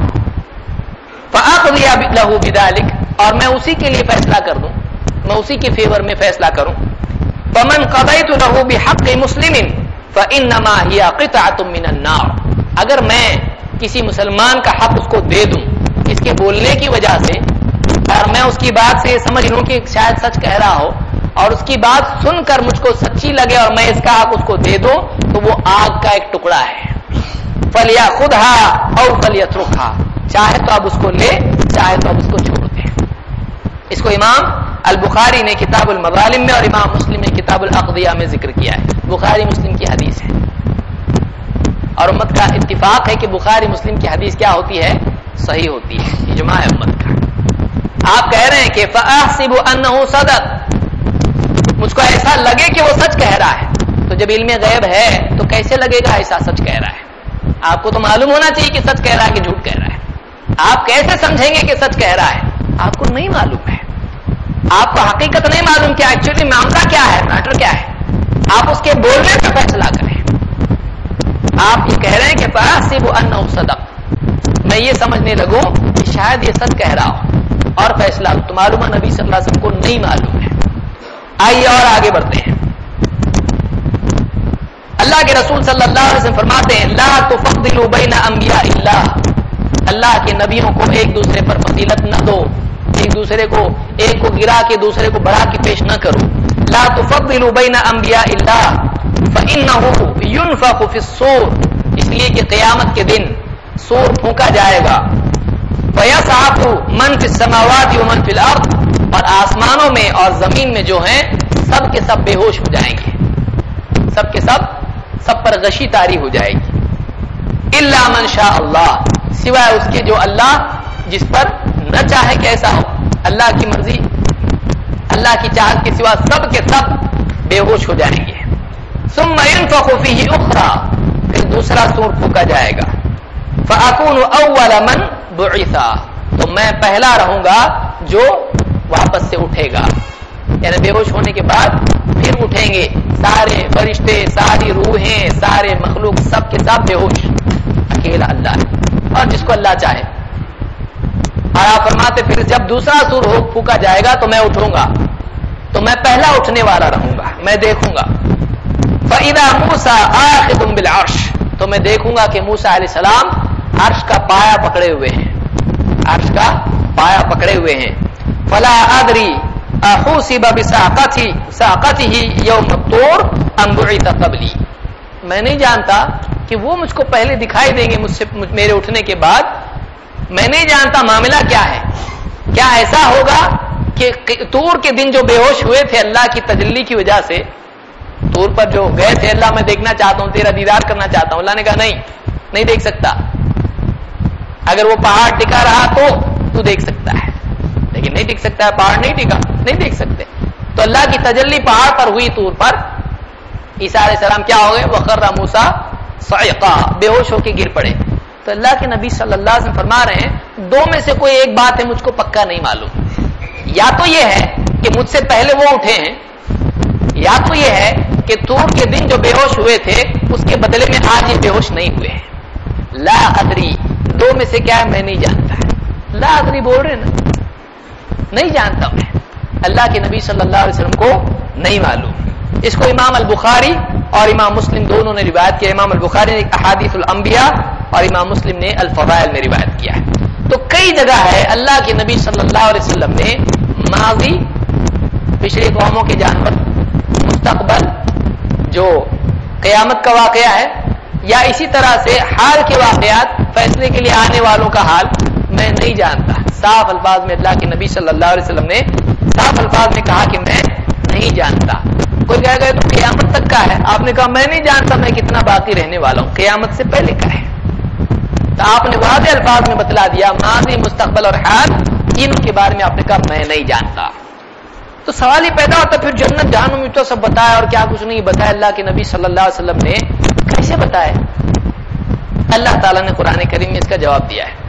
A: فاقضی لہ بذلک، اور میں اسی کے لیے فیصلہ کر دوں، میں اسی کے فیور میں فیصلہ کروں، فمن قضیت لہ بحق مسلم فانما ہی قطعۃ من النار، اگر میں کسی مسلمان کا حق اس کو دے دوں اس کے بولنے کی وجہ سے، اور میں اس کی بات سے یہ سمجھ لوں کہ شاید سچ کہہ رہا ہو، اور اس کی بات سن کر مجھ کو سچی لگے اور میں اس کا حق اس کو دے دوں، تو وہ آگ کا ایک ٹکڑا ہے، فلیأخذھا او فلیترکھا، چاہے تو اب اس کو لے، چاہے تو اب اس کو چھوڑ دے۔ اس کو امام البخاری نے کتاب المظالم میں اور امام مسلم نے کتاب الاقضیہ میں ذکر کیا ہے، بخاری مسلم کی حدیث ہے، اور امت کا اتفاق ہے کہ بخاری مسلم کی حدیث کیا ہوتی ہے؟ صحیح ہوتی ہے، اجماع ہے امت کا۔ آپ کہہ رہے ہیں کہ فاحسب انہ صدق، مجھ کو ایسا لگے کہ وہ سچ کہہ رہا ہے، تو جب علم غیب ہے تو کیسے لگے گا ایسا سچ کہہ رہا ہے؟ آپ کو تو معلوم ہونا چاہیے کہ سچ کہہ رہا ہے کہ جھوٹ کہہ رہا ہے، آپ کیسے سمجھیں گے کہ سچ کہہ رہا ہے؟ آپ کو نہیں معلوم ہے، آپ کو حقیقت نہیں معلوم کہ ایکچولی معاملہ کیا ہے، میٹر کیا ہے، آپ اس کے بولنے پہ فیصلہ کریں۔ آپ یہ کہہ رہے ہیں کہ فاحسب انہ صدق، میں یہ سمجھنے لگوں کہ شاید یہ سچ کہہ رہا ہو، اور فیصلہ تو معلوم ہے نبی صلی اللہ علیہ وسلم کو نہیں معلوم ہے۔ آئیے اور آگے بڑھتے ہیں۔ اللہ کے رسول صلی اللہ علیہ وسلم فرماتے ہیں لا تفضلوا بین انبیاء اللہ، اللہ کے نبیوں کو ایک دوسرے پر فضیلت نہ دو، ایک کو گرا کے دوسرے کو بڑھا کے پیش نہ کرو۔ لا تفضلوا بین انبیاء اللہ فانہ ینفخ فی الصور، اس لیے کہ قیامت کے دن صور پھونکا جائے گا، فیصعق من فی السماوات ومن فی الارض، اور آسمانوں میں اور زمین میں جو ہیں سب کے سب بے ہوش ہو جائیں گے، سب کے سب پر غشی طاری ہو جائے گی، الا من شاء اللہ، سوائے اس کے جو اللہ جس پر نہ چاہے کہ ایسا ہو، اللہ کی مرضی، اللہ کی چاہت کے سوا سب کے سب بے ہوش ہو جائیں گے۔ ثم ينفخ فيه اخرى، پھر دوسرا سور پھونکا جائے گا، فاكون اول من بعث، تو میں پہلا رہوں گا جو واپس سے اٹھے گا، یعنی بے ہوش ہونے کے بعد پھر اٹھیں گے سارے فرشتے، ساری روحیں، سارے مخلوق، سب کے سب بے ہوش، اکیلا اللہ ہے، اور جس کو اللہ چاہے۔ اور آپ فرماتے پھر جب دوسرا سور پھونکا جائے گا تو میں اٹھوں گا، تو میں پہلا اٹھنے والا رہوں گا، میں دیکھوں گا فَإِذَا مُوسَىٰ آخِذٌ بِالْعَرْشِ، تو میں دیکھوں گا کہ موسیٰ علیہ السلام عرش کا پایا پکڑے ہوئے ہیں، عرش کا پایا پکڑے ہوئے ہیں. فَلَا أَدْرِي أَحُوسِبَ بِسَاقَتِهِ يَوْمَ الطُّورِ أَمْ بُعِثَ قَبْلِي، میں نہیں جانتا کہ وہ مجھ کو پہلے دکھائی دیں گے مجھ سے میرے اٹھنے کے بعد. میں نہیں جانتا معاملہ کیا ہے، کیا ایسا ہوگا کہ طور کے دن جو بے ہوش ہوئے تھے اللہ کی تجلی کی وجہ سے، طور پر جو گئے تھے اللہ میں دیکھنا چاہتا ہوں، تیرا دیدار کرنا چاہتا ہوں، اللہ نے کہا نہیں دیکھ سکتا، اگر وہ پہاڑ ٹکا رہا تو دیکھ سکتا ہے، لیکن نہیں ٹک سکتا ہے، پہاڑ نہیں ٹکا، نہیں دیکھ سکتے. تو اللہ کی تجلی پہاڑ پر ہوئی طور پر. عیسیٰ علیہ السلام کیا ہو گئے؟ وَخَرَّ مُوسَىٰ صَعِقًا، بے ہوش ہو کے گر پڑے. تو اللہ کے نبی صلی اللہ علیہ وسلم فرما رہے ہیں دو میں سے کوئی ایک بات ہے مجھ کو پکا نہیں معلوم، یا تو یہ ہے کہ مجھ سے پہلے وہ اٹھے ہیں، یا تو یہ ہے کہ طور کے دن جو بے ہوش ہوئے تھے اس کے بدلے میں آج یہ بے ہوش نہیں ہوئے ہیں. لا ادری، دو میں سے کیا ہے میں نہیں جانتا ہے. لا ادری بول رہے نا، نہیں جانتا میں. اللہ کے نبی صلی اللہ علیہ وسلم کو نہیں معلوم. اس کو امام البخاری اور امام مسلم دونوں نے روایت کیا. امام البخاری نے احادیث الانبیاء اور امام مسلم نے الفضائل میں روایت کیا ہے. تو کئی جگہ ہے اللہ کے نبی صلی اللہ علیہ وسلم نے ماضی، پچھلی قوموں کے جانور، مستقبل جو قیامت کا واقعہ ہے، یا اسی طرح سے حال کے واقعات، فیصلے کے لیے آنے والوں کا حال میں نہیں جانتا. صاف الفاظ میں اللہ کے نبی صلی اللہ علیہ وسلم نے صاف الفاظ میں کہا کہ میں نہیں جانتا. کوئی کہے گا تو قیامت تک کا ہے، آپ نے کہا میں نہیں جانتا میں کتنا باقی رہنے والا ہوں، قیامت سے پہلے کا ہے. تو آپ نے واضح الفاظ میں بتلا دیا ماضی، مستقبل اور حال، تینوں کے بارے میں آپ نے کہا میں نہیں جانتا. تو سوال ہی پیدا ہوتا پھر جنت جہنم میں تو سب بتایا اور کیا کچھ نہیں بتایا اللہ کے نبی صلی اللہ علیہ وسلم نے کیسے بتایا؟ اللہ تعالیٰ نے قرآن کریم میں اس کا جواب دیا ہے.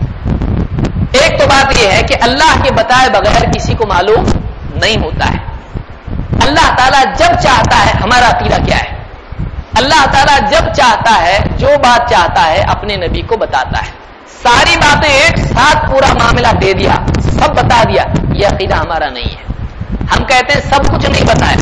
A: ایک تو بات یہ ہے کہ اللہ کے بتائے بغیر کسی کو معلوم نہیں ہوتا ہے. اللہ تعالیٰ جب چاہتا ہے، ہمارا عقیدہ کیا ہے، اللہ تعالیٰ جب چاہتا ہے جو بات چاہتا ہے اپنے نبی کو بتاتا ہے. ساری باتیں ایک ساتھ پورا معاملہ دے دیا، سب بتا دیا، یہ عقیدہ ہمارا نہیں ہے. ہم کہتے ہیں سب کچھ نہیں بتایا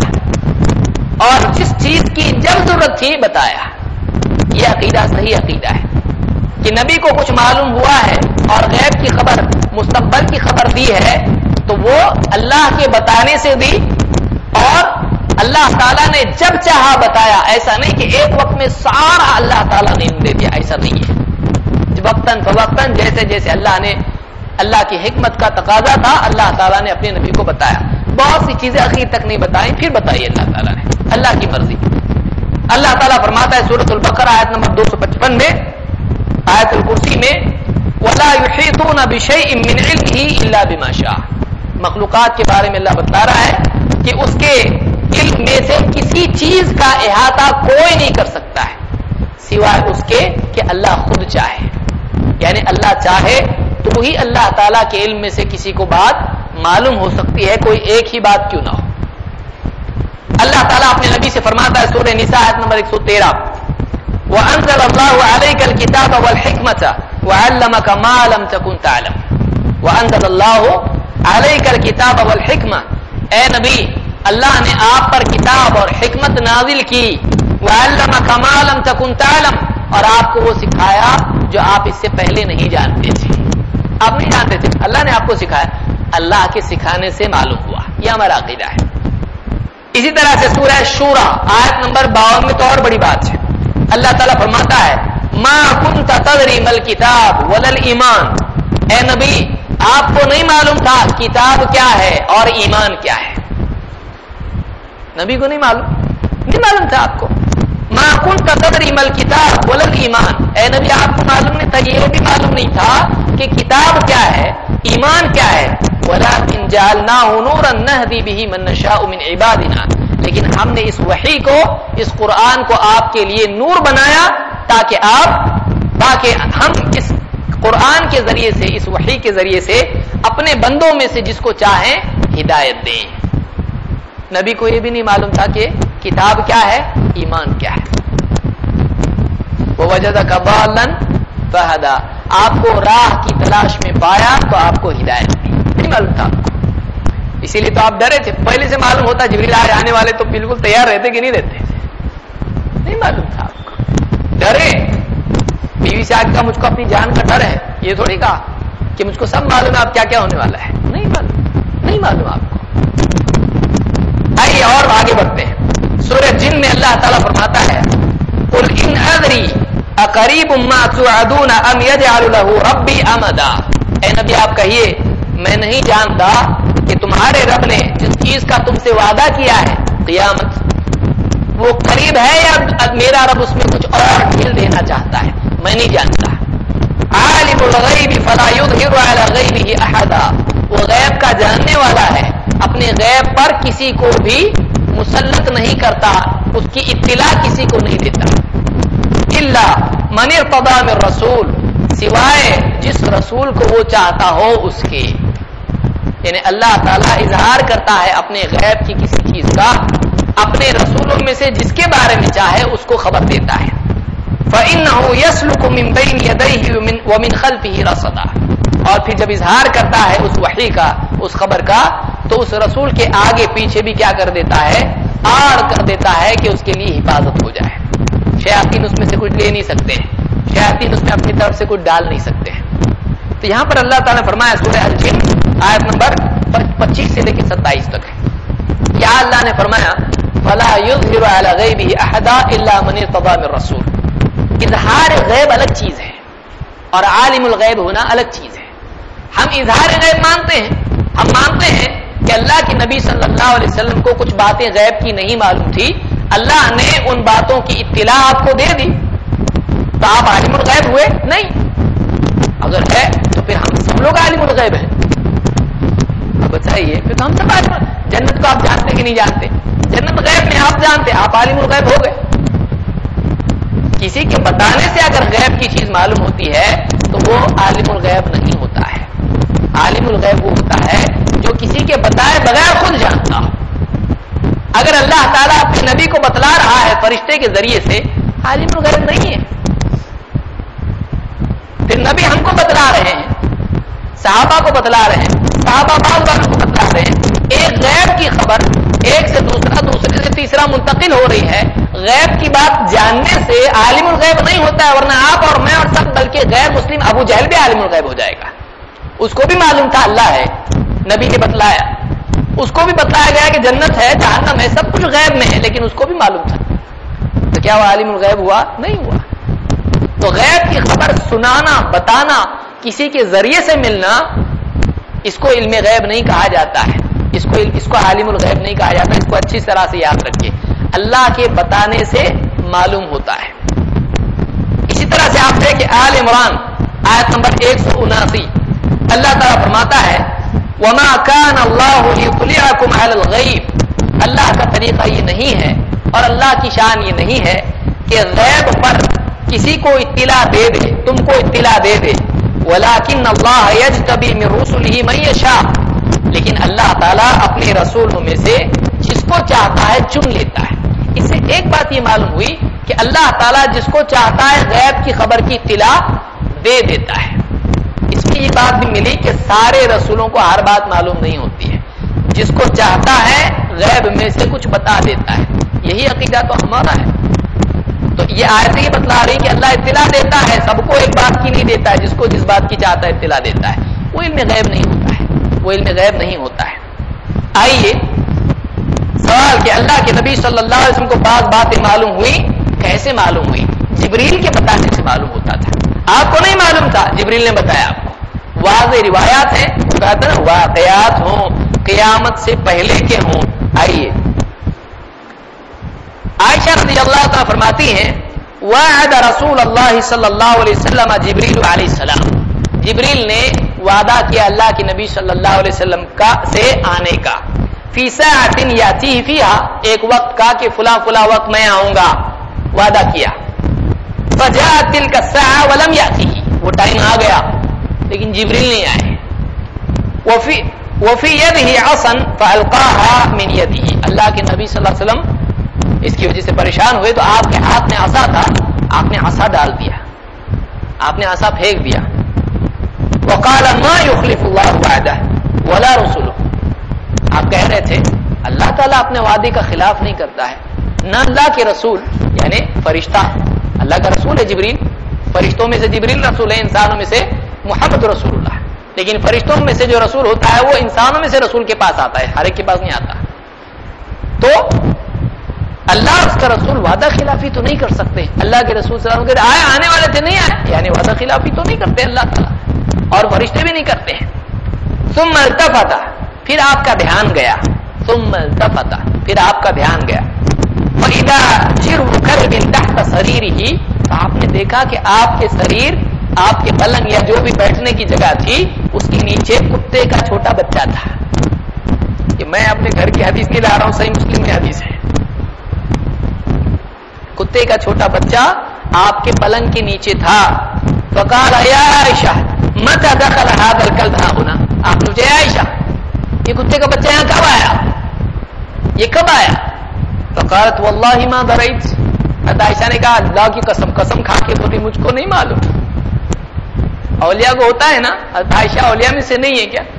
A: اور جس چیز کی جب ضرورت تھی بتایا. یہ عقیدہ صحیح عقیدہ ہے کہ نبی کو کچھ معلوم ہوا ہے اور غیب کی خبر، مستقبل کی خبر دی ہے تو وہ اللہ کے بتانے سے دی، اور اللہ تعالیٰ نے جب چاہا بتایا. ایسا نہیں کہ ایک وقت میں سارا اللہ تعالیٰ نے دے دیا، ایسا نہیں ہے. وقتاً فوقتاً جیسے جیسے اللہ کی حکمت کا تقاضا تھا اللہ تعالیٰ نے اپنے نبی کو بتایا. بہت سی چیزیں اخیر تک نہیں بتائیں، پھر بتائی اللہ تعالیٰ نے، اللہ کی مرضی. اللہ تعالیٰ فرماتا ہے سورۃ البقرہ آیت نمبر 255 میں، آیت الکرسی میں، وَلَا يُحِيطُونَ بِشَيْءٍ مِّنْ عِلْمِهِ إِلَّا بِمَا شَاءَ. مخلوقات کے بارے میں اللہ بتا رہا ہے کہ اس کے علم میں سے کسی چیز کا احاطہ کوئی نہیں کر سکتا ہے سوائے اس کے کہ اللہ خود چاہے. یعنی اللہ چاہے تو ہی اللہ تعالیٰ کے علم میں سے کسی کو بات معلوم ہو سکتی ہے، کوئی ایک ہی بات کیوں نہ ہو. اللہ تعالیٰ اپنے نبی سے فرماتا ہے سورہ نساء آیت نمبر 113، وَأَنزَلَ اللَّهُ عَلَيْكَ الْكِتَابَ وَالْحِكْمَةَ وَعَلَّمَكَ مَا لَمْ تَكُنْ تَعْلَمُ. وَأَنزَلَ اللَّهُ عَلَيْكَ الْكِتَابَ وَالْحِكْمَةَ، اے نبی اللہ نے آپ پر کتاب اور حکمت نازل کی. وَعَلَّمَكَ مَا لَمْ تَكُنْ تَعْلَمُ، اور آپ کو وہ سکھایا جو آپ اس سے پہلے نہیں جانتے تھے. آپ نہیں جانتے تھے، اللہ نے آپ کو سکھایا، اللہ کے سکھانے سے معلوم ہوا. یہ ہمارا عقیدہ ہے. اسی طرح سے سورہ شورى آیت نمبر 52 میں تو اور بڑی بات ہے. اللہ تعالیٰ فرماتا ہے ما كنت تدری ما الکتاب ولا الایمان. اے نبی آپ کو نہیں معلوم تھا کتاب کیا ہے اور ایمان کیا ہے. نبی کو نہیں معلوم تھا آپ کو. ما كنت تدری ما الکتاب ولا الایمان. اے نبی آپ کو معلوم نہیں تھا، یہ بھی معلوم نہیں تھا کہ کتاب کیا ہے، ایمان کیا ہے. ولكن جعلناه نورا نهدي به من نشاء من عبادنا. لیکن ہم نے اس وحی کو، اس قرآن کو آپ کے لیے نور بنایا تاکہ ہم اس قرآن کے ذریعے سے، اس وحی کے ذریعے سے اپنے بندوں میں سے جس کو چاہیں ہدایت دیں. نبی کو یہ بھی نہیں معلوم تھا کہ کتاب کیا ہے، ایمان کیا ہے. وَوَجَدَكَ ضَالًّا فَهَدَىٰ. آپ کو راہ کی تلاش میں پایا تو آپ کو ہدایت دی. نہیں معلوم تھا آپ کو, اسی لیے تو آپ ڈرے تھے. پہلے سے معلوم ہوتا جبریل آج آنے والے تو بالکل تیار رہتے کہ نہیں رہتے؟ نہیں معلوم تھا آپ کو, ڈرے. بیوی سے آج کا مجھ کو اپنی جان کا ڈر ہے, یہ تھوڑی کہا کہ مجھ کو سب معلوم ہے آپ کیا کیا ہونے والا ہے. نہیں معلوم, نہیں معلوم آپ کو. آئیے اور آگے بڑھتے ہیں. سورہ جن میں اللہ تعالیٰ فرماتا ہے قل ان ادری اقریب ما توعدون ام یجعل له ربی امدا. اے نبی آپ کہیے میں نہیں جانتا کہ تمہارے رب نے جس چیز کا تم سے وعدہ کیا ہے قیامت, وہ قریب ہے یا میرا رب اس میں کچھ اور ڈھیل دینا چاہتا ہے, میں نہیں جانتا. عالم الغیب فلا یظہر علی غیبہ احدا. وہ غیب کا جاننے والا ہے, اپنے غیب پر کسی کو بھی مسلط نہیں کرتا, اس کی اطلاع کسی کو نہیں دیتا. الا من ارتضی من رسول, سوائے جس رسول کو وہ چاہتا ہو اس کے. یعنی اللہ تعالیٰ اظہار کرتا ہے اپنے غیب کی کسی چیز کا اپنے رسولوں میں سے جس کے بارے میں چاہے اس کو خبر دیتا ہے. فإنه يسلك من بين يديه ومن خلفه رصدا. اور پھر جب اظہار کرتا ہے اس وحی کا, اس خبر کا, تو اس رسول کے آگے پیچھے بھی کیا کر دیتا ہے, آڑ کر دیتا ہے کہ اس کے لیے حفاظت ہو جائے. شیاطین اس میں سے کچھ لے نہیں سکتے ہیں, شیاطین اس میں اپنی طرف سے کچھ ڈال نہیں سکتے ہیں. تو یہاں پر اللہ تعالیٰ نے فرمایا سورہ الجن آیت نمبر 25 سے لے کے 27 تک ہے. کیا اللہ نے فرمایا فلا یظہر علی غیبہ احدا الا من ارتضی من رسول. اظہار غیب الگ چیز ہے اور عالم الغیب ہونا الگ چیز ہے. ہم اظہار غیب مانتے ہیں, ہم مانتے ہیں کہ اللہ کے نبی صلی اللہ علیہ وسلم کو کچھ باتیں غیب کی نہیں معلوم تھی, اللہ نے ان باتوں کی اطلاع آپ کو دے دی, تو آپ عالم الغیب ہوئے نہیں. اگر ہے تو پھر ہم سب لوگ عالم الغیب ہیں. اب بتائیے پھر تو ہم سب عالم. جنت کو آپ جانتے کہ نہیں جانتے؟ جنت غیب میں آپ جانتے, آپ عالم الغیب ہو گئے. کسی کے بتانے سے اگر غیب کی چیز معلوم ہوتی ہے تو وہ عالم الغیب نہیں ہوتا ہے. عالم الغیب وہ ہوتا ہے جو کسی کے بتائے بغیر خود جانتا ہو. اگر اللہ تعالیٰ اپنے نبی کو بتلا رہا ہے فرشتے کے ذریعے سے, عالم الغیب نہیں ہے. پھر نبی ہم کو بتلا رہے ہیں, صحابہ کو بتلا رہے ہیں, صحابہ بعض والوں کو بتلا رہے ہیں. ایک غیب کی خبر ایک سے دوسرا, دوسرے سے تیسرا منتقل ہو رہی ہے. غیب کی بات جاننے سے عالم الغیب نہیں ہوتا ہے, ورنہ آپ اور میں اور سب, بلکہ غیر مسلم ابو جہل بھی عالم الغیب ہو جائے گا. اس کو بھی معلوم تھا اللہ ہے, نبی نے بتلایا, اس کو بھی بتلایا گیا کہ جنت ہے جہنم ہے, سب کچھ غیب میں ہے, لیکن اس کو بھی معلوم تھا. تو کیا وہ عالم الغیب ہوا؟ نہیں ہوا. تو غیب کی خبر سنانا, بتانا, کسی کے ذریعے سے ملنا, اس کو علم غیب نہیں کہا جاتا ہے, اس کو عالم الغیب نہیں کہا جاتا. اس کو اچھی طرح سے یاد رکھیے, اللہ کے بتانے سے معلوم ہوتا ہے. اسی طرح سے آپ دیکھیں آل عمران آیت نمبر 179, اللہ تعالیٰ فرماتا ہے وما كان الله ليطلعكم على الغيب. اللہ کا طریقہ یہ نہیں ہے اور اللہ کی شان یہ نہیں ہے کہ غیب پر کسی کو اطلاع دے دے, تم کو اطلاع دے دے. ولكن الله يجتبي من رسله من يشاء. لیکن اللہ تعالیٰ اپنے رسولوں میں سے جس کو چاہتا ہے چن لیتا ہے. اس سے ایک بات یہ معلوم ہوئی کہ اللہ تعالیٰ جس کو چاہتا ہے غیب کی خبر کی اطلاع دے دیتا ہے. اس میں یہ بات بھی ملی کہ سارے رسولوں کو ہر بات معلوم نہیں ہوتی ہے, جس کو چاہتا ہے غیب میں سے کچھ بتا دیتا ہے. یہی عقیدہ تو ہمارا ہے. تو یہ آیت یہ بتلا رہی کہ اللہ اطلاع دیتا ہے, سب کو ایک بات کی نہیں دیتا ہے, جس کو جس بات کی چاہتا ہے اطلاع دیتا ہے. وہ علم غیب نہیں ہوتا ہے, وہ علم غیب نہیں ہوتا ہے. آئیے سوال کہ اللہ کے نبی صلی اللہ علیہ وسلم کو بعض باتیں معلوم ہوئی, کیسے معلوم ہوئی؟ جبریل کے بتانے سے معلوم ہوتا تھا. آپ کو نہیں معلوم تھا, جبریل نے بتایا آپ کو. واضح روایات ہیں, کہتے ہیں واقعات ہوں قیامت سے پہلے کے ہوں. آئیے عائشہ رضی اللہ تعالیٰ فرماتی ہیں وعد رسول اللہ صلی اللہ علیہ وسلم جبریل علیہ السلام. جبریل نے وعدہ کیا اللہ کے نبی صلی اللہ علیہ وسلم کا سے آنے کا. فی ساعۃ یاتیہ فیہا, ایک وقت کا کہ فلاں فلاں وقت میں آؤں گا, وعدہ کیا. فجاءت تلک الساعہ ولم یاتیہ, وہ ٹائم آ گیا لیکن جبریل نہیں آئے. وفی یدہ عصا فالقاها من یدہ, اللہ کے نبی صلی اللہ علیہ وسلم اس کی وجہ سے پریشان ہوئے تو آپ کے ہاتھ میں عصا تھا, آپ نے عصا ڈال دیا. آپ نے عصا پھینک دیا. وقال ما يخلف الله وعده ولا رسوله. آپ کہہ رہے تھے اللہ تعالیٰ اپنے وعدے کا خلاف نہیں کرتا ہے، نہ اللہ کے رسول یعنی فرشتہ، اللہ کا رسول ہے جبریل، فرشتوں میں سے جبریل رسول ہے، انسانوں میں سے محمد رسول اللہ. لیکن فرشتوں میں سے جو رسول ہوتا ہے وہ انسانوں میں سے رسول کے پاس آتا ہے، ہر ایک کے پاس نہیں آتا. تو اللہ اس کا رسول وعدہ خلافی تو نہیں کر سکتے. اللہ کے رسول صلی اللہ علیہ وسلم آئے، آنے والے تھے نہیں آئے، یعنی وعدہ خلافی تو نہیں کرتے اللہ تعالیٰ، اور فرشتے بھی نہیں کرتے ہیں. ثم التفت، پھر آپ کا دھیان گیا. ثم التفت، پھر آپ کا دھیان گیا. فإذا جرح كلب تحت سريره، تو آپ نے دیکھا کہ آپ کے سریر، آپ کے پلنگ یا جو بھی بیٹھنے کی جگہ تھی اس کے نیچے کتے کا چھوٹا بچہ تھا. کہ میں اپنے گھر کی حدیث نہیں لا رہا ہوں، صحیح مسلم میں حدیث ہے. کتے کا چھوٹا بچہ آپ کے پلنگ کے نیچے تھا. فقال یا عائشہ متى دخل هذا الكلب ها هنا. آپ نے پوچھا عائشہ یہ کتے کا بچہ یہاں کب آیا، یہ کب آیا؟ فقالت والله ما دريت. عائشہ نے کہا اللہ کی قسم، قسم کھا کے بولی مجھ کو نہیں معلوم. اولیاء کو ہوتا ہے نا، عائشہ اولیاء میں سے نہیں ہے کیا؟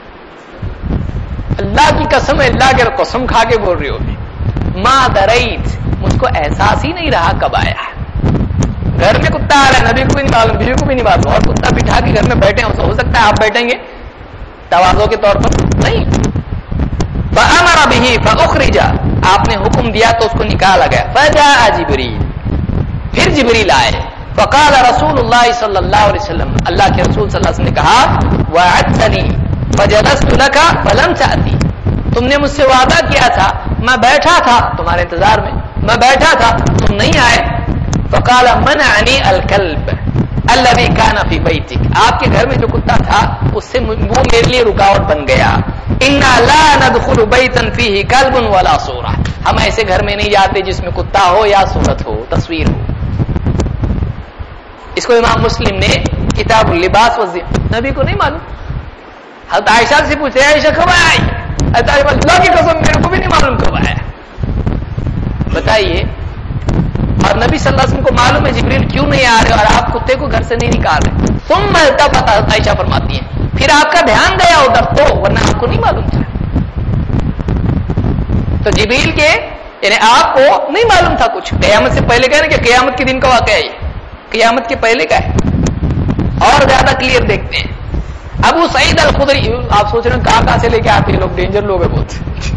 A: اللہ کی قسم ہے، اللہ کی قسم کھا کے بول رہی ہوگی. ما دریت، مجھ کو احساس ہی نہیں رہا کب آیا. گھر میں کتا آ رہا ہے، نبی کو بھی نہیں معلوم، بیوی کو بھی نہیں معلوم، اور کتا بٹھا کے گھر میں بیٹھے ہو سکتا ہے آپ بیٹھیں گے تواضع کے طور پر نہیں. فامر به فاخرج، آپ نے حکم دیا تو اس کو نکالا گیا. فجاء جبریل، پھر جبریل آئے. فقال رسول اللہ صلی اللہ علیہ وسلم، اللہ کے رسول صلی اللہ علیہ وسلم نے کہا وعدتنی فجلست لك فلم تأتی. تم نے مجھ سے وعدہ کیا تھا، میں بیٹھا تھا تمہارے انتظار میں، میں بیٹھا تھا تم نہیں آئے. فقال منعني الكلب الذي كان في بيتك، آپ کے گھر میں جو کتا تھا اس سے وہ میرے لیے رکاوٹ بن گیا. انا لا ندخل بيتا فيه كلب ولا صورة، ہم ایسے گھر میں نہیں جاتے جس میں کتا ہو یا صورت ہو، تصویر ہو. اس کو امام مسلم نے کتاب اللباس نبی کو نہیں معلوم. حضرت عائشہ سے پوچھتے عائشہ کب آئی؟ اللہ کی قسم میرے کو بھی نہیں معلوم کب آیا. بتائیے. اور نبی صلی اللہ علیہ وسلم کو معلوم ہے جبریل کیوں نہیں آ رہے اور آپ کتے کو گھر سے نہیں نکال رہے. ثم التفت، عائشہ فرماتی ہیں پھر آپ کا دھیان گیا ادھر تو، ورنہ آپ کو نہیں معلوم تھا. تو جبریل کے یعنی آپ کو نہیں معلوم تھا کچھ. قیامت سے پہلے کہہ رہے کہ قیامت کے دن کا واقعہ ہے، قیامت کے پہلے کا ہے. اور زیادہ کلیئر دیکھتے ہیں. ابو سعید الخدری، آپ سوچ رہے ہیں کہاں سے لے کے آتے ہیں لوگ، ڈینجر لوگ ہیں بہت.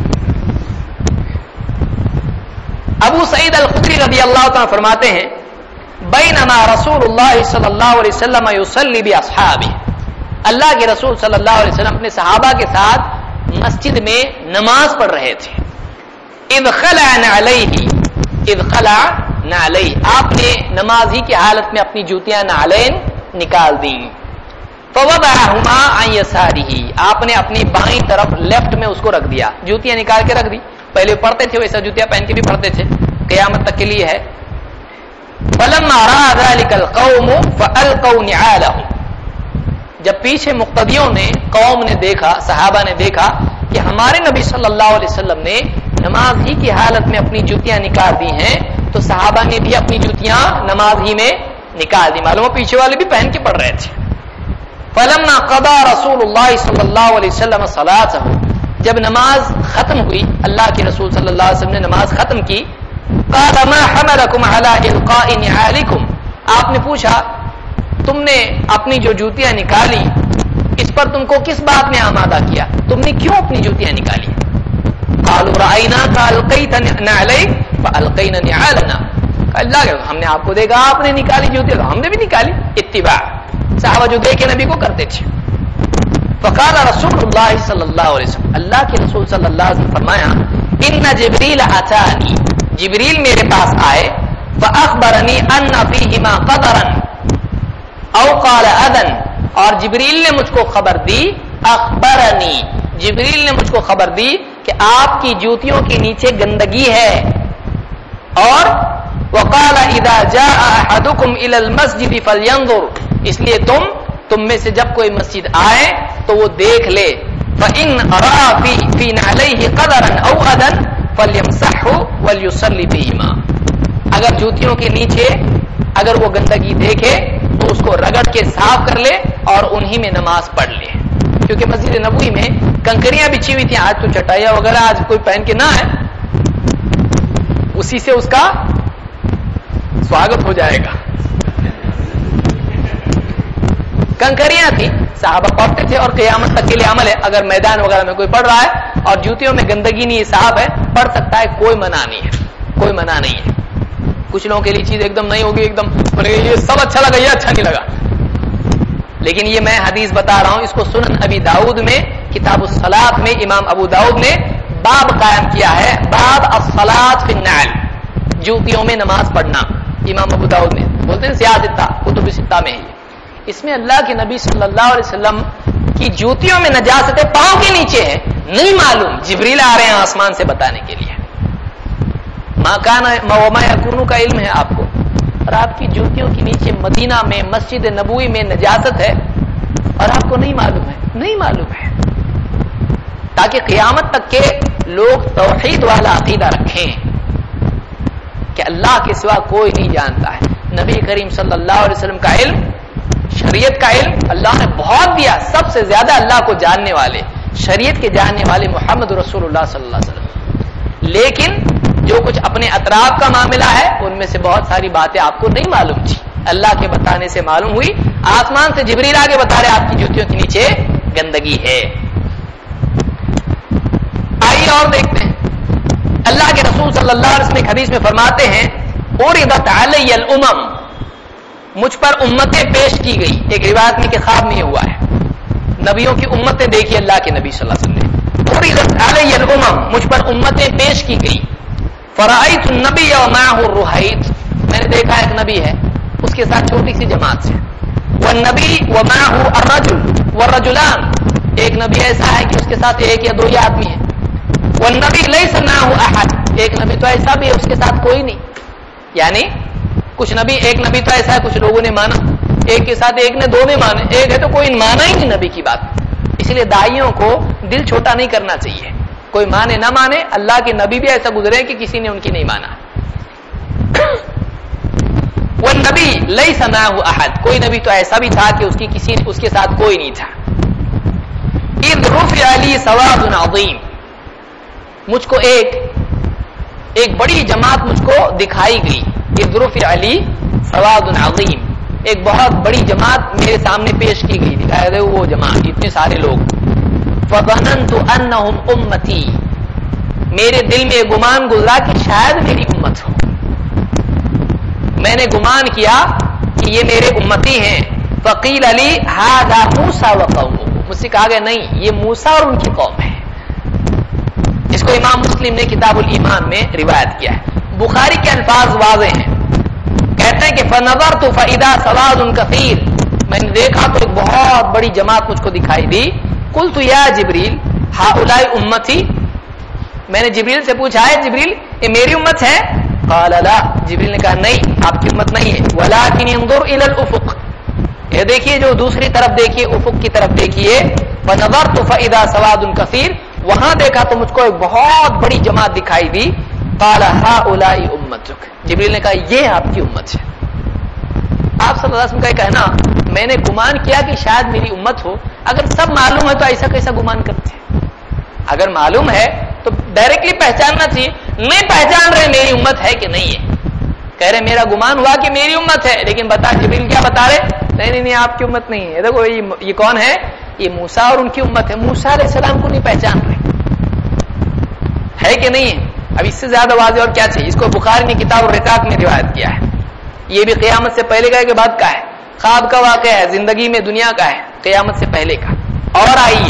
A: ابو سعید الخدری رضی اللہ تعالیٰ فرماتے ہیں بینما رسول اللہ صلی اللہ علیہ وسلم یصلی باصحابہ، اللہ کے رسول صلی اللہ علیہ وسلم اپنے صحابہ کے ساتھ مسجد میں نماز پڑھ رہے تھے. اذ خلع نعلیہ، آپ نے نماز ہی کی حالت میں اپنی جوتیاں نعلین نکال دیں. فوضعہما عن یسارہ، آپ نے اپنی بائیں طرف لیفٹ میں اس کو رکھ دیا، جوتیاں نکال کے رکھ دی. پہلے پڑھتے تھے ویسا جوتیاں پہن کے بھی پڑھتے تھے، قیامت تک کے لیے ہے. فلما رأى ذلك القوم فألقوا نعالهم، جب پیچھے مقتدیوں نے، قوم نے دیکھا، صحابہ نے دیکھا کہ ہمارے نبی صلی اللہ علیہ وسلم نے نماز ہی کی حالت میں اپنی جوتیاں نکال دی ہیں، تو صحابہ نے بھی اپنی جوتیاں نماز ہی میں نکال دی. معلوم پیچھے والے بھی پہن کے پڑھ رہے تھے. فلما قضى رسول اللہ صلی اللہ علیہ وسلم صلاته، جب نماز ختم ہوئی، اللہ کے رسول صلی اللہ علیہ وسلم نے نماز ختم کی. قال ما حملكم على القاء نعالكم، آپ نے پوچھا تم نے اپنی جو جوتیاں نکالی اس پر تم کو کس بات نے آمادہ کیا، تم نے کیوں اپنی جوتیاں نکالی؟ قالوا رأيناك ألقيت نعليك فألقينا نعالنا، اللہ ہم نے آپ کو دیکھا آپ نے نکالی جوتیاں، ہم نے بھی نکالی. اتباع، صحابہ جو دیکھے نبی کو کرتے تھے. فقال رسول اللہ صلی اللہ علیہ وسلم، اللہ کے رسول صلی اللہ علیہ وسلم فرمایا ان جبریل اتانی، جبریل میرے پاس آئے. فاخبرنی ان فیہما قدرا او قال اذن، اور جبریل نے مجھ کو خبر دی. اخبرنی، جبریل نے مجھ کو خبر دی کہ آپ کی جوتیوں کے نیچے گندگی ہے. اور وقال اذا جاء احدكم الى المسجد فلينظر، اس لیے تم میں سے جب کوئی مسجد آئے تو وہ دیکھ لے. فإن رأى في نعليه قدرا أو أذى فليمسحه وليصلي بهما، اگر جوتیوں کے نیچے اگر وہ گندگی دیکھے تو اس کو رگڑ کے صاف کر لے اور انہی میں نماز پڑھ لے. کیونکہ مسجد نبوی میں کنکریاں بچھی ہوئی تھیں. آج تو چٹائیاں وغیرہ آج کوئی پہن کے نہ ہے, اسی سے اس کا سواگت ہو جائے گا. کنکریاں تھی, صحابہ پڑھتے تھے اور قیامت تک کے لیے عمل ہے. اگر میدان وغیرہ میں کوئی پڑھ رہا ہے اور جوتیوں میں گندگی نہیں, صاف ہے, پڑھ سکتا ہے, کوئی منع نہیں ہے, کوئی منع نہیں ہے. کچھ لوگوں کے لیے چیز ایک دم نہیں ہوگی, ایک دم یہ سب اچھا لگا, یہ اچھا نہیں لگا. لیکن یہ میں حدیث بتا رہا ہوں, اس کو سنن ابی داؤد میں کتاب الصلاۃ میں امام ابو داؤد نے باب قائم کیا ہے, باب الصلاۃ فی النعل, جوتیوں میں نماز پڑھنا. امام ابو داؤد نے بولتے ہیں سیاستہ کتب ستہ میں ہے. اس میں اللہ کے نبی صلی اللہ علیہ وسلم کی جوتیوں میں نجاست پاؤں کے نیچے ہے, نہیں معلوم, جبریل آ رہے ہیں آسمان سے بتانے کے لیے. ما کان وما یکون کا علم ہے آپ کو, اور آپ کی جوتیوں کے نیچے مدینہ میں مسجد نبوی میں نجاست ہے اور آپ کو نہیں معلوم ہے, نہیں معلوم ہے. تاکہ قیامت تک کے لوگ توحید والا عقیدہ رکھیں کہ اللہ کے سوا کوئی نہیں جانتا ہے. نبی کریم صلی اللہ علیہ وسلم کا علم, شریعت کا علم اللہ نے بہت دیا. سب سے زیادہ اللہ کو جاننے والے, شریعت کے جاننے والے محمد رسول اللہ صلی اللہ علیہ وسلم. لیکن جو کچھ اپنے اطراف کا معاملہ ہے ان میں سے بہت ساری باتیں آپ کو نہیں معلوم تھی, اللہ کے بتانے سے معلوم ہوئی. آسمان سے جبریل آگے بتا رہے آپ کی جوتیوں کے نیچے گندگی ہے. آئیے اور دیکھتے ہیں, اللہ کے رسول صلی اللہ علیہ وسلم ایک حدیث میں فرماتے ہیں, عرضت علی الامم, مجھ پر امتیں پیش کی گئی. ایک روایت میں کہ خواب میں ہوا ہے, نبیوں کی امتیں دیکھی اللہ کے نبی صلی اللہ علیہ وسلم نے. عرضت علی الامم, مجھ پر امتیں پیش کی گئی. فرأیت النبی ومعه الرہیت, میں نے دیکھا ایک نبی ہے, اس کے ساتھ چھوٹی سی جماعت ہے. والنبی ومعه الرجل والرجلان, ایک نبی ایسا ہے کہ اس کے ساتھ ایک یا دو ہی آدمی ہیں. والنبی لیس معه احد, ایک نبی تو ایسا بھی ہے اس کے ساتھ کوئی نہیں. یعنی کچھ نبی, ایک نبی تو ایسا ہے کچھ لوگوں نے مانا, ایک کے ساتھ ایک نے, دو نے مانے, ایک ہے تو کوئی مانا ہی نہیں نبی کی بات. اس لیے داعیوں کو دل چھوٹا نہیں کرنا چاہیے, کوئی مانے نہ مانے. اللہ کے نبی بھی ایسا گزرے کہ کسی نے ان کی نہیں مانا. والنبی لیس معه احد, کوئی نبی تو ایسا بھی تھا کہ اس کے ساتھ کوئی نہیں تھا. اذ رفع لی سواد عظیم, مجھ کو ایک بڑی جماعت مجھ کو دکھائی گئی. اذ رفع لی سواد عظیم, ایک بہت بڑی جماعت میرے سامنے پیش کی گئی, دکھایا گیا وہ جماعت, اتنے سارے لوگ. فظننت انہم امتی, میرے دل میں گمان گزرا کہ شاید میری امت ہو. میں نے گمان کیا کہ یہ میرے امتی ہیں. فقیل لی ھذا موسیٰ وقومہ, مجھ سے کہا گیا نہیں یہ موسیٰ اور ان کی قوم ہے. اس کو امام مسلم نے کتاب الایمان میں روایت کیا ہے. بخاری کے الفاظ واضح ہیں, کہتے ہیں کہ فنظرت فاذا سواد کثیر, میں نے دیکھا تو ایک بہت بڑی جماعت مجھ کو دکھائی دی. قلت یا جبریل ہؤلاء امتی, میں نے جبریل سے پوچھا ہے جبریل یہ میری امت ہے؟ قال لا, جبریل نے کہا نہیں آپ کی امت نہیں ہے. ولكن انظر الى الافق, یہ دیکھیے جو دوسری طرف دیکھیے, افق کی طرف دیکھیے. فنظرت فاذا سواد کثیر, وہاں دیکھا تو مجھ کو ایک بہت بڑی جماعت دکھائی دی. قال هؤلاء امتک, جبریل نے کہا یہ آپ کی امت ہے. آپ صلی اللہ علیہ وسلم کا کہنا میں نے گمان کیا کہ شاید میری امت ہو. اگر سب معلوم ہے تو ایسا کیسا گمان کرتے ہیں؟ اگر معلوم ہے تو ڈائریکٹلی پہچاننا چاہیے. نہیں پہچان رہے میری امت ہے کہ نہیں ہے, کہہ رہے میرا گمان ہوا کہ میری امت ہے, لیکن بتا جبریل کیا بتا رہے, نہیں آپ کی امت نہیں ہے. دیکھو یہ کون ہے, یہ موسیٰ اور ان کی امت ہے. موسیٰ علیہ السلام کو نہیں پہچان رہے ہے کہ نہیں ہے. اب اس سے زیادہ واضح اور کیا چاہیے. اس کو بخاری نے کتاب الرقاق میں روایت کیا ہے. یہ بھی قیامت سے پہلے کا ہے کہ بعد کا ہے, خواب کا واقعہ ہے, زندگی میں دنیا کا ہے, قیامت سے پہلے کا. اور آئیے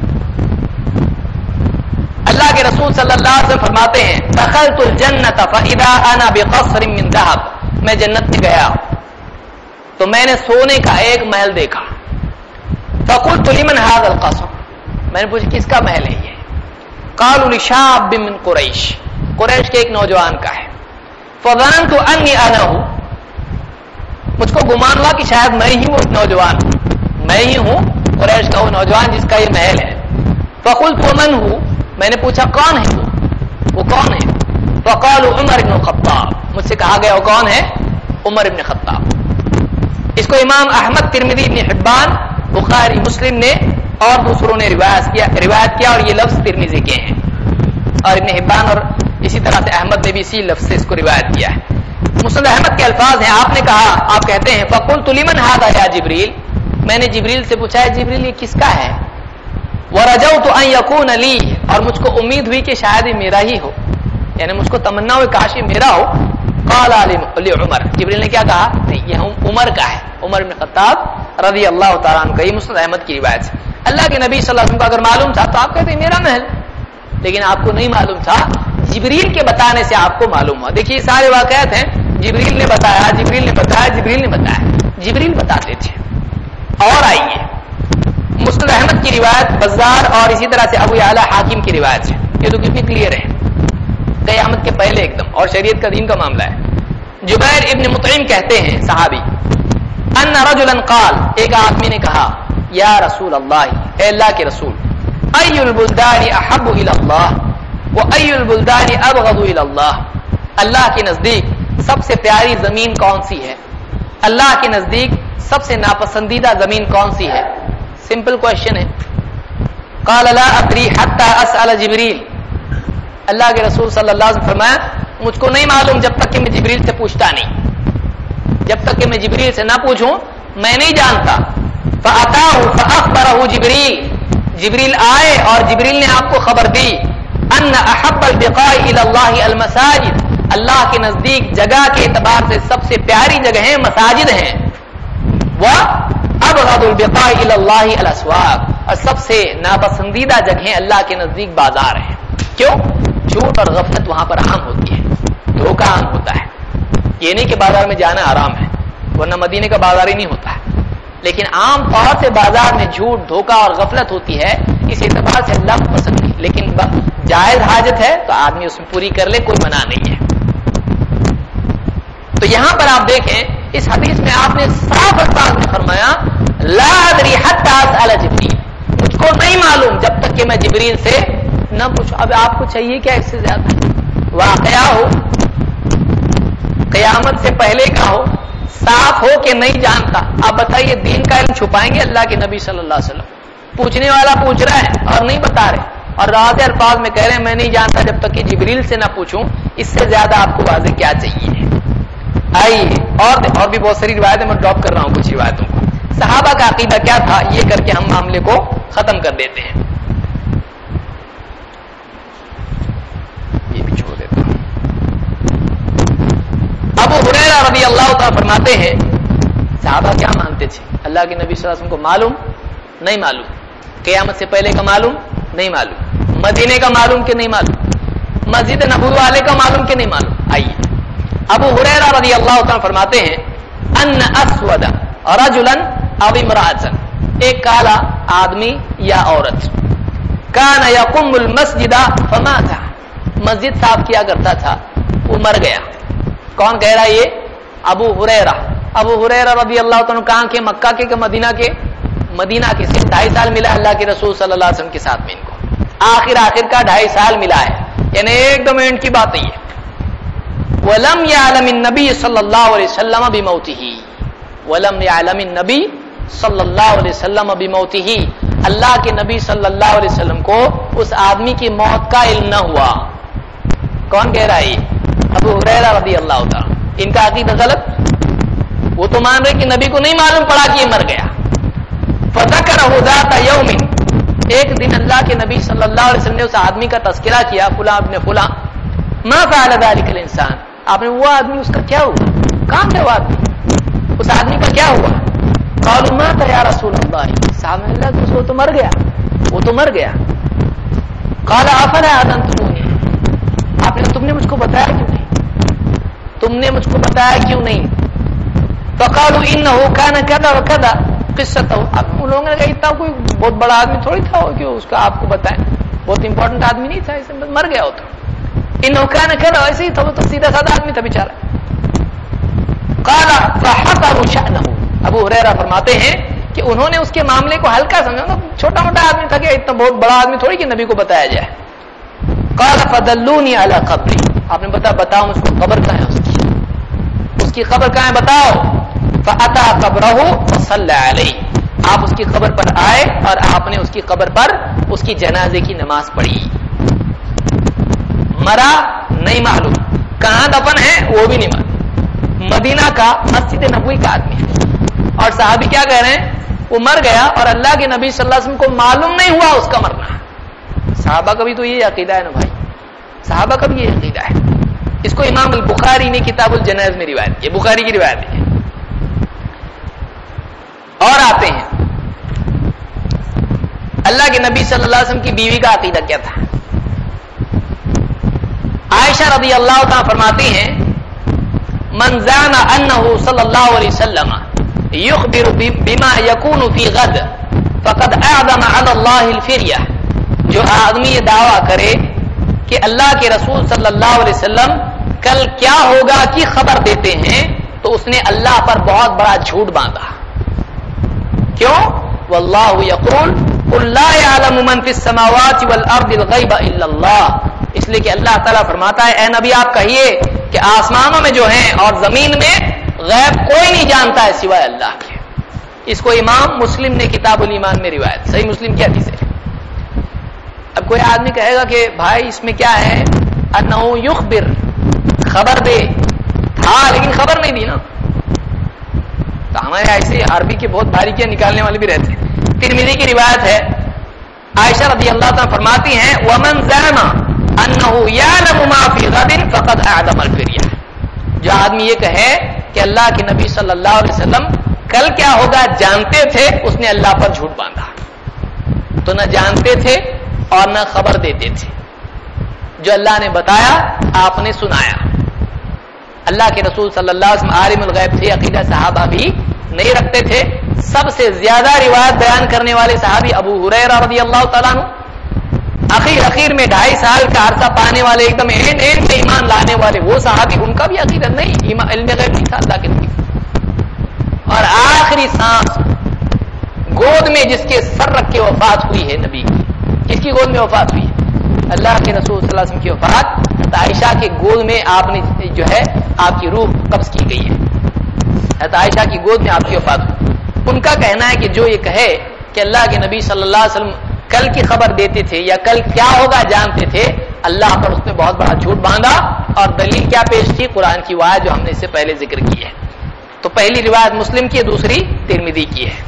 A: اللہ کے رسول صلی اللہ علیہ وسلم فرماتے ہیں دخلت الجنت فاذا انا بقصر من ذهب, میں جنت میں گیا تو میں نے سونے کا ایک محل دیکھا. فقلت لمن هذا القصر, میں نے پوچھا کس کا محل ہے یہ؟ قالوا لشاب من قریش, قریش کے ایک نوجوان کا ہے. فظننت انی انا ہوں, مجھ کو گمان ہوا کہ شاید میں ہی وہ نوجوان ہوں, میں ہی ہوں قریش کا وہ نوجوان جس کا یہ محل ہے. فقلت ومن ہوں, میں نے پوچھا کون ہے وہ کون ہے؟ فقالوا عمر بن الخطاب, مجھ سے کہا گیا وہ کون ہے؟ عمر ابن خطاب. اس کو امام احمد، ترمذی، ابن حبان، بخاری، مسلم نے اور دوسروں نے روایت کیا اور یہ لفظ ترمذی کے ہیں اور ابن حبان اور اسی طرح سے احمد نے بھی اسی لفظ سے اس کو روایت کیا ہے. مسند احمد کے الفاظ ہیں، آپ نے کہا، آپ کہتے ہیں فقلت لمن هذا یا جبریل، میں نے جبریل سے پوچھا ہے جبریل یہ کس کا ہے؟ ورجوت ان يكون لي، اور مجھ کو امید ہوئی کہ شاید یہ میرا ہی ہو، یعنی مجھ کو تمنا ہوئی کاش یہ میرا ہو. قال لعمر، جبریل نے کیا کہا؟ نہیں یہ عمر کا ہے، عمر بن خطاب رضی اللہ تعالیٰ عنہ کا. یہ مسند احمد کی روایت ہے. اللہ کے نبی صلی اللہ علیہ وسلم کو اگر معلوم تھا تو آپ کہتے ہیں میرا محل، لیکن آپ کو نہیں معلوم تھا، جبریل کے بتانے سے آپ کو معلوم ہوا. دیکھیے سارے واقعات ہیں، جبریل نے بتایا، جبریل نے بتایا، جبریل نے بتایا، جبریل بتاتے تھے. اور آئیے مسند احمد کی روایت، بزار اور اسی طرح سے ابو یعلا حاکم کی روایت ہے. یہ تو کتنی کلیئر ہے، قیامت کے پہلے ایک دم، اور شریعت کا دین کا معاملہ ہے. جبیر ابن مطعم کہتے ہیں صحابی، ان رجلا قال، ایک آدمی نے کہا یا رسول اللہ، اے اللہ کے رسول، ای البلدان احب الی اللہ وای البلدان ابغض الی اللہ، اللہ کے نزدیک سب سے پیاری زمین کون سی ہے؟ اللہ کے نزدیک سب سے ناپسندیدہ زمین کون سی ہے؟ سمپل کوشچن ہے. قال لا ادری حتی اسأل جبریل، اللہ کے رسول صلی اللہ علیہ وسلم فرمایا مجھ کو نہیں معلوم جب تک کہ میں جبریل سے پوچھتا نہیں، جب تک کہ میں جبریل سے نہ پوچھوں میں نہیں جانتا. فأتاه فأخبره جبریل، جبریل آئے اور جبریل نے آپ کو خبر دی ان احب البقاء الى اللہ المساجد، اللہ کے نزدیک جگہ کے اعتبار سے سب سے پیاری جگہیں مساجد ہیں. وابغض البقاء الى اللہ الاسواق، اور سب سے ناپسندیدہ جگہیں اللہ کے نزدیک بازار ہیں. کیوں؟ جھوٹ اور غفلت وہاں پر عام ہوتی ہے، دھوکہ عام ہوتا ہے. یہ نہیں کہ بازار میں جانا حرام ہے، ورنہ مدینے کا بازار ہی نہیں ہوتا ہے، لیکن عام طور سے بازار میں جھوٹ، دھوکہ اور غفلت ہوتی ہے. اس اعتبار سے اللہ کو پسند نہیں، لیکن جائز حاجت ہے تو آدمی اس میں پوری کر لے، کوئی منع نہیں ہے. تو یہاں پر آپ دیکھیں اس حدیث میں آپ نے صاف الفاظ میں فرمایا لا ادری حتی اسأل جبریل، مجھ کو نہیں معلوم جب تک کہ میں جبریل سے نہ پوچھو. اب آپ کو چاہیے کیا اس سے زیادہ؟ واقعہ ہو، قیامت سے پہلے کا ہو، صاف ہو کہ نہیں جانتا. آپ بتائیے دین کا علم چھپائیں گے اللہ کے نبی صلی اللہ علیہ وسلم؟ پوچھنے والا پوچھ رہا ہے اور نہیں بتا رہے، اور واضح الفاظ میں کہہ رہے ہیں میں نہیں جانتا جب تک کہ جبریل سے نہ پوچھوں. اس سے زیادہ آپ کو واضح کیا چاہیے؟ آئیے اور بھی بہت ساری روایتیں میں ڈراپ کر رہا ہوں کچھ روایتوں کو. صحابہ کا عقیدہ کیا تھا یہ کر کے ہم معاملے کو ختم کر دیتے ہیں. یہ بھی چھوڑ دیتا ہوں. ابو ہریرہ رضی اللہ تعالیٰ فرماتے ہیں صحابہ کیا مانتے تھے؟ اللہ کے نبی صلی اللہ علیہ وسلم کو معلوم نہیں معلوم، قیامت سے پہلے کا معلوم نہیں معلوم، مدینے کا معلوم کہ نہیں معلوم، مسجد نبوی والے کا معلوم کہ نہیں معلوم. آئیے ابو ہریرہ رضی اللہ تعالیٰ فرماتے ہیں ان اسود رجلا او امرأة، ایک کالا آدمی یا عورت، کان یقم المسجد فمات، مسجد صاف کیا کرتا تھا وہ مر گیا. کون کہہ رہا ہے یہ؟ ابو ہریرہ. ابو ہریرہ رضی اللہ تعالیٰ کہاں کے؟ مکہ کے کہ مدینہ کے؟ مدینہ کے. صرف 2.5 سال ملا اللہ کے رسول صلی اللہ علیہ وسلم کے ساتھ میں ان کو، آخر کا 2.5 سال ملا ہے، یعنی ایک دم اینڈ کی بات نہیں ہے. وَلَمْ يَعْلَمِ النَّبِيُّ صلی اللہ علیہ وسلم بِمَوْتِهِ، وَلَمْ يَعْلَمِ النَّبِيُّ صلی اللہ علیہ وسلم بِمَوْتِهِ، اللہ کے نبی صلی اللہ علیہ وسلم کو اس آدمی کی موت کا علم نہ ہوا. کون کہہ رہا ہے یہ؟ ابو ہریرہ رضی اللہ تعالیٰ. ان کا عقیدہ غلط، وہ تو مان رہے کہ نبی کو نہیں معلوم پڑا کہ یہ مر گیا. فَذَكَرَهُ ذَاتَ يَوْمٍ، ایک دن اللہ کے نبی صلی اللہ علیہ وسلم نے اس آدمی کا تذکرہ کیا، فلاں ابن فلاں. مَا فَعَلَ ذَلِكَ الْإِنسان، آپ نے وہ آدمی اس کا کیا ہوا؟ کہاں گیا وہ آدمی؟ اس آدمی کا کیا ہوا؟ قالوا مات یا رسول اللہ، صاحب اللہ وہ تو مر گیا، وہ تو مر گیا. قال افلا اذنتمونی، آپ نے تم نے مجھ کو بتایا کیوں نہیں؟ تم نے مجھ کو بتایا کیوں نہیں؟ فقالوا انه كان كذا وكذا قصته، اب ان لوگوں نے کہا اتنا کوئی بہت بڑا آدمی تھوڑی تھا کہ اس کا آپ کو بتائیں، بہت امپورٹنٹ آدمی نہیں تھا، اس میں مر گیا وہ تو. انه كان كذا، ایسے ہی تھا وہ تو سیدھا سادہ آدمی تھا بیچارہ. قال فحقروا شأنه، ابو ہریرہ فرماتے ہیں کہ انہوں نے اس کے معاملے کو ہلکا سمجھا، چھوٹا موٹا آدمی تھا کہ اتنا بہت بڑا آدمی تھوڑی کہ نبی کو بتایا جائے. قال فدلوني على قبری، آپ نے بتاؤ مجھ کو قبر کہاں ہے اس کی، اس کی قبر کہاں ہے بتاؤ؟ فَأَتَى قَبْرَهُ وَصَلَّى عَلَيْهِ، آپ اس کی قبر پر آئے اور آپ نے اس کی قبر پر اس کی جنازے کی نماز پڑھی. مرا نہیں معلوم، کہاں دفن ہے وہ بھی نہیں معلوم، مدینہ کا مسجد نبوی کا آدمی ہے، اور صحابی کیا کہہ رہے ہیں؟ وہ مر گیا اور اللہ کے نبی صلی اللہ علیہ وسلم کو معلوم نہیں ہوا اس کا مرنا. صحابہ کا بھی تو یہ عقیدہ ہے نا بھائی، صحابہ کا بھی یہ عقیدہ ہے. اس کو امام البخاری نے کتاب الجنائز میں روایت کی، بخاری کی روایت ہے. اور آتے ہیں اللہ کے نبی صلی اللہ علیہ وسلم کی بیوی کا عقیدہ کیا تھا. عائشہ رضی اللہ تعالیٰ فرماتی ہیں من زعم انہ صلی اللہ علیہ وسلم یخبر بما یکون فی غد فقد اعظم علی اللہ الفریہ، جو آدمی یہ دعویٰ کرے کہ اللہ کے رسول صلی اللہ علیہ وسلم کل کیا ہوگا کی خبر دیتے ہیں تو اس نے اللہ پر بہت بڑا جھوٹ باندھا. کیوں؟ واللہ یقول قل لا یعلم من فی السماوات والارض الغیب الا اللہ، اس لیے کہ اللہ تعالیٰ فرماتا ہے اے نبی آپ کہیے کہ آسمانوں میں جو ہیں اور زمین میں غیب کوئی نہیں جانتا ہے سوائے اللہ کے. اس کو امام مسلم نے کتاب الایمان میں روایت، صحیح مسلم کی حدیث ہے. اب کوئی آدمی کہے گا کہ بھائی اس میں کیا ہے؟ انہ یخبر، خبر دے تھا لیکن خبر نہیں دی نا. تو ہمارے ایسے عربی کے بہت باریکیاں نکالنے والے بھی رہتے ہیں. ترمذی کی روایت ہے، عائشہ رضی اللہ تعالیٰ فرماتی ہیں ومن زعم انہ یعلم ما فی غد فقد اعظم الفریہ، جو آدمی یہ کہے کہ اللہ کے نبی صلی اللہ علیہ وسلم کل کیا ہوگا جانتے تھے، اس نے اللہ پر جھوٹ باندھا. تو نہ جانتے تھے اور نہ خبر دیتے تھے، جو اللہ نے بتایا آپ نے سنایا. اللہ کے رسول صلی اللہ علیہ وسلم عالم الغیب تھے، عقیدہ صحابہ بھی نہیں رکھتے تھے. سب سے زیادہ روایت بیان کرنے والے صحابی ابو ہریرہ رضی اللہ تعالیٰ عنہ، اخیر میں 2.5 سال کا عرصہ پانے والے، ایک دم اینڈ میں ایمان لانے والے وہ صحابی، ان کا بھی عقیدہ نہیں، علم غیب نہیں تھا اللہ کے نبی. اور آخری سانس گود میں جس کے سر رکھ کے وفات ہوئی ہے نبی کی، کس کی گود میں وفات ہوئی ہے؟ اللہ کے رسول صلی اللہ علیہ وسلم کی وفات عائشہ کے گود میں آپ نے جو ہے آپ کی روح قبض کی گئی ہے. عائشہ کی گود میں آپ کی وفات ہوئی. ان کا کہنا ہے کہ جو یہ کہے کہ اللہ کے نبی صلی اللہ علیہ وسلم کل کی خبر دیتے تھے یا کل کیا ہوگا جانتے تھے، اللہ پر اس نے بہت بڑا جھوٹ باندھا. اور دلیل کیا پیش تھی؟ قرآن کی آیت جو ہم نے اس سے پہلے ذکر کی ہے. تو پہلی روایت مسلم کی ہے، دوسری ترمذی کی ہے.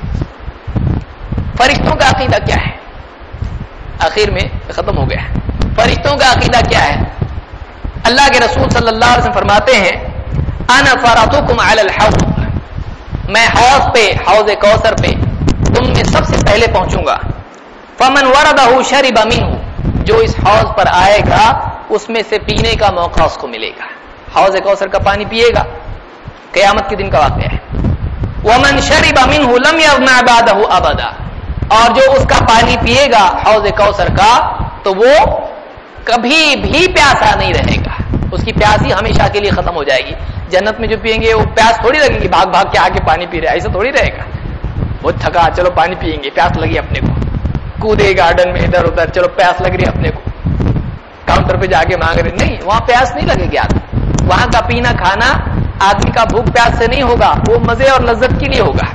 A: فرشتوں کا عقیدہ کیا ہے؟ آخر میں ختم ہو گیا. فرشتوں کا عقیدہ کیا ہے؟ اللہ کے رسول صلی اللہ علیہ وسلم فرماتے ہیں انا فرطکم علی الحوض، میں حوض پہ، حوض کوثر پہ تم میں سب سے پہلے پہنچوں گا. فمن وردہ شرب منہ، جو اس حوض پر آئے گا اس میں سے پینے کا موقع اس کو ملے گا. حوض کوثر کا پانی پیے گا، قیامت کے دن کا واقعہ ہے. ومن شرب منہ لم یظمأ بعدہ ابدا، اور جو اس کا پانی پیے گا حوض کوثر کا تو وہ کبھی بھی پیاسا نہیں رہے گا، اس کی پیاسی ہمیشہ کے لیے ختم ہو جائے گی. جنت میں جو پئیں گے وہ پیاس تھوڑی لگے گی، بھاگ بھاگ کے آ کے پانی پی رہے، ایسا تھوڑی رہے گا. بہت تھکا، چلو پانی پیئیں گے، پیاس لگی اپنے کو، کودے گارڈن میں ادھر ادھر، چلو پیاس لگ رہی اپنے کو، کاؤنٹر پہ جا کے مانگ رہے. نہیں، وہاں پیاس نہیں لگے گی آدمی. وہاں کا پینا کھانا آدمی کا بھوک پیاس سے نہیں ہوگا، وہ مزے اور لذت کے لیے ہوگا.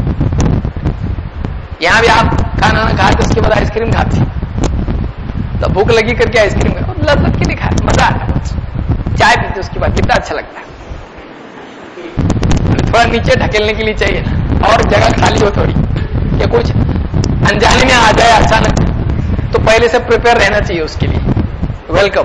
A: یہاں بھی آپ کھانا نہ کھائے تو اس کے بعد آئس کریم کھاتے، تو بھوک لگی کر کے آئس کریم کھاتے، لذت کے لیے کھائے، مزہ آتا ہے. چائے پیتے اس کے بعد کتنا اچھا لگتا ہے. تھوڑا نیچے ڈھکیلنے کے لیے چاہیے نا، اور جگہ خالی ہو تھوڑی، کہ کچھ انجانے میں آ جائے اچانک، تو پہلے سے پریپیئر رہنا چاہیے اس کے لیے. ویلکم.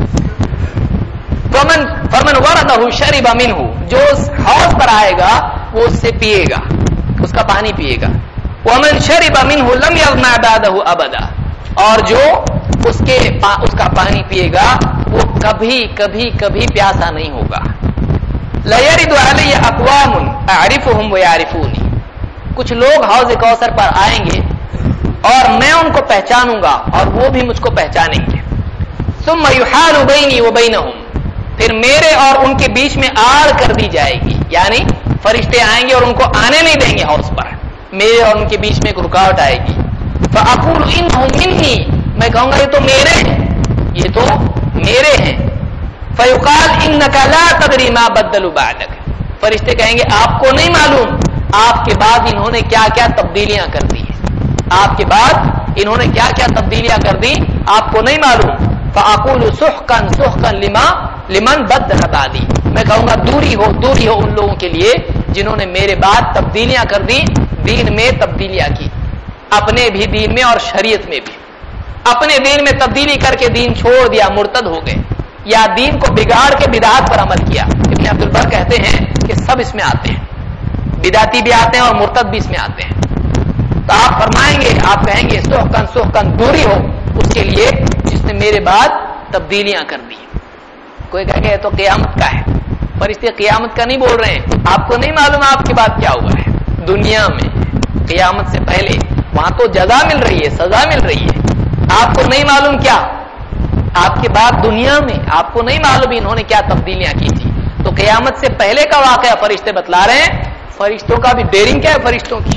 A: فمن وردہ شرب منہ، جو اس حوض پر آئے گا وہ اس سے پیے گا، اس کا پانی پیے گا. ومن شرب منہ لم یظمأ بعدہ ابدا، اور جو اس کا پانی پیے گا وہ کبھی کبھی کبھی پیاسا نہیں ہوگا. لَيَرِدُ عَلَيَّ أَقْوَامٌ أَعْرِفُهُمْ وَيَعْرِفُونِي، کچھ لوگ حوض کوثر پر آئیں گے اور میں ان کو پہچانوں گا اور وہ بھی مجھ کو پہچانیں گے. ثُمَّ يُحَالُ بَيْنِي وَبَيْنَهُمْ، پھر میرے اور ان کے بیچ میں آڑ کر دی جائے گی، یعنی فرشتے آئیں گے اور ان کو آنے نہیں دیں گے حوض پر، میرے اور ان کے بیچ میں ایک رکاوٹ آئے گی. فَأَقُولُ إِنَّهُمْ مِنِّي، میں کہوں گا یہ تو میرے ہیں، یہ تو میرے ہیں. فَيُقَالُ إِنَّكَ لَا تَدْرِي مَا بَدَّلُوا بَعْدَكَ، فرشتے کہیں گے آپ کو نہیں معلوم آپ کے بعد انہوں نے کیا کیا تبدیلیاں کر دی، آپ کے بعد انہوں نے کیا کیا تبدیلیاں کر دی آپ کو نہیں معلوم۔ فاقول سحقا سحقا لمن بدل بعدی، میں کہوں گا دوری ہو ان لوگوں کے لیے جنہوں نے میرے بعد تبدیلیاں کر دی، دین میں تبدیلیاں کی، اپنے بھی دین میں اور شریعت میں بھی، اپنے دین میں تبدیلی کر کے دین چھوڑ دیا، مرتد ہو گئے، یا دین کو بگاڑ کے بدعات پر عمل کیا۔ ابن عبد البر کہتے ہیں کہ سب اس میں آتے ہیں، بدعتی بھی آتے ہیں اور مرتد بھی اس میں آتے ہیں۔ تو آپ فرمائیں گے، آپ کہیں گے سحقن سحقن، دوری ہو اس کے لیے جس نے میرے بعد تبدیلیاں کر دی۔ کوئی کہے گا تو قیامت کا ہے، فرشتے قیامت کا نہیں بول رہے ہیں، آپ کو نہیں معلوم آپ کے بعد کیا ہوا ہے دنیا میں، قیامت سے پہلے وہاں تو جزا مل رہی ہے، سزا مل رہی ہے، آپ کو نہیں معلوم کیا آپ کے بعد دنیا میں، آپ کو نہیں معلوم انہوں نے کیا تبدیلیاں کی تھی۔ تو قیامت سے پہلے کا واقعہ فرشتے بتلا رہے ہیں، فرشتوں کا بھی ڈیرنگ کیا ہے، فرشتوں کی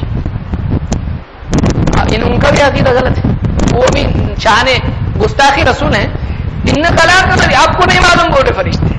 A: ان کا بھی عقیدہ غلط ہے، وہ بھی شان گستاخی رسول ہیں۔ انک لا تدری، آپ کو نہیں معلوم بولے فرشتے،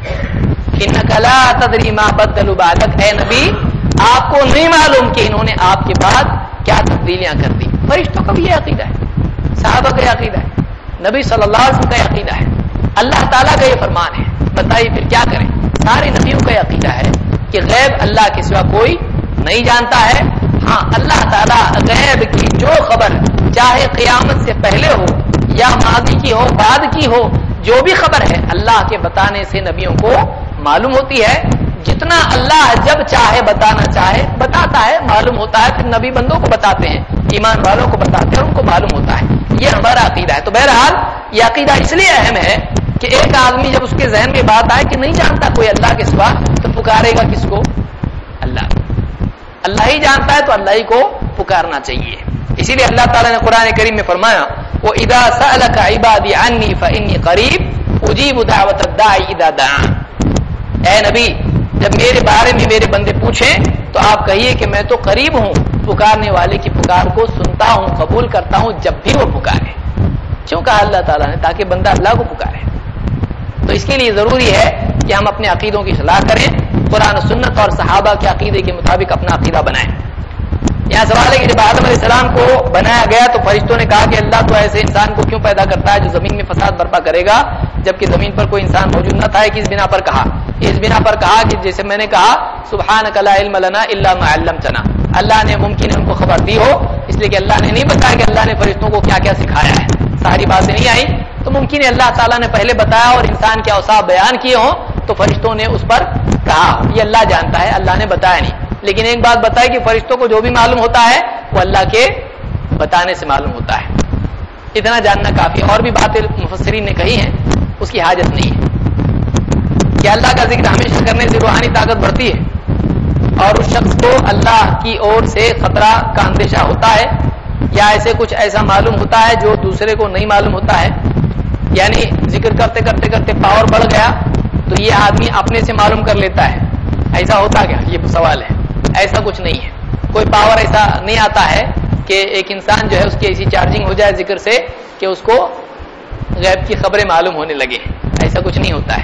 A: انک لا تدری ما بدلوا بعدک، اے نبی آپ کو نہیں معلوم کہ انہوں نے آپ کے بعد کیا تبدیلیاں کر دی۔ فرشتوں کا بھی یہ عقیدہ ہے، صحابہ کا یہ عقیدہ ہے، نبی صلی اللہ علیہ وسلم کا یہ عقیدہ ہے، اللہ تعالیٰ کا یہ فرمان ہے۔ بتائیے پھر کیا کریں؟ سارے نبیوں کا یہ عقیدہ ہے کہ غیب اللہ کے سوا کوئی نہیں جانتا ہے۔ ہاں اللہ تعالیٰ غیب کی جو خبر چاہے قیامت سے پہلے ہو یا ماضی کی ہو بعد کی ہو، جو بھی خبر ہے اللہ کے بتانے سے نبیوں کو معلوم ہوتی ہے۔ جتنا اللہ جب چاہے بتانا چاہے بتاتا ہے، معلوم ہوتا ہے، پھر نبی بندوں کو بتاتے ہیں، ایمان والوں کو بتاتے ہیں، ان کو معلوم ہوتا ہے۔ یہ ہمارا عقیدہ ہے۔ تو بہرحال یہ عقیدہ اس لیے اہم ہے کہ ایک آدمی جب اس کے ذہن میں بات آئے کہ نہیں جانتا کوئی اللہ کے سوا، تو پکارے گا کس کو؟ اللہ، اللہ ہی جانتا ہے تو اللہ ہی کو پکارنا چاہیے۔ اسی لیے اللہ تعالیٰ نے قرآن کریم میں فرمایا وَإِذَا سَأَلَكَ عِبَادِي عَنِّي فَإِنِّي قَرِيبٌ أُجِيبُ دَعْوَةَ الدَّاعِ إِذَا دَعَانِ، اے نبی جب میرے بارے میں میرے بندے پوچھیں تو آپ کہیے کہ میں تو قریب ہوں، پکارنے والے کی پکار کو سنتا ہوں، قبول کرتا ہوں جب بھی وہ پکارے۔ کیوں کہا اللہ تعالیٰ نے؟ تاکہ بندہ اللہ کو پکارے۔ تو اس کے لیے ضروری ہے کہ ہم اپنے عقیدوں کی اصلاح کریں، قرآن و سنت اور صحابہ کے عقیدے کے مطابق اپنا عقیدہ بنائیں۔ یہاں سوال ہے کہ جب آدم علیہ السلام کو بنایا گیا تو فرشتوں نے کہا کہ اللہ تو ایسے انسان کو کیوں پیدا کرتا ہے جو زمین میں فساد برپا کرے گا، جبکہ زمین پر کوئی انسان موجود نہ تھا؟ کس بنا پر کہا؟ اس بنا پر کہا کہ جیسے میں نے کہا سبحانک لا علم لنا الا ما علمتنا، اللہ نے ممکن ہے ان کو خبر دی ہو، اس لیے کہ اللہ نے نہیں بتایا کہ اللہ نے فرشتوں کو کیا کیا سکھایا ہے، ساری باتیں نہیں آئی، تو ممکن ہے اللہ تعالیٰ نے پہلے بتایا اور انسان کے اوصاف بیان کیے ہوں تو فرشتوں نے اس پر کہا، یہ اللہ جانتا ہے، اللہ نے بتایا نہیں۔ لیکن ایک بات بتائی کہ فرشتوں کو جو بھی معلوم ہوتا ہے وہ اللہ کے بتانے سے معلوم ہوتا ہے، اتنا جاننا کافی۔ اور بھی باتیں مفسرین نے کہی ہیں، اس کی حاجت نہیں ہے کہ اللہ کا ذکر ہمیشہ کرنے سے روحانی طاقت بڑھتی ہے اور اس شخص کو اللہ کی اور سے خطرہ کا اندیشہ ہوتا ہے یا ایسے کچھ ایسا معلوم ہوتا ہے جو دوسرے کو نہیں معلوم ہوتا ہے، یعنی ذکر کرتے کرتے کرتے پاور بڑھ گیا تو یہ آدمی اپنے سے معلوم کر لیتا ہے، ایسا ہوتا کیا؟ یہ سوال ہے۔ ایسا کچھ نہیں ہے، کوئی پاور ایسا نہیں آتا ہے کہ ایک انسان جو ہے اس کی ایسی چارجنگ ہو جائے ذکر سے کہ اس کو غیب کی خبریں معلوم ہونے لگے، ایسا کچھ نہیں ہوتا ہے۔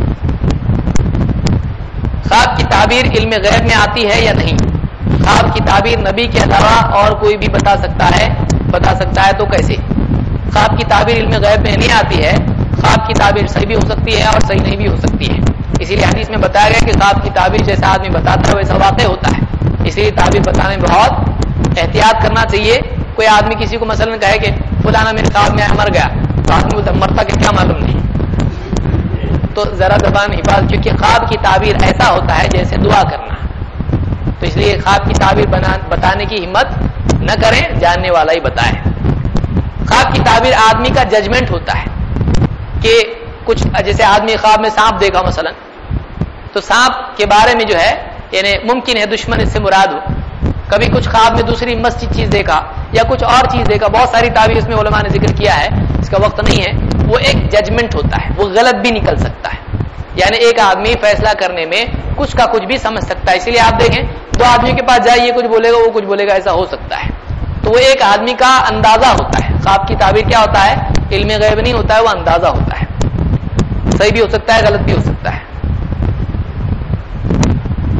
A: خواب کی تعبیر علم غیب میں آتی ہے یا نہیں؟ خواب کی تعبیر نبی کے علاوہ اور کوئی بھی بتا سکتا ہے تو کیسے؟ خواب کی تعبیر علم غیب میں نہیں آتی ہے، خواب کی تعبیر صحیح بھی ہو سکتی ہے اور صحیح نہیں بھی ہو سکتی ہے۔ اسی لیے حدیث میں بتایا گیا کہ خواب کی تعبیر جیسا آدمی بتاتا ہے ویسا واقع ہوتا ہے، اسی لیے تعبیر بتانے میں بہت احتیاط کرنا چاہیے۔ کوئی آدمی کسی کو مثلا کہے کہ فلانا میرے خواب میں مر گیا، تو آدمی کو مرتا کہ کیا معلوم نہیں، تو ذرا زبان حفاظت، کیونکہ خواب کی تعبیر ایسا ہوتا ہے جیسے دعا کرنا، تو اس لیے خواب کی تعبیر بتانے کی ہمت نہ کریں، جاننے والا ہی بتائے۔ خواب کی تعبیر آدمی کا ججمنٹ ہوتا ہے کہ کچھ جیسے آدمی خواب میں سانپ دیکھا مثلا، تو سانپ کے بارے میں جو ہے یعنی ممکن ہے دشمن اس سے مراد ہو، کبھی کچھ خواب میں دوسری مسجد چیز دیکھا یا کچھ اور چیز دیکھا، بہت ساری تعبیر اس میں علماء نے ذکر کیا ہے، اس کا وقت نہیں ہے، وہ ایک ججمنٹ ہوتا ہے، وہ غلط بھی نکل سکتا ہے، یعنی ایک آدمی فیصلہ کرنے میں کچھ کا کچھ بھی سمجھ سکتا ہے۔ اسی لیے آپ دیکھیں دو آدمیوں کے پاس جائے، یہ کچھ بولے گا وہ کچھ بولے گا، ایسا ہو سکتا ہے، تو وہ ایک آدمی کا اندازہ ہوتا ہے۔ خواب کی تعبیر کیا ہوتا ہے؟ علم غیب نہیں ہوتا ہے، وہ اندازہ ہوتا ہے، صحیح بھی ہو سکتا ہے غلط بھی ہو سکتا ہے۔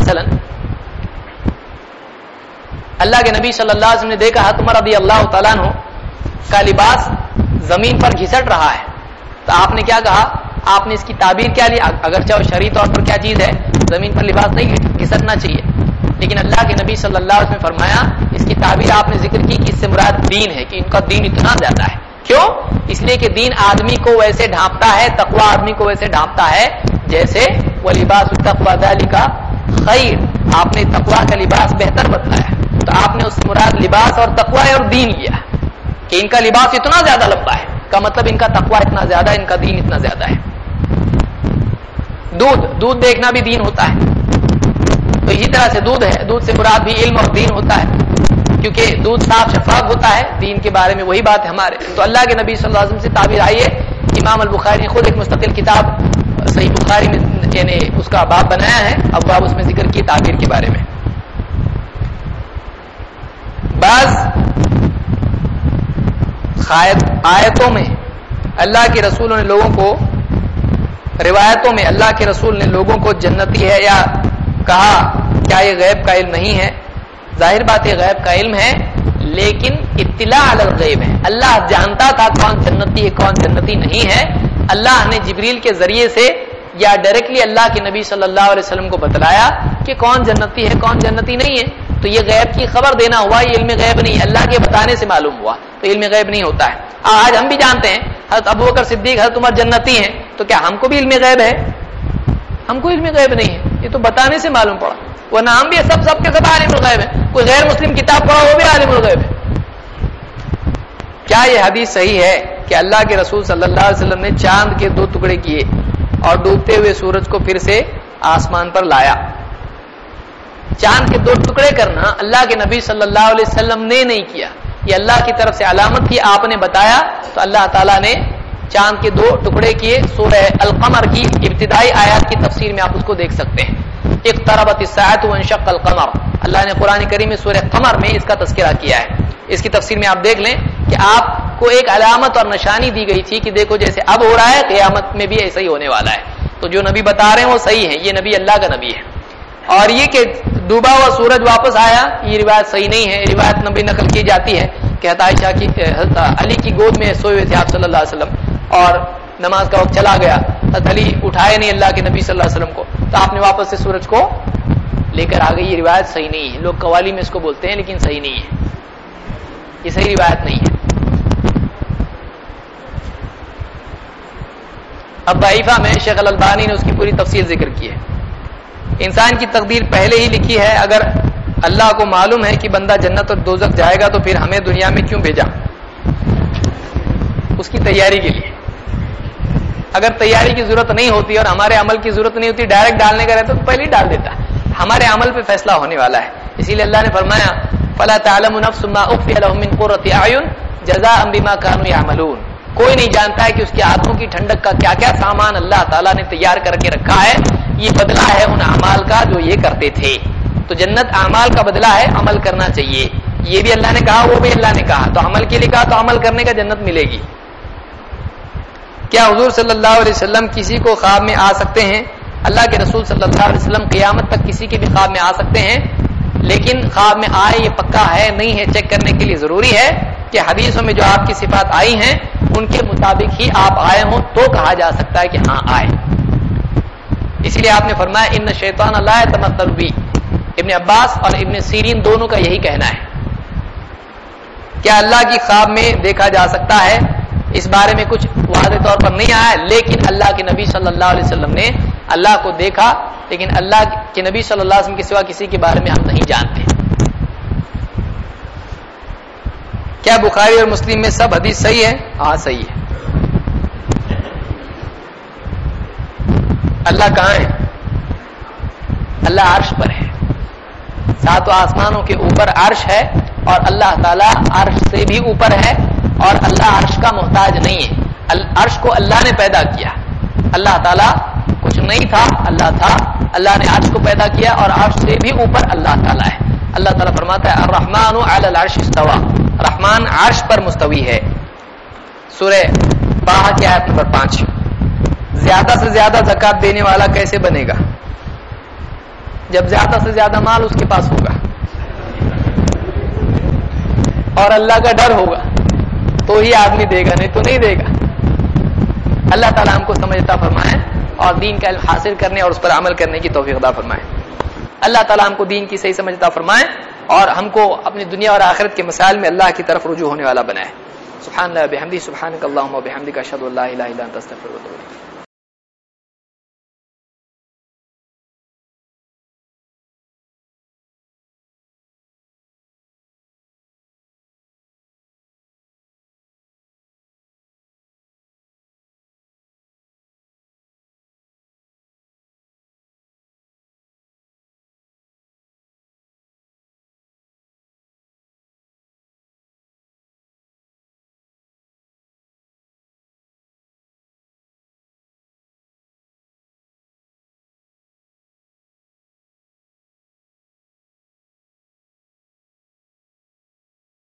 A: مثلا اللہ کے نبی صلی اللہ علیہ وسلم نے دیکھا حضرت عمر رضی اللہ تعالیٰ عنہ کا لباس زمین پر گھسٹ رہا ہے، تو آپ نے کیا کہا؟ آپ نے اس کی تعبیر کیا لی؟ اگرچہ وہ شرعی طور پر کیا چیز ہے، زمین پر لباس نہیں گھسٹنا چاہیے، لیکن اللہ کے نبی صلی اللہ علیہ وسلم نے فرمایا اس کی تعبیر آپ نے ذکر کی کہ اس سے مراد دین ہے، کہ ان کا دین اتنا زیادہ ہے۔ کیوں؟ اس لیے کہ دین آدمی کو ویسے ڈھانپتا ہے، تقوی آدمی کو ویسے ڈھانپتا ہے جیسے وَلِبَاسُ التَّقْوَىٰ ذَٰلِکَ خیر، آپ نے تقوی کا لباس بہتر بتلایا، تو آپ نے اس سے مراد لباس اور تقوی اور دین لیا کہ ان کا لباس اتنا زیادہ لمبا ہے، کا مطلب ان کا تقوی اتنا زیادہ، ان کا دین اتنا زیادہ ہے۔ دودھ دیکھنا بھی دین ہوتا ہے، تو اسی طرح سے دودھ ہے، دودھ سے مراد بھی علم اور دین ہوتا ہے، کیونکہ دودھ صاف شفاف ہوتا ہے، دین کے بارے میں وہی بات ہے ہمارے۔ تو اللہ کے نبی صلی اللہ علیہ وسلم سے تعبیر آئی ہے، امام البخاری نے خود ایک مستقل کتاب صحیح بخاری میں یعنی اس کا باب بنایا ہے، ابواب اس میں ذکر کی تعبیر کے بارے میں۔ بعض آیتوں میں اللہ کے رسولوں نے لوگوں کو، روایتوں میں اللہ کے رسول نے لوگوں کو جنتی ہے یا کہا، کیا یہ غیب کا علم نہیں ہے؟ ظاہر بات ہے غیب کا علم ہے، لیکن اطلاع علی الغیب ہے، اللہ جانتا تھا کون جنتی ہے کون جنتی نہیں ہے، اللہ نے جبریل کے ذریعے سے یا ڈائریکٹلی اللہ کے نبی صلی اللہ علیہ وسلم کو بتلایا کہ کون جنتی ہے کون جنتی نہیں ہے، تو یہ غیب کی خبر دینا ہوا، یہ علم غیب نہیں، اللہ کے بتانے سے معلوم ہوا، تو علم غیب نہیں ہوتا ہے۔ آج ہم بھی جانتے ہیں حضرت ابوبکر صدیق حضرت عمر جنتی ہیں، تو کیا ہم کو بھی علم غیب ہے؟ ہم کو علم غیب نہیں ہے، یہ تو بتانے سے معلوم پڑا، ورنہ ہم بھی سب کے سب عالم الغیب ہیں، کوئی غیر مسلم کتاب پڑھا وہ بھی عالم الغیب ہے۔ کیا یہ حدیث صحیح ہے کہ اللہ کے رسول صلی اللہ علیہ وسلم نے چاند کے 2 ٹکڑے کیے اور ڈوبتے ہوئے سورج کو پھر سے آسمان پر لایا؟ چاند کے 2 ٹکڑے کرنا اللہ کے نبی صلی اللہ علیہ وسلم نے نہیں کیا، یہ اللہ کی طرف سے علامت تھی، آپ نے بتایا، تو اللہ تعالیٰ نے چاند کے 2 ٹکڑے کیے۔ سورہ القمر کی ابتدائی آیات کی تفسیر میں آپ اس کو دیکھ سکتے ہیں، اقتربت الساعۃ وانشق القمر، اللہ نے قرآن کریم میں سورہ قمر میں اس کا تذکرہ کیا ہے، اس کی تفسیر میں آپ دیکھ لیں کہ آپ کو ایک علامت اور نشانی دی گئی تھی کہ دیکھو جیسے اب ہو رہا ہے قیامت میں بھی ایسا ہی ہونے والا ہے، تو جو نبی بتا رہے ہیں وہ صحیح ہے، یہ نبی اللہ کا نبی ہے۔ اور یہ کہ ڈوبا ہوا سورج واپس آیا، یہ روایت صحیح نہیں ہے، روایت نبی نقل کی جاتی ہے کہ حضرت عائشہ کی حضرت علی کی گود میں سوئے ہوئے تھے آپ صلی اللہ علیہ وسلم، اور نماز کا وقت چلا گیا، حضرت علی اٹھائے نہیں اللہ کے نبی صلی اللہ علیہ وسلم کو، تو آپ نے واپس سے سورج کو لے کر آ گئی، یہ روایت صحیح نہیں ہے، لوگ قوالی میں اس کو بولتے ہیں لیکن صحیح نہیں ہے، یہ صحیح روایت نہیں ہے۔ اب ضعیفہ میں شیخ الالبانی نے اس کی پوری تفصیل ذکر کی ہے۔ انسان کی تقدیر پہلے ہی لکھی ہے، اگر اللہ کو معلوم ہے کہ بندہ جنت اور دوزخ جائے گا تو پھر ہمیں دنیا میں کیوں بھیجا؟ اس کی تیاری کے لیے، اگر تیاری کی ضرورت نہیں ہوتی اور ہمارے عمل کی ضرورت نہیں ہوتی، ڈائریکٹ ڈالنے کا رہتا تو پہلے ہی ڈال دیتا، ہمارے عمل پہ فیصلہ ہونے والا ہے، اسی لیے اللہ نے فرمایا فَلَا تَعْلَمُ نَفْسٌ مَّا أُخْفِيَ لَهُم مِّن قُرَّةِ أَعْيُنٍ جَزَاءً بِمَا كَانُوا يَعْمَلُونَ، کوئی نہیں جانتا ہے کہ اس کے آنکھوں کی ٹھنڈک کا کیا کیا سامان اللہ تعالیٰ نے تیار کر کے رکھا ہے، یہ بدلہ ہے ان اعمال کا جو یہ کرتے تھے، تو جنت اعمال کا بدلہ ہے، عمل کرنا چاہیے، یہ بھی اللہ نے کہا وہ بھی اللہ نے کہا، تو عمل کے لیے کہا تو عمل کرنے کا جنت ملے گی۔ کیا حضور صلی اللہ علیہ وسلم کسی کو خواب میں آ سکتے ہیں؟ اللہ کے رسول صلی اللہ علیہ وسلم قیامت تک کسی کے بھی خواب میں آ سکتے ہیں، لیکن خواب میں آئے یہ پکا ہے نہیں ہے چیک کرنے کے لیے ضروری ہے کہ حدیثوں میں جو آپ کی صفات آئی ہیں ان کے مطابق ہی آپ آئے ہوں تو کہا جا سکتا ہے کہ ہاں آئے، اسی لیے آپ نے فرمایا ان شیطان لا یتمثل بی، ابن عباس اور ابن سیرین دونوں کا یہی کہنا ہے۔ کیا اللہ کی خواب میں دیکھا جا سکتا ہے؟ اس بارے میں کچھ واضح طور پر نہیں آیا، لیکن اللہ کے نبی صلی اللہ علیہ وسلم نے اللہ کو دیکھا، لیکن اللہ کے نبی صلی اللہ علیہ وسلم کے سوا کسی کے بارے میں ہم نہیں جانتے۔ کیا بخاری اور مسلم میں سب حدیث صحیح ہے؟ ہاں صحیح ہے۔ اللہ کہاں ہے؟ اللہ عرش پر ہے، 7 آسمانوں کے اوپر عرش ہے، اور اللہ تعالیٰ عرش سے بھی اوپر ہے، اور اللہ عرش کا محتاج نہیں ہے، عرش کو اللہ نے پیدا کیا، اللہ تعالیٰ کچھ نہیں تھا، اللہ تھا، اللہ نے عرش کو پیدا کیا، اور عرش سے بھی اوپر اللہ تعالیٰ ہے۔ اللہ تعالیٰ فرماتا ہے الرحمن علی العرش استوى، رحمان عرش پر مستوی ہے، سورہ باہا کی آیت نمبر 5۔ زیادہ سے زیادہ زکات دینے والا کیسے بنے گا؟ جب زیادہ سے زیادہ مال اس کے پاس ہوگا اور اللہ کا ڈر ہوگا تو ہی آدمی دے گا، نہیں تو نہیں دے گا۔ اللہ تعالیٰ ہم کو سمجھ عطا فرمائے اور دین کا علم حاصل کرنے اور اس پر عمل کرنے کی توفیق عطا فرمائے۔ اللہ تعالیٰ ہم کو دین کی صحیح سمجھ عطا فرمائے اور ہم کو اپنی دنیا اور آخرت کے مسائل میں اللہ کی طرف رجوع ہونے والا بنائے۔ سبحان اللہ بحمدہ، سبحانک اللہم و بحمدک، اشہد ان لا الہ الا انت، استغفرک و اتوب الیک۔